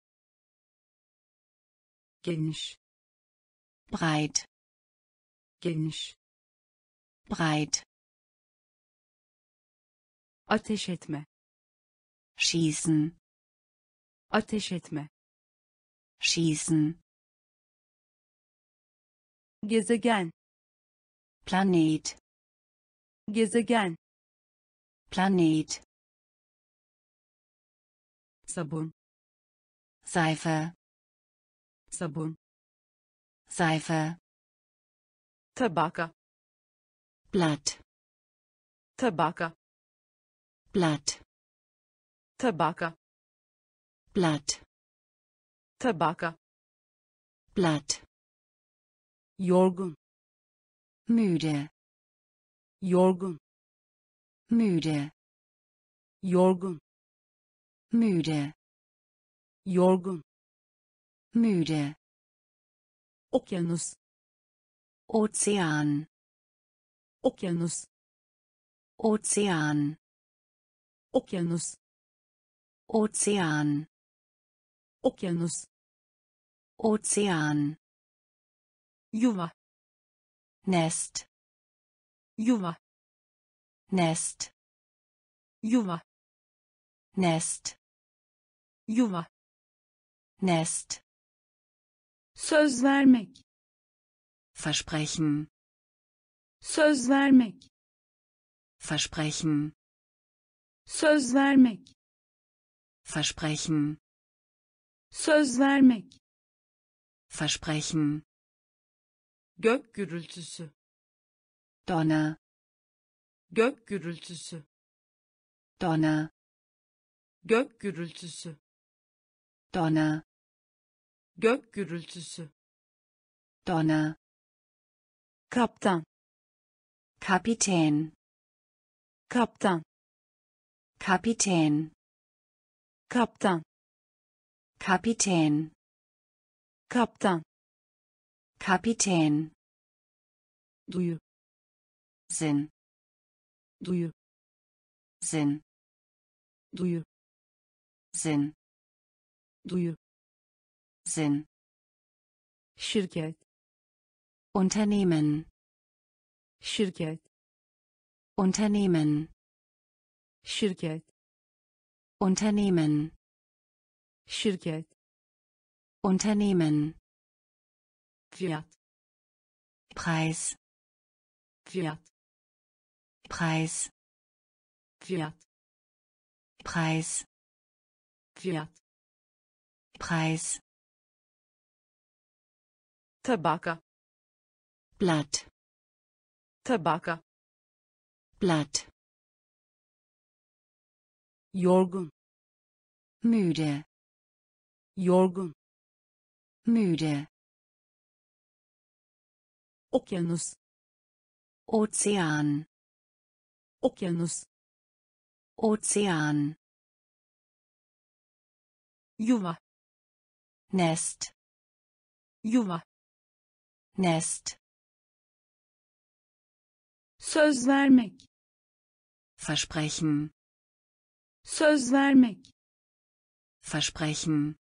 geniş, breit, geniş, breit, ateş etme, schießen, ateş etme, schießen, gezegen, Planet, gezegen, Planet, sabun, Seife, sabun, Seife, tabaka, Blatt, tabaka, Blatt, tabaka, Blatt, tabaka, Blatt, yorgun, müde, yorgun, müde, yorgun, müde, yorgun, müde, okyanus, Ozean, okyanus, Ozean, okyanus, Ozean, okyanus, Ozean, yuva, Nest, yuva, Nest, yuva, Nest, yuva, Nest, söz vermek, Versprechen, söz vermek, Versprechen, söz vermek, Versprechen, söz vermek, Versprechen, gök gürültüsü, Donner, gök gürültüsü, Donner, gök gürültüsü, Donner, gök gürültüsü, Donner, kaptan, Kapitän, kaptan, Kapitän, kaptan, Kapitän, kaptan, Kapitän, duyu, Sinn, duyu, Sinn, duyu, Sinn, duyu, Sinn, şirket, Unternehmen, şirket, Unternehmen, şirket, Unternehmen, şirket, Unternehmen, fiyat, Preis, fiyat, Preis, fiyat, Preis, fiyat, Preis, tabaka, Blatt, tabaka, Blatt, yorgun, müde, yorgun, müde, okyanus, Ozean, okyanus, Ozean, yuva, Nest, yuva, Nest, söz vermek, Versprechen, söz vermek, Versprechen,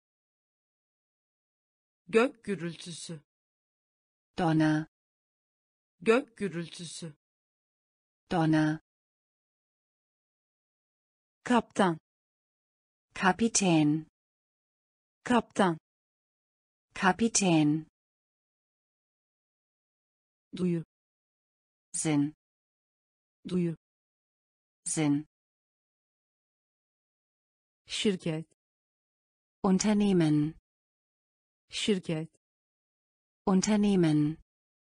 gök gürültüsü, Donner, gök gürültüsü, Donner, kaptan, Kapitän, kaptan, Kapitän, duyu, Sinn, duyu, Sinn, şirket, Unternehmen, şirket, Unternehmen,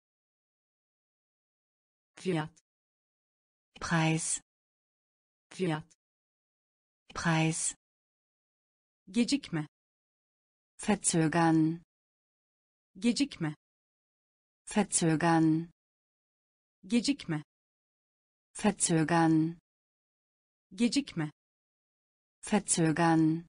fiyat, Preis, fiyat, Preis, gecikme, verzögern, gecikme, verzögern, gecikme, Verzögern. Gecikme. Verzögern.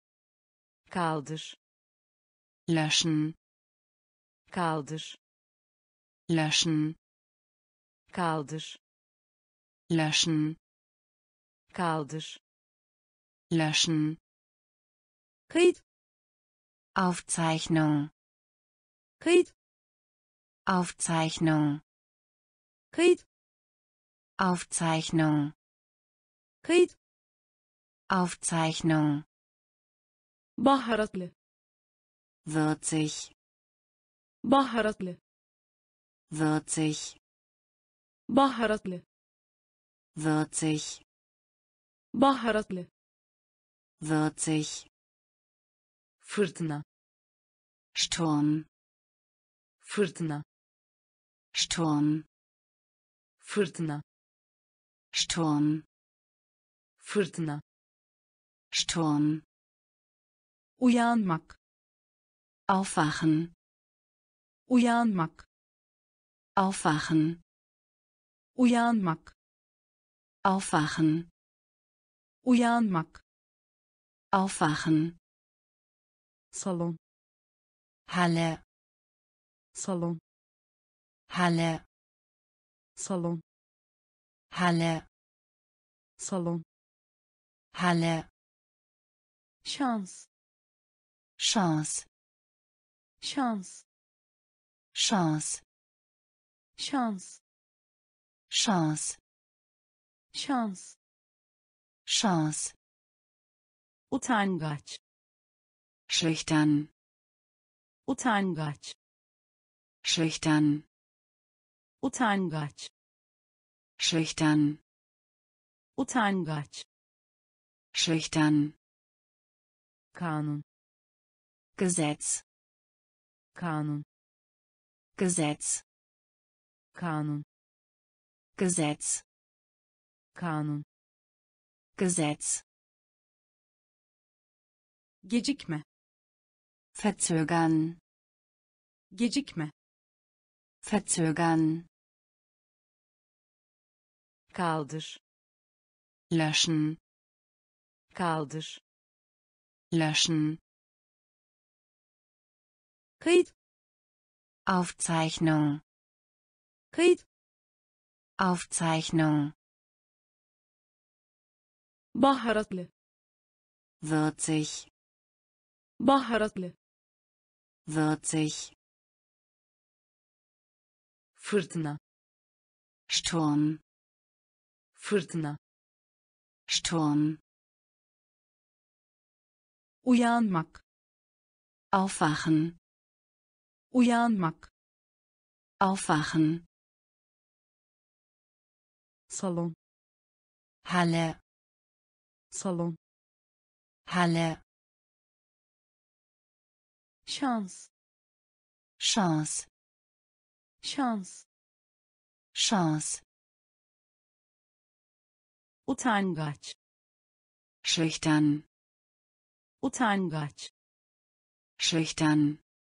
Kaldır. Löschen. Kaldır. Löschen. Kaldır. Löschen. Kaldır. Löschen. Kayıt. Aufzeichnung. Kayıt. Aufzeichnung. Kayıt. Aufzeichnung. Kayıt. Aufzeichnung. Baharatlı. Würzig. Baharatlı. Würzig. Baharatlı. Würzig. Baharatlı. Würzig. Fırtına. Sturm. Fırtına. Sturm. Fırtına. Sturm. Fırtına. Sturm. Uyanmak. Aufwachen. Uyanmak. Aufwachen. Uyanmak. Aufwachen. Uyanmak. Aufwachen. Salon. Halle. Salon. Halle. Salon. Halle. Salon. Halle. Şans. Chance. Şans. Chance. Şans. Chance. Şans. Chance. Utangaç. Schüchtern. Utangaç. Schüchtern. Utangaç. Schüchtern. Utangaç. Schüchtern. Kanun. Gesetz. Kanun. Gesetz. Kanun. Gesetz. Kanun. Gesetz. Gecikme. Verzögern. Gecikme. Verzögern. Kaldır. Löschen. Kaldır. Löschen. Kayıt. Aufzeichnung. Kayıt. Aufzeichnung. Baharatlı. Würzig. Baharatlı. Würzig. Fırtına. Sturm. Fırtına. Sturm. Uyanmak. Aufwachen. Uyanmak. Aufwachen. Salon. Halle. Salon. Halle. Şans. Chance. Şans. Chance. Utangaç. Schüchtern. Utangaç. Schüchtern.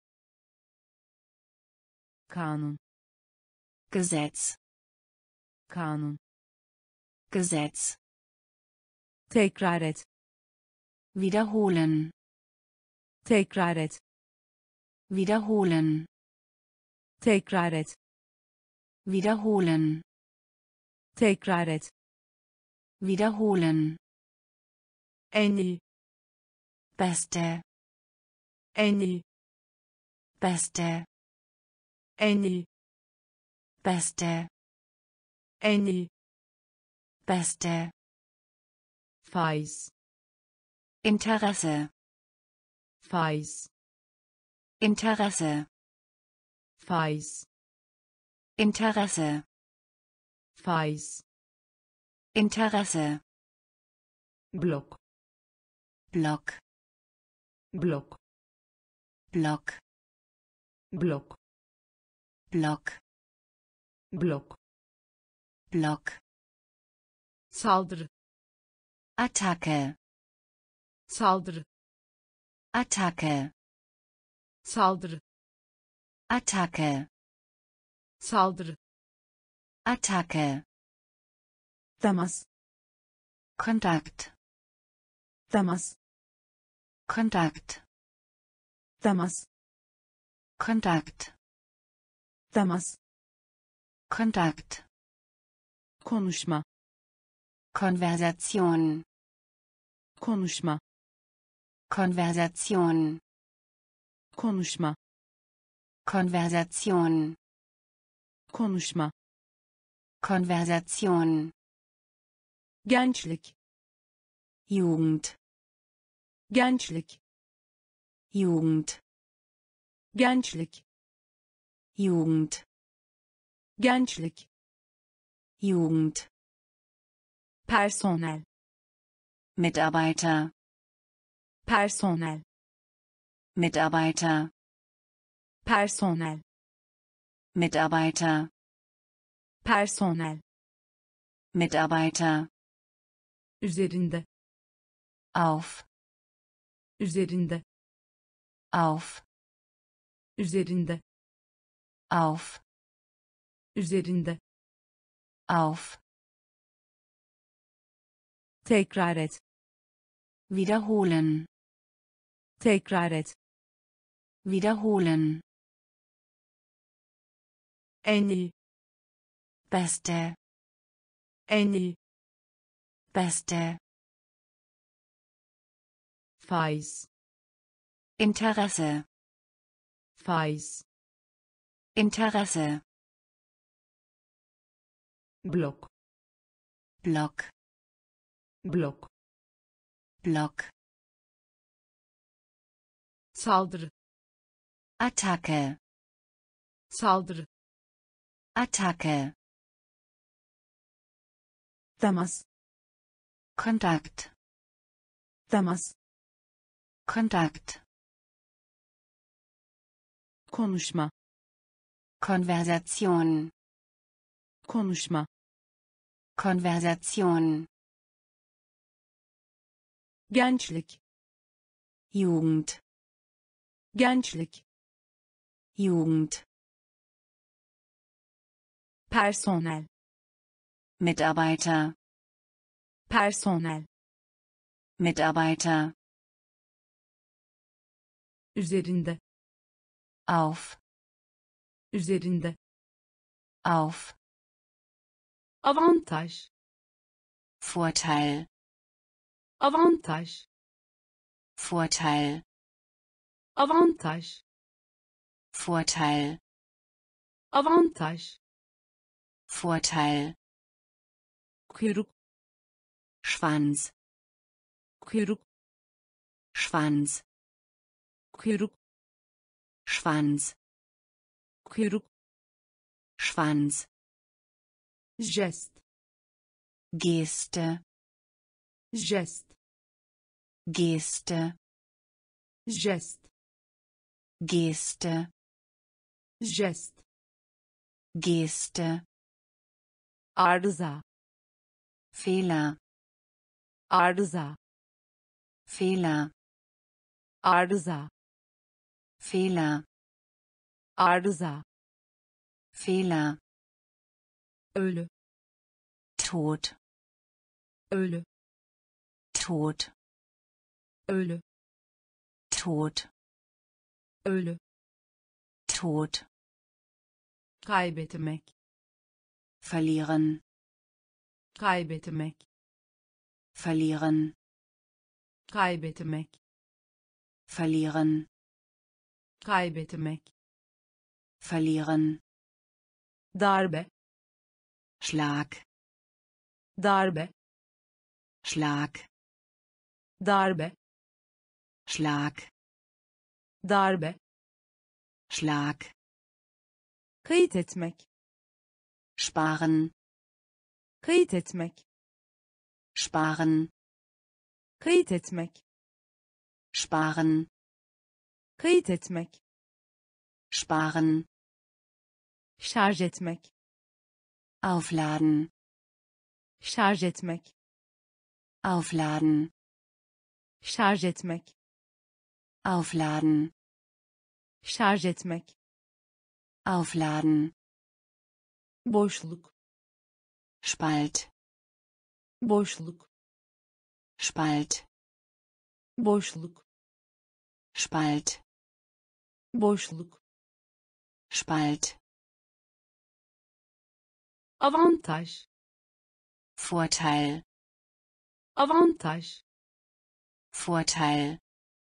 Kanun. Gesetz. Kanun. Gesetz. Tekrar et. Wiederholen. Tekrar et. Wiederholen. Tekrar et. Wiederholen. Tekrar et. Wiederholen. En iyi. Beste. En iyi. Beste. En iyi. Beste. En iyi. Beste. Faiz. Interesse. Faiz. Interesse. Faiz. Interesse. Faiz. Interesse. Blok. Block. Blok. Block. Blok. Block. Blok. Block. Saldırı. Attacke. Saldırı. Attacke. Saldırı. Attacke. Saldırı. Attacke. temas, Kontakt, temas, Kontakt, temas, Kontakt, temas, Kontakt, konuşma, Konversation, konuşma, Konversation, konuşma, Konversation, konuşma, Konversation, gençlik, Jugend, gençlik, Jugend, gençlik, Jugend, gençlik, Jugend, personel, Mitarbeiter, personel, Mitarbeiter, personel, Mitarbeiter, personel, Mitarbeiter, üzerinde, auf, üzerinde, auf, üzerinde, auf, üzerinde, auf, tekrar et, wiederholen, tekrar et, wiederholen, en iyi, beste, en iyi, beste, faiz, Interesse, faiz, Interesse, blok, Block, blok, Block, saldırı, Attacke, saldırı, Attacke, temas, Kontakt, temas, Kontakt, konuşma, Konversation, konuşma, Konversation, gençlik, Jugend, gençlik, Jugend, personel, Mitarbeiter, personel, Mitarbeiter, üzerinde, auf, üzerinde, auf, avantaj, Vorteil, avantaj, Vorteil, avantaj, Vorteil, avantaj, Vorteil, kuyruk, Schwanz, kuyruk, Schwanz, kuyruk, Schwanz, kuyruk, Schwanz, jest, Geste, jest, Geste, jest, Geste, jest, Geste, arıza, Fehler, arıza, Fehler, arıza, Fehler, arıza, Fehler, ölü, Tod, ölü, Tod, ölü, Tod, ölü, Tod, kaybetmek, verlieren, kaybetmek, verlieren, kaybetmek, verlieren, kaybetmek, verlieren, darbe, Schlag, darbe, Schlag, darbe, Schlag, darbe, Schlag, kayıt etmek, sparen, kayıt etmek, sparen, kayıt etmek, sparen, kayıt etmek, sparen, şarj etmek, aufladen, şarj etmek, aufladen, şarj etmek, aufladen, şarj etmek, aufladen, boşluk, Spalt, boşluk, Spalt, boşluk, Spalt, boşluk, Spalt, avantaj, Vorteil, avantaj, Vorteil,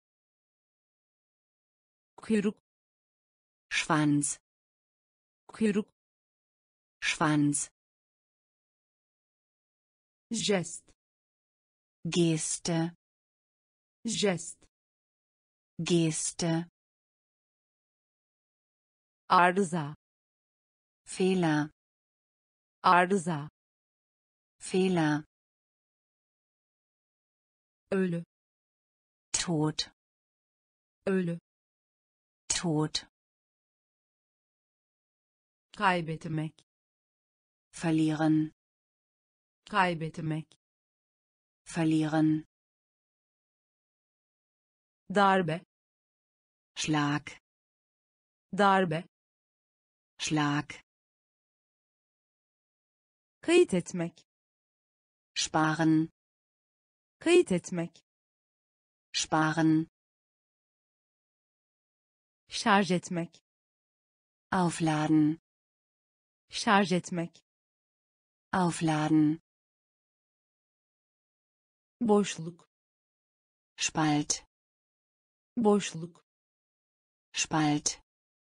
kuyruk, Schwanz, kuyruk, Schwanz, jest, Geste, jest, Geste, arıza, Fehler, arıza, Fehler, ölü, Tod, ölü, Tod, kaybetmek, verlieren, kaybetmek, verlieren, darbe, Schlag, darbe, Schlag, kayıt etmek, sparen, kayıt etmek, sparen, şarj etmek, aufladen, şarj etmek, aufladen, boşluk, Spalt, boşluk, Spalt,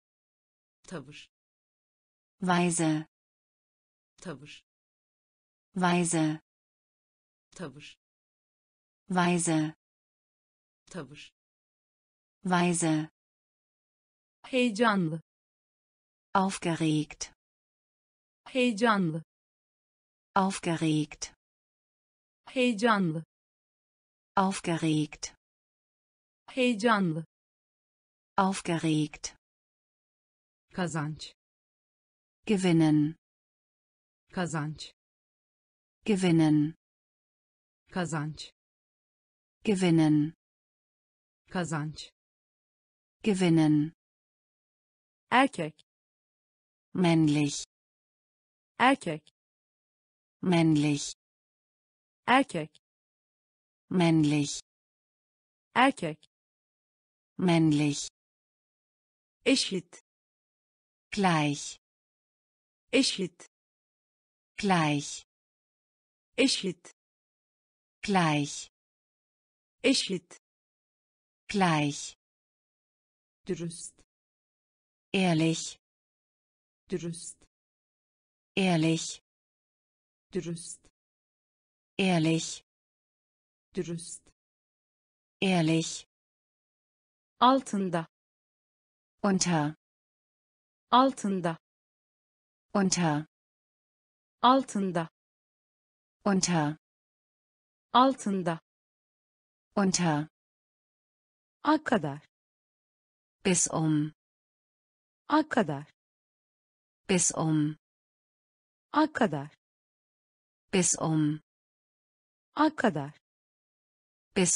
tavır, Weise, tavır, Weise, tavır, Weise, tavır, Weise, heyecanlı, aufgeregt, heyecanlı, aufgeregt, heyecanlı, aufgeregt, heyecanlı, aufgeregt, kazanç, gewinnen, kazanç, gewinnen, kazanç, gewinnen, kazanç, gewinnen, erkek, männlich, erkek, männlich, erkek, männlich, erkek, männlich, eşit, gleich, eşit, gleich, eşit, gleich, eşit, gleich, dürüst, ehrlich, dürüst, ehrlich, dürüst, ehrlich, dürüst, ehrlich, altında, unter, altında, unter, altında, unter, altında, unter, a kadar, bis a kadar, bis a kadar, bis a kadar, bis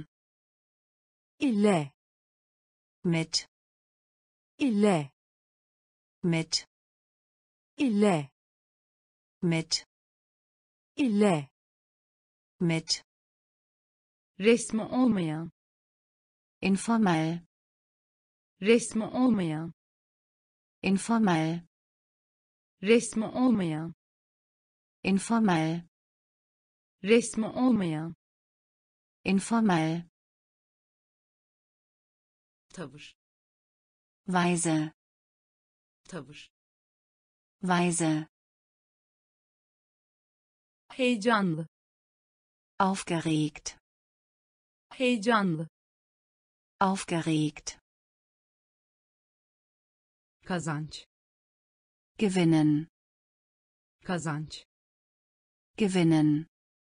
ille, mit, ille, mit, ille, mit, ille, mit, resmi olmayan, informell, resmi olmayan, informell, resmi olmayan, informell, resmi olmayan, informell, tavır, Weise, tavır, Weise, heyecanlı, aufgeregt, heyecanlı, aufgeregt, kazanç, gewinnen, kazanç, gewinnen,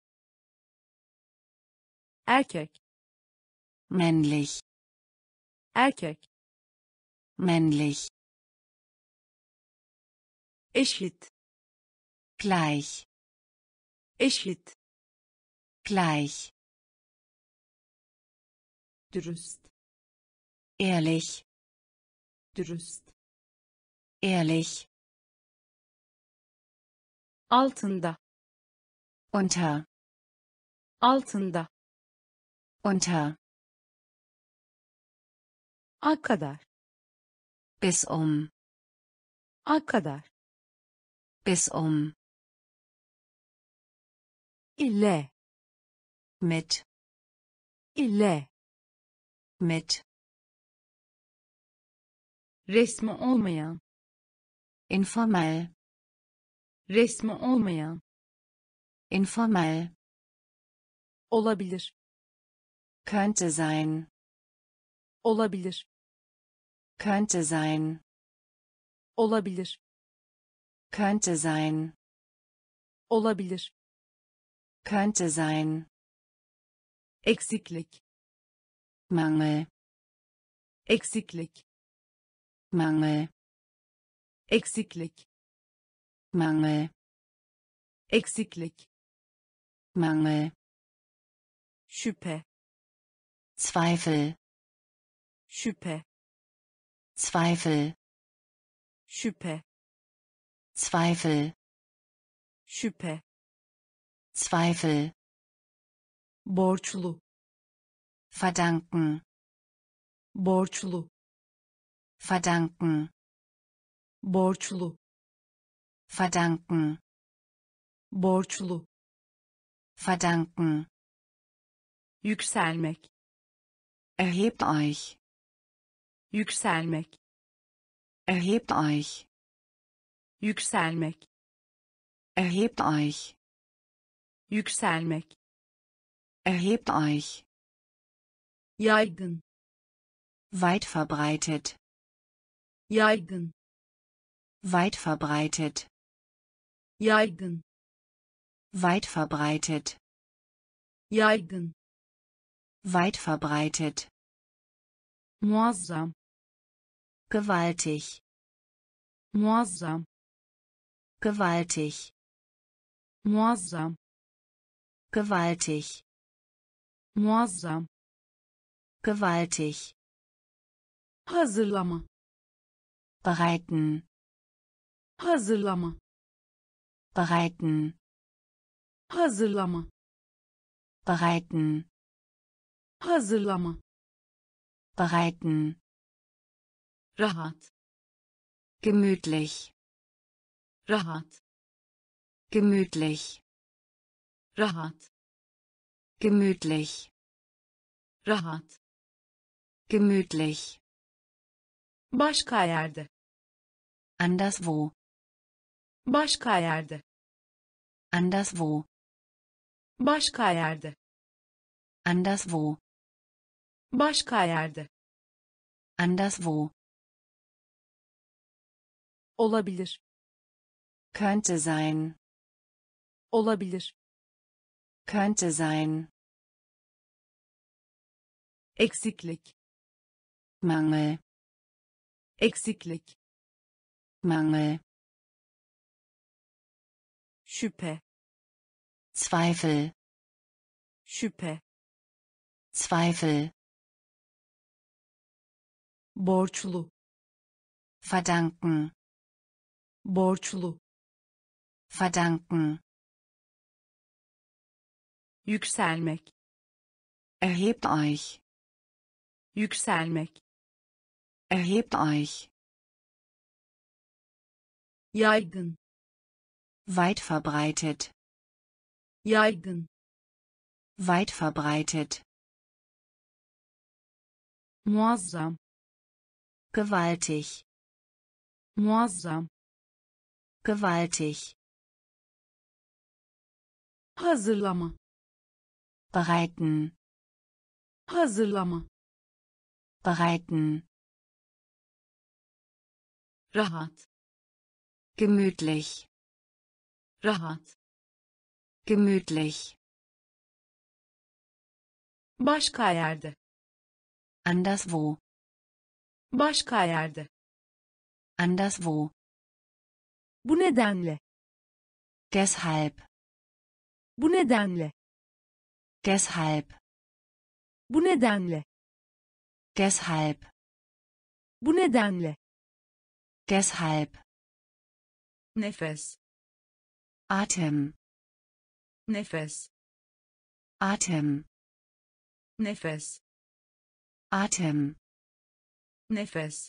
erkek, männlich, erkek, männlich, eşit, gleich, eşit, gleich, dürüst, ehrlich, dürüst, ehrlich, altında, unter, altında, unter, a kadar, bis a kadar, ile, mit, ile, resmi olmayan, informell, resmi olmayan, informell, olabilir, könnte sein, olabilir, könnte sein, olabilir, könnte sein, olabilir, könnte sein, eksiklik, Mangel, eksiklik, Mangel, eksiklik, Mangel, eksiklik, Mangel, şüphe, Zweifel, şüphe, Zweifel, şüphe, Zweifel, şüphe, Zweifel, borçlu, verdanken, borçlu, verdanken, borçlu, verdanken, borçlu, verdanken, yükselmek, erhebt euch, yükselmek, erhebt euch, yükselmek, erhebt euch, yükselmek, erhebt euch, yaygın, weit verbreitet, yaygın, weit verbreitet, yaygın, weit verbreitet, yaygın, weit verbreitet, muazzam, gewaltig, muazzam, gewaltig, muazzam, gewaltig, muazzam, gewaltig, hazırlama, bereiten, hazırlama, bereiten, hazırlama, bereiten, hazırlama, bereiten, rahat, gemütlich, rahat, gemütlich, rahat, gemütlich, rahat, gemütlich, başka yerde, anderswo, başka yerde, anderswo, başka yerde, anderswo, başka yerde, anderswo, olabilir, könnte sein, olabilir, könnte sein, eksiklik, Mangel, eksiklik, Mangel, şüphe, Zweifel, şüphe, Zweifel, borçlu, verdanken, borçlu, verdanken, yükselmek, erhebt euch, yükselmek, erhebt euch, yaygın, weit verbreitet, yaygın, weit verbreitet, muazzam, gewaltig, muazzam, gewaltig, hazırlama, bereiten, hazırlama, bereiten, rahat, gemütlich, rahat, gemütlich, başka yerde, anderswo, başka yerde, anderswo, bu nedenle, deshalb, bu nedenle, deshalb, bu nedenle, deshalb, bu nedenle, deshalb, nefes, Atem, nefes, Atem, nefes, Atem, nefes,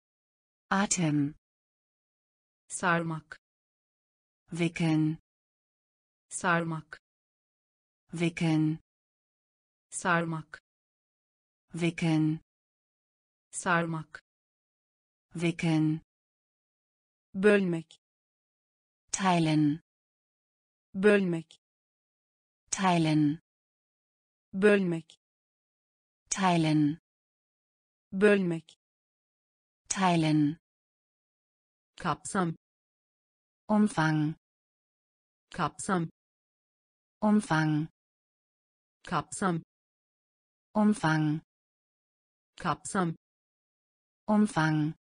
Atem, sarmak, wickeln, sarmak, wickeln, sarmak, wickeln, sarmak, wickeln, bölmek, teilen, bölmek, teilen, bölmek, teilen, bölmek, teilen, kapsam, Umfang, kapsam, Umfang, kapsam, Umfang, kapsam, Umfang,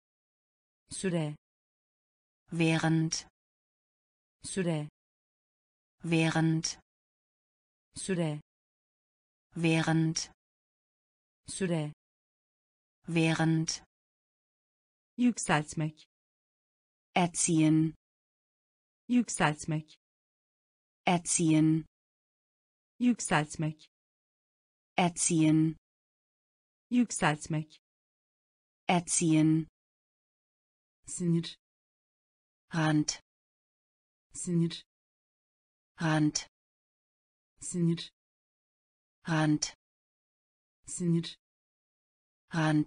süre, während, süre, während, süre, während, süre, während, yükseltmek, erziehen, yükseltmek, erziehen, yükseltmek, erziehen, yükseltmek, erziehen, sinir, Rand, sinir, Rand, sinir, Rand, sinir, Rand,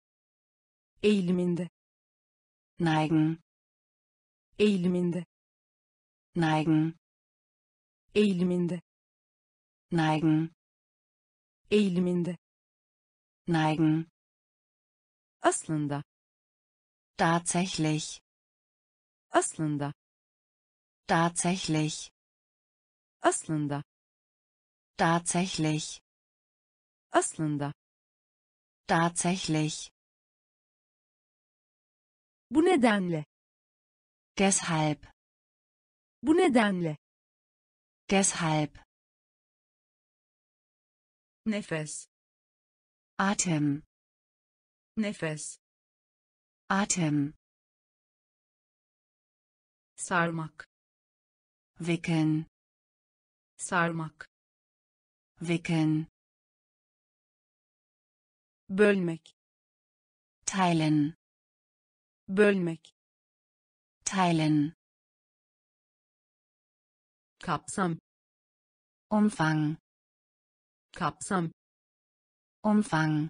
eğiliminde, neigen, eğiliminde, neigen, eğiliminde, neigen, eğiliminde, neigen, aslında, tatsächlich, aslında, tatsächlich, aslında, tatsächlich, aslında, tatsächlich, bu nedenle, deshalb, bu nedenle, deshalb, nefes, Atem, nefes, Atem, sarmak, wickeln, sarmak, wickeln, bölmek, teilen, bölmek, teilen, kapsam, Umfang, kapsam, Umfang,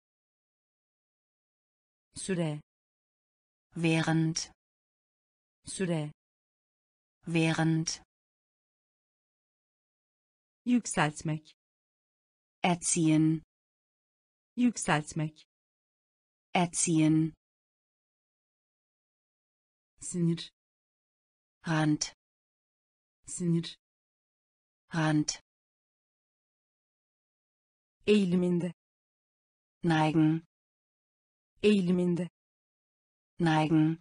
süre, während, süre, während, yükseltmek, erziehen, yükseltmek, erziehen, sinir, Rand, sinir, Rand, eğiliminde, neigen, eğiliminde, neigen,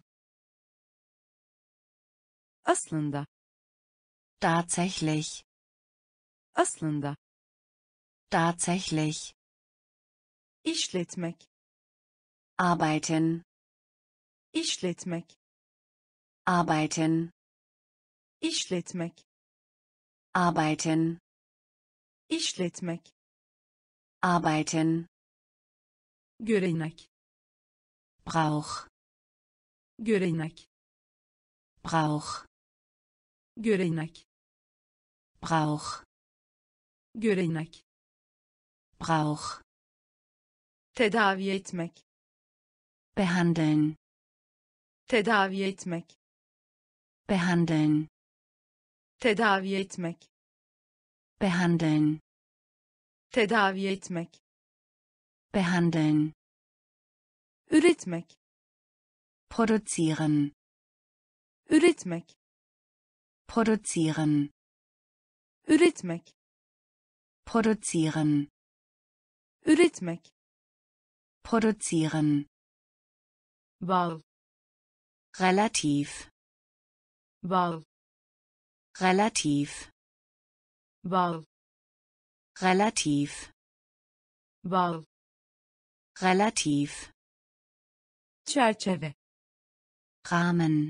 aslında, tatsächlich, aslında, tatsächlich, işletmek, arbeiten, işletmek, arbeiten, işletmek, arbeiten, işletmek, arbeiten, görenek, Brauch, görenek, Brauch, görenek, Brauch, görenek, Brauch, tedavi etmek, behandeln, tedavi etmek, behandeln, tedavi etmek, behandeln, tedavi etmek, behandeln, üretmek, produzieren, üretmek, produzieren, üretmek, produzieren, üretmek, produzieren, bal, relativ, bal, relativ, bal, relativ, bal, relativ, çerçeve, Rahmen,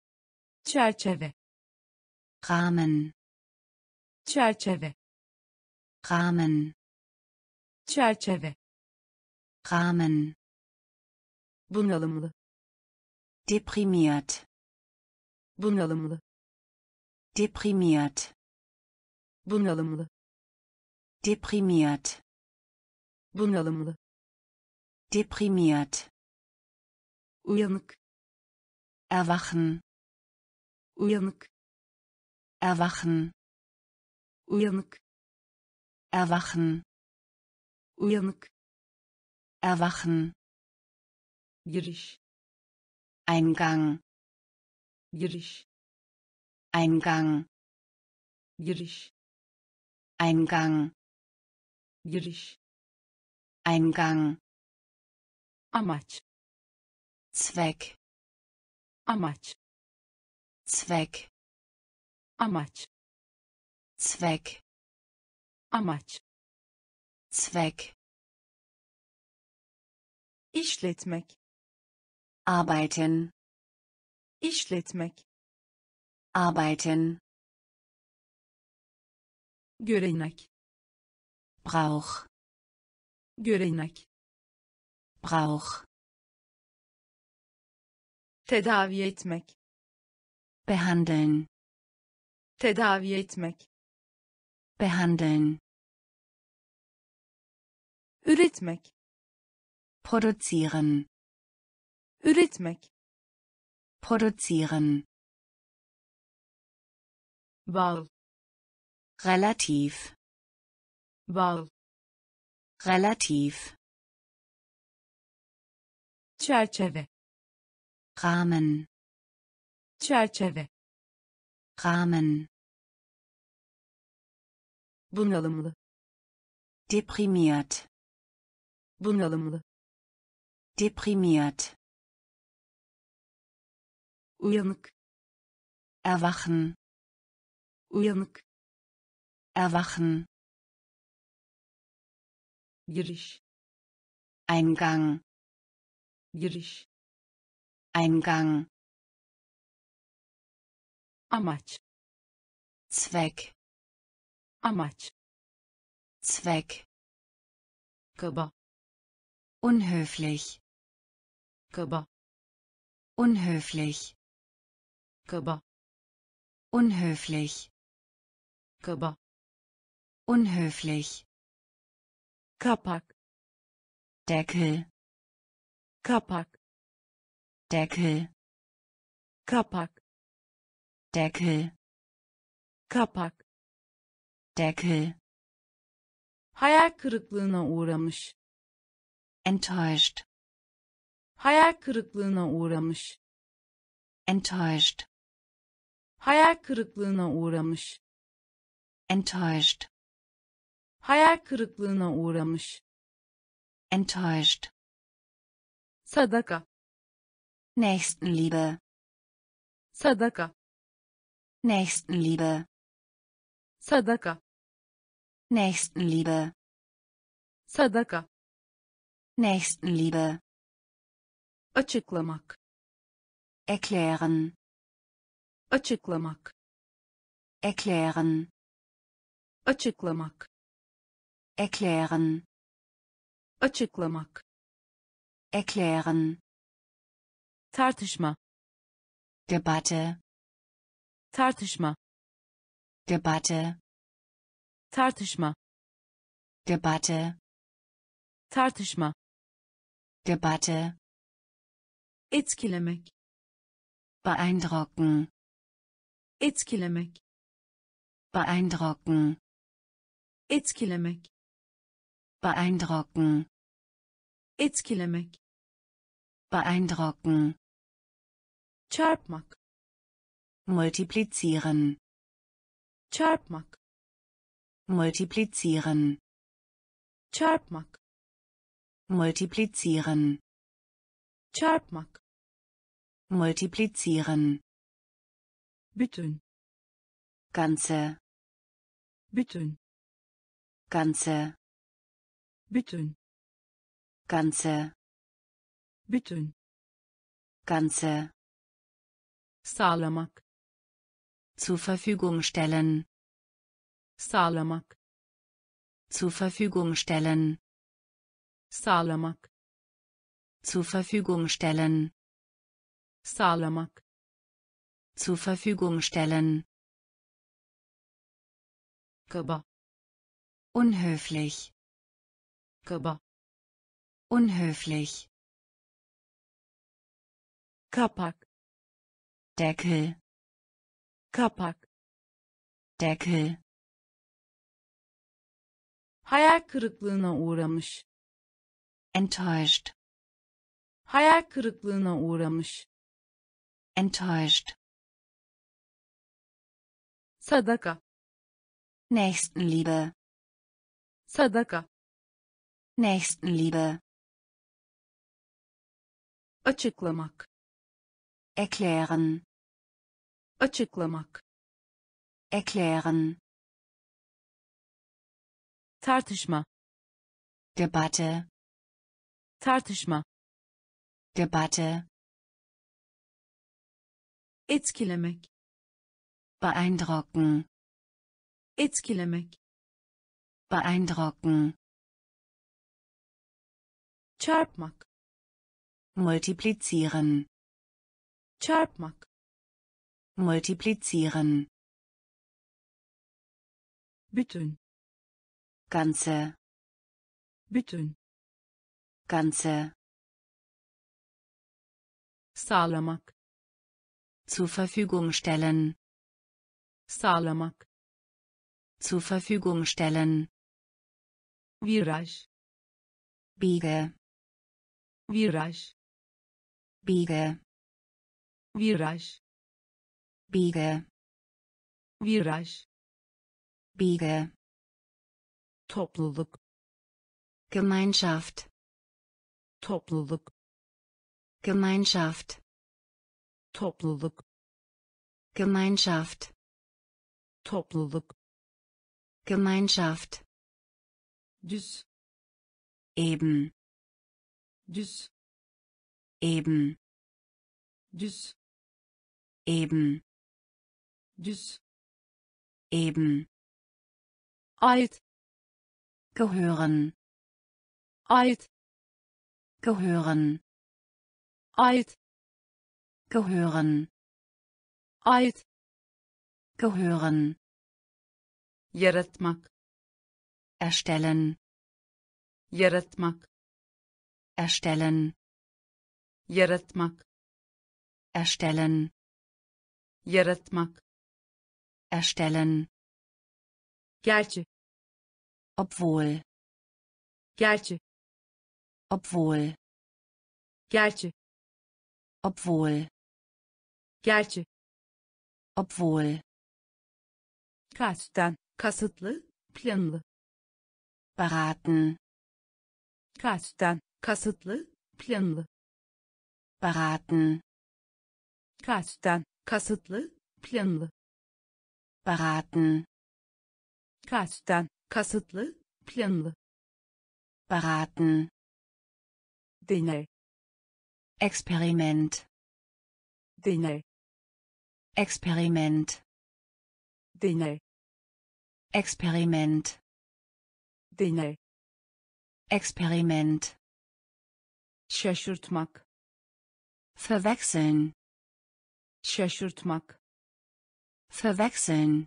çerçeve, Rahmen, çerçeve, Rahmen, çerçeve, Rahmen, bunalımlı, deprimiert, bunalımlı, deprimiert, bunalımlı, deprimiert, bunalımlı, deprimiert, uyanık, erwachen, uyanık, erwachen, uyanık, erwachen, uyanık, erwachen, giriş, Eingang, giriş, Eingang, giriş, Eingang, giriş, Eingang, amaç, Zweck, amaç, Zweck, amaç, Zweck, amaç, Zweck, işletmek, arbeiten, işletmek, arbeiten, görenek, Brauch, görenek, Brauch, tedavi etmek, behandeln, tedavi etmek, behandeln, üretmek, produzieren, üretmek, produzieren, bağ, relativ, bağ, relativ, çerçeve, Rahmen, çerçeve, Rahmen, bunalımlı, deprimiert, bunalımlı, deprimiert, uyanık, erwachen, uyanık, erwachen, giriş, Eingang, giriş, Eingang, amaç, Zweck, amaç, Zweck, kaba, unhöflich, kaba, unhöflich, kaba, unhöflich, kaba, unhöflich, kapak, Deckel, kapak, Deckel, kapak, Deckel, kapak, Deckel, hayal kırıklığına uğramış, enttäuscht, hayal kırıklığına uğramış, enttäuscht, hayal kırıklığına uğramış, enttäuscht, hayal kırıklığına uğramış, enttäuscht, sadaka, Nächstenliebe, sadaka, Nächstenliebe, sadaka, Nächstenliebe, sadaka, Nächstenliebe, açıklamak, erklären, açıklamak, erklären, açıklamak, erklären, açıklamak, erklären, tartışma, Debatte, tartışma, Debatte, tartışma, Debatte, tartışma, Debatte, etkilemek, beeindrucken, etkilemek, beeindrucken, etkilemek, beeindrucken, etkilemek, beeindrucken, çarpmak, multiplizieren, çarpmak, multiplizieren, çarpmak, multiplizieren, çarpmak, multiplizieren, bütün, ganze, bütün, ganze, bütün, ganze, bütün, ganze, sağlamak, zur Verfügung stellen, sağlamak, Zur Verfügung stellen. Sağlamak. Zur Verfügung stellen. Sağlamak. Zur Verfügung stellen. Kaba. Unhöflich. Kaba. Unhöflich. Kapak. Deckel. Kapak. Deckel. Hayal kırıklığına uğramış. Enttäuscht. Hayal kırıklığına uğramış. Enttäuscht. Sadaka. Nächstenliebe. Sadaka. Nächstenliebe. Açıklamak. Erklären. Açıklamak. Erklären. Tartışma. Debatte. Tartışma. Debatte. Etkilemek. Beeindrucken. Etkilemek. Beeindrucken. Çarpmak. Multiplizieren. Çarpmak. Multiplizieren. Bütün. Ganze. Bütün. Ganze. Sağlamak. Zur Verfügung stellen. Sağlamak. Zur Verfügung stellen. Viraj. Biege. Viraj. Biege. Viraj. Biege. Viraj. Biege. Topluluk. Gemeinschaft. Topluluk. Gemeinschaft. Topluluk. Gemeinschaft. Topluluk. Gemeinschaft. Düz. Eben. Düz. Eben. Düz. Eben. Düz. Eben. Ait. Gehören. Ait. Gehören. Ait. Gehören. Ait. Gehören. Yaratmak. Erstellen. Yaratmak. Erstellen. Yaratmak. Erstellen. Yaratmak. Erstellen. Gerçi. Obwohl. Gerçi. Obwohl. Gerçi. Obwohl. Gerçi. Obwohl. Kasten. Kasıtlı. Planlı. Beraten. Kasten. Kasıtlı. Planlı. Beraten. Kasten. Kasıtlı. Planlı. Beraten. Kasten. Kasıtlı. Planlı. Beraten. Deney. Experiment. Deney. Experiment. Deney. Experiment. Deney. Experiment. Şaşırtmak. Verwechseln. Şaşırtmak. Verwechseln.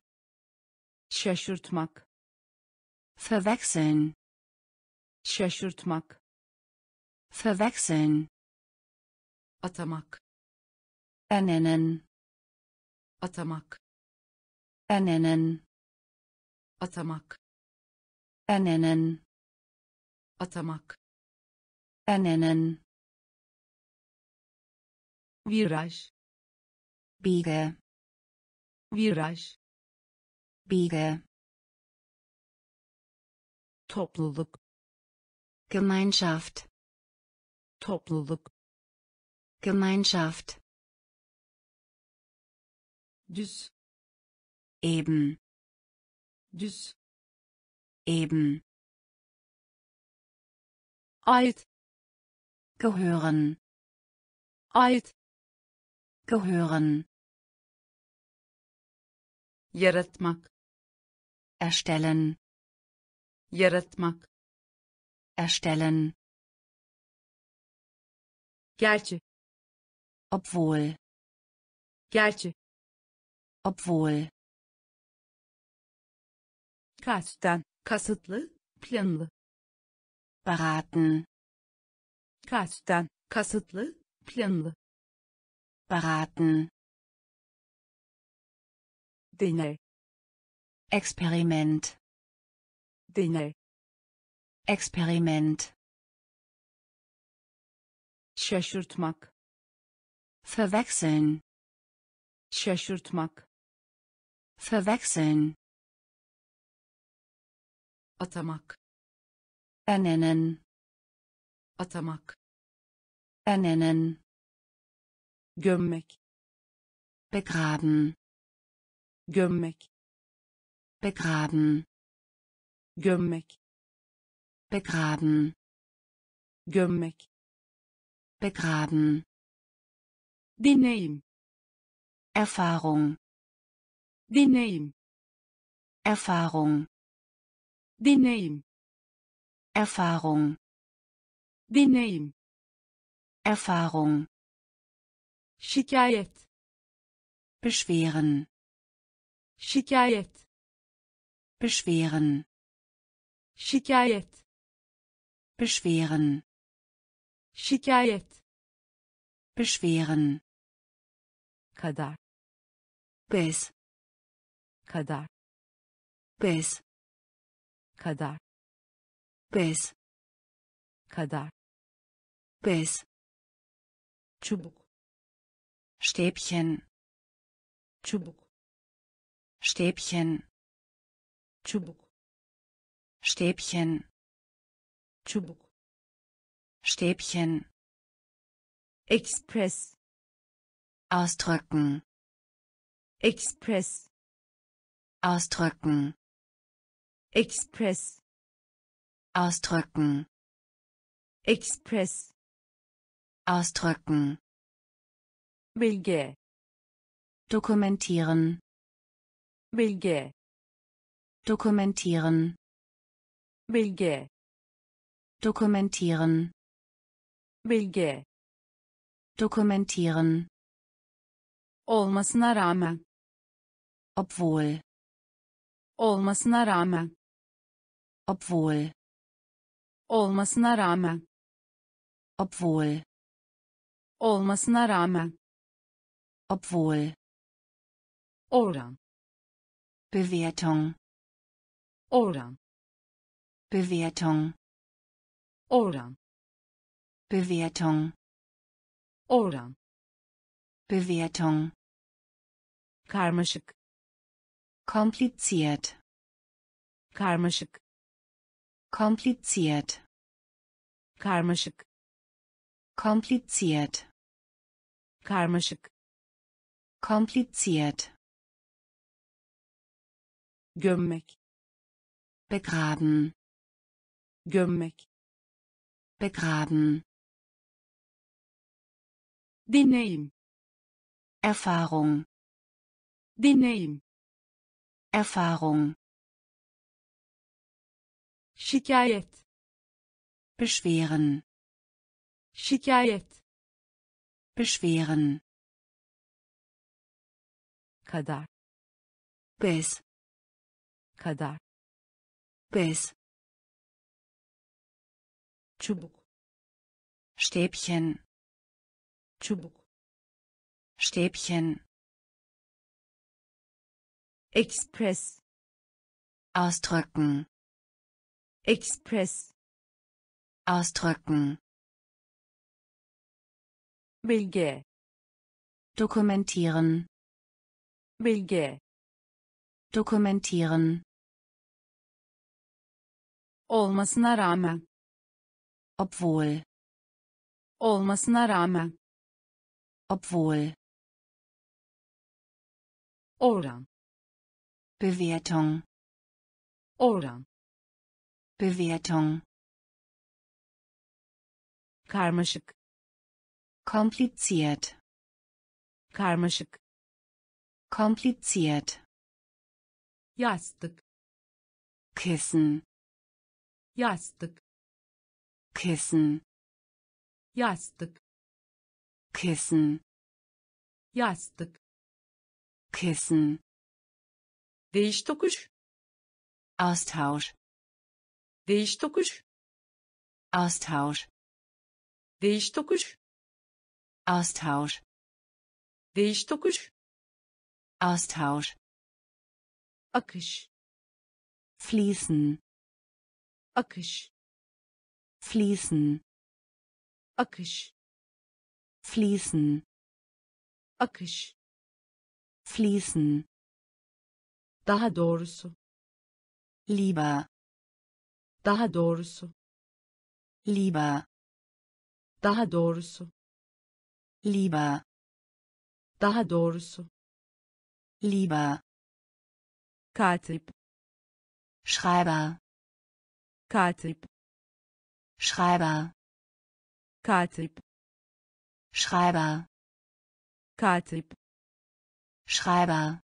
Şaşırtmak. Verwechseln. Şaşırtmak. Verwechseln. Atamak. Ernennen. Atamak. Ernennen. Atamak. Ernennen. Atamak. Ernennen. Viraj. Biege. Viraj. Biege. Topluluk. Gemeinschaft. Topluluk. Gemeinschaft. Düz. Eben. Düz. Eben. Ait. Gehören. Ait. Gehören. Yaratmak. Erstellen. yaratmak, erstellen, gerçi, obwohl, gerçi, obwohl, kasten, kasıtlı, planlı, beraten, kasten, kasıtlı, planlı, beraten, deney, Experiment, deney, Experiment, şaşırtmak, verwechseln, şaşırtmak, verwechseln, atamak, ernennen, atamak, ernennen, gömmek, begraben, gömmek, begraben, gömmek, begraben, gömmek, begraben, deneyim, Erfahrung, deneyim, Erfahrung, deneyim, Erfahrung, deneyim, Erfahrung, şikayet, beschweren, şikayet, beschweren, şikayet, beschweren, şikayet, beschweren, kadar, bis, kadar, bis, kadar, bis, kadar, bis, çubuk, Stäbchen, çubuk, Stäbchen, çubuk, Stäbchen, çubuk, Stäbchen, Express, ausdrücken, Express, ausdrücken, Express, ausdrücken, Express, ausdrücken, belge, dokumentieren, belge, dokumentieren, belge, dokumentieren, belge, dokumentieren, olmasına rağmen, obwohl, olmasına rağmen, obwohl, olmasına rağmen, obwohl, olmasına rağmen, obwohl, oran, Bewertung, oran, Bewertung, oran, Bewertung, oran, Bewertung, karmaşık, kompliziert, karmaşık, kompliziert, karmaşık, kompliziert, karmaşık, kompliziert, gömmek, begraben, gömmek, begraben, deneyim, Erfahrung, deneyim, Erfahrung, şikayet, beschweren, şikayet, beschweren, kadar, bis, kadar, bis, çubuk, Stäbchen, çubuk, Stäbchen, Express, ausdrücken, Express, ausdrücken, belge, dokumentieren, belge, dokumentieren, olmasına rağmen, obwohl, olmasına rağmen, obwohl, oran, Bewertung, oran, Bewertung, karmaşık, kompliziert, karmaşık, kompliziert, yastık, Kissen, yastık, Kissen, yastık, Kissen, yastık, Kissen, değiş tokuş, Austausch, değiş tokuş, Austausch, değiş tokuş, Austausch, değiş tokuş, Austausch, akış, fließen, akış, fließen, akış, fließen, akış, fließen, daha doğrusu, lieber, daha doğrusu, lieber, daha doğrusu, lieber, daha doğrusu, lieber, katip, Schreiber, katip, Schreiber, katip, Schreiber, katip, Schreiber,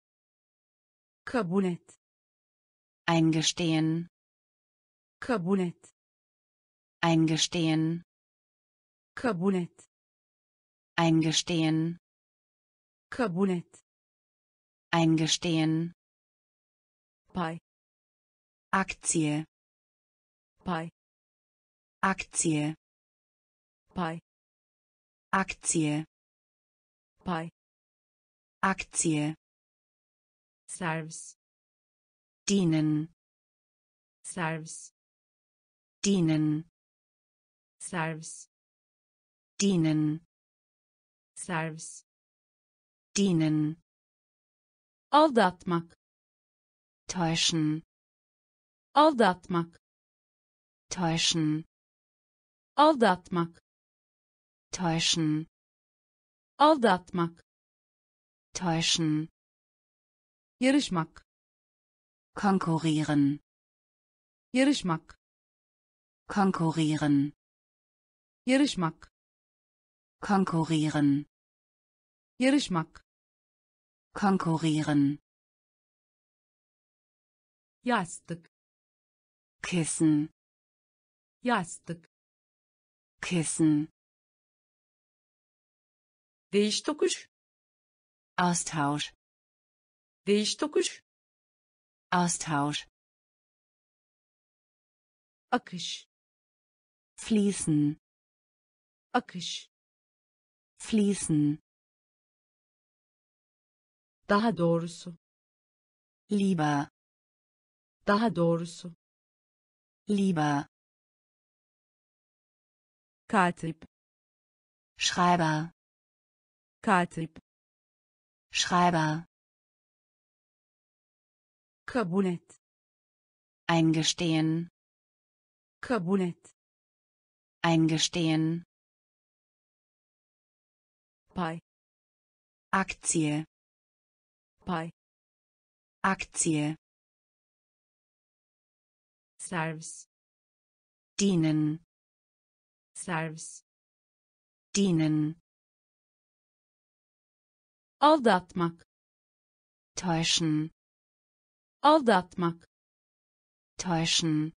kabul et, eingestehen, kabul et, eingestehen, kabul et, eingestehen, kabul et, eingestehen, pay, Aktie, pay, Aktie, pay, Aktie, pay, Aktie, servis, dienen, servis, dienen, servis, dienen, servis, dienen, aldatmak, täuschen, aldatmak, täuschen, aldatmak, täuschen, aldatmak, täuschen, yarışmak, konkurrieren, yarışmak, konkurrieren, yarışmak, konkurrieren, yarışmak, konkurrieren, yastık, Kissen, yastık, Kissen, değiş tokuş, Austausch, değiş tokuş, Austausch, akış, fließen, akış, fließen, daha doğrusu, lieber, daha doğrusu, lieber, katip, Schreiber, katip, Schreiber, kabul et, eingestehen, kabul et, eingestehen, pay, Aktie, pay, Aktie, servis, dienen, servis, dienen, aldatmak, täuschen, aldatmak, täuschen,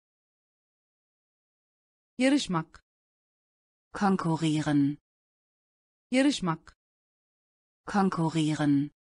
yarışmak, konkurrieren, yarışmak, konkurrieren,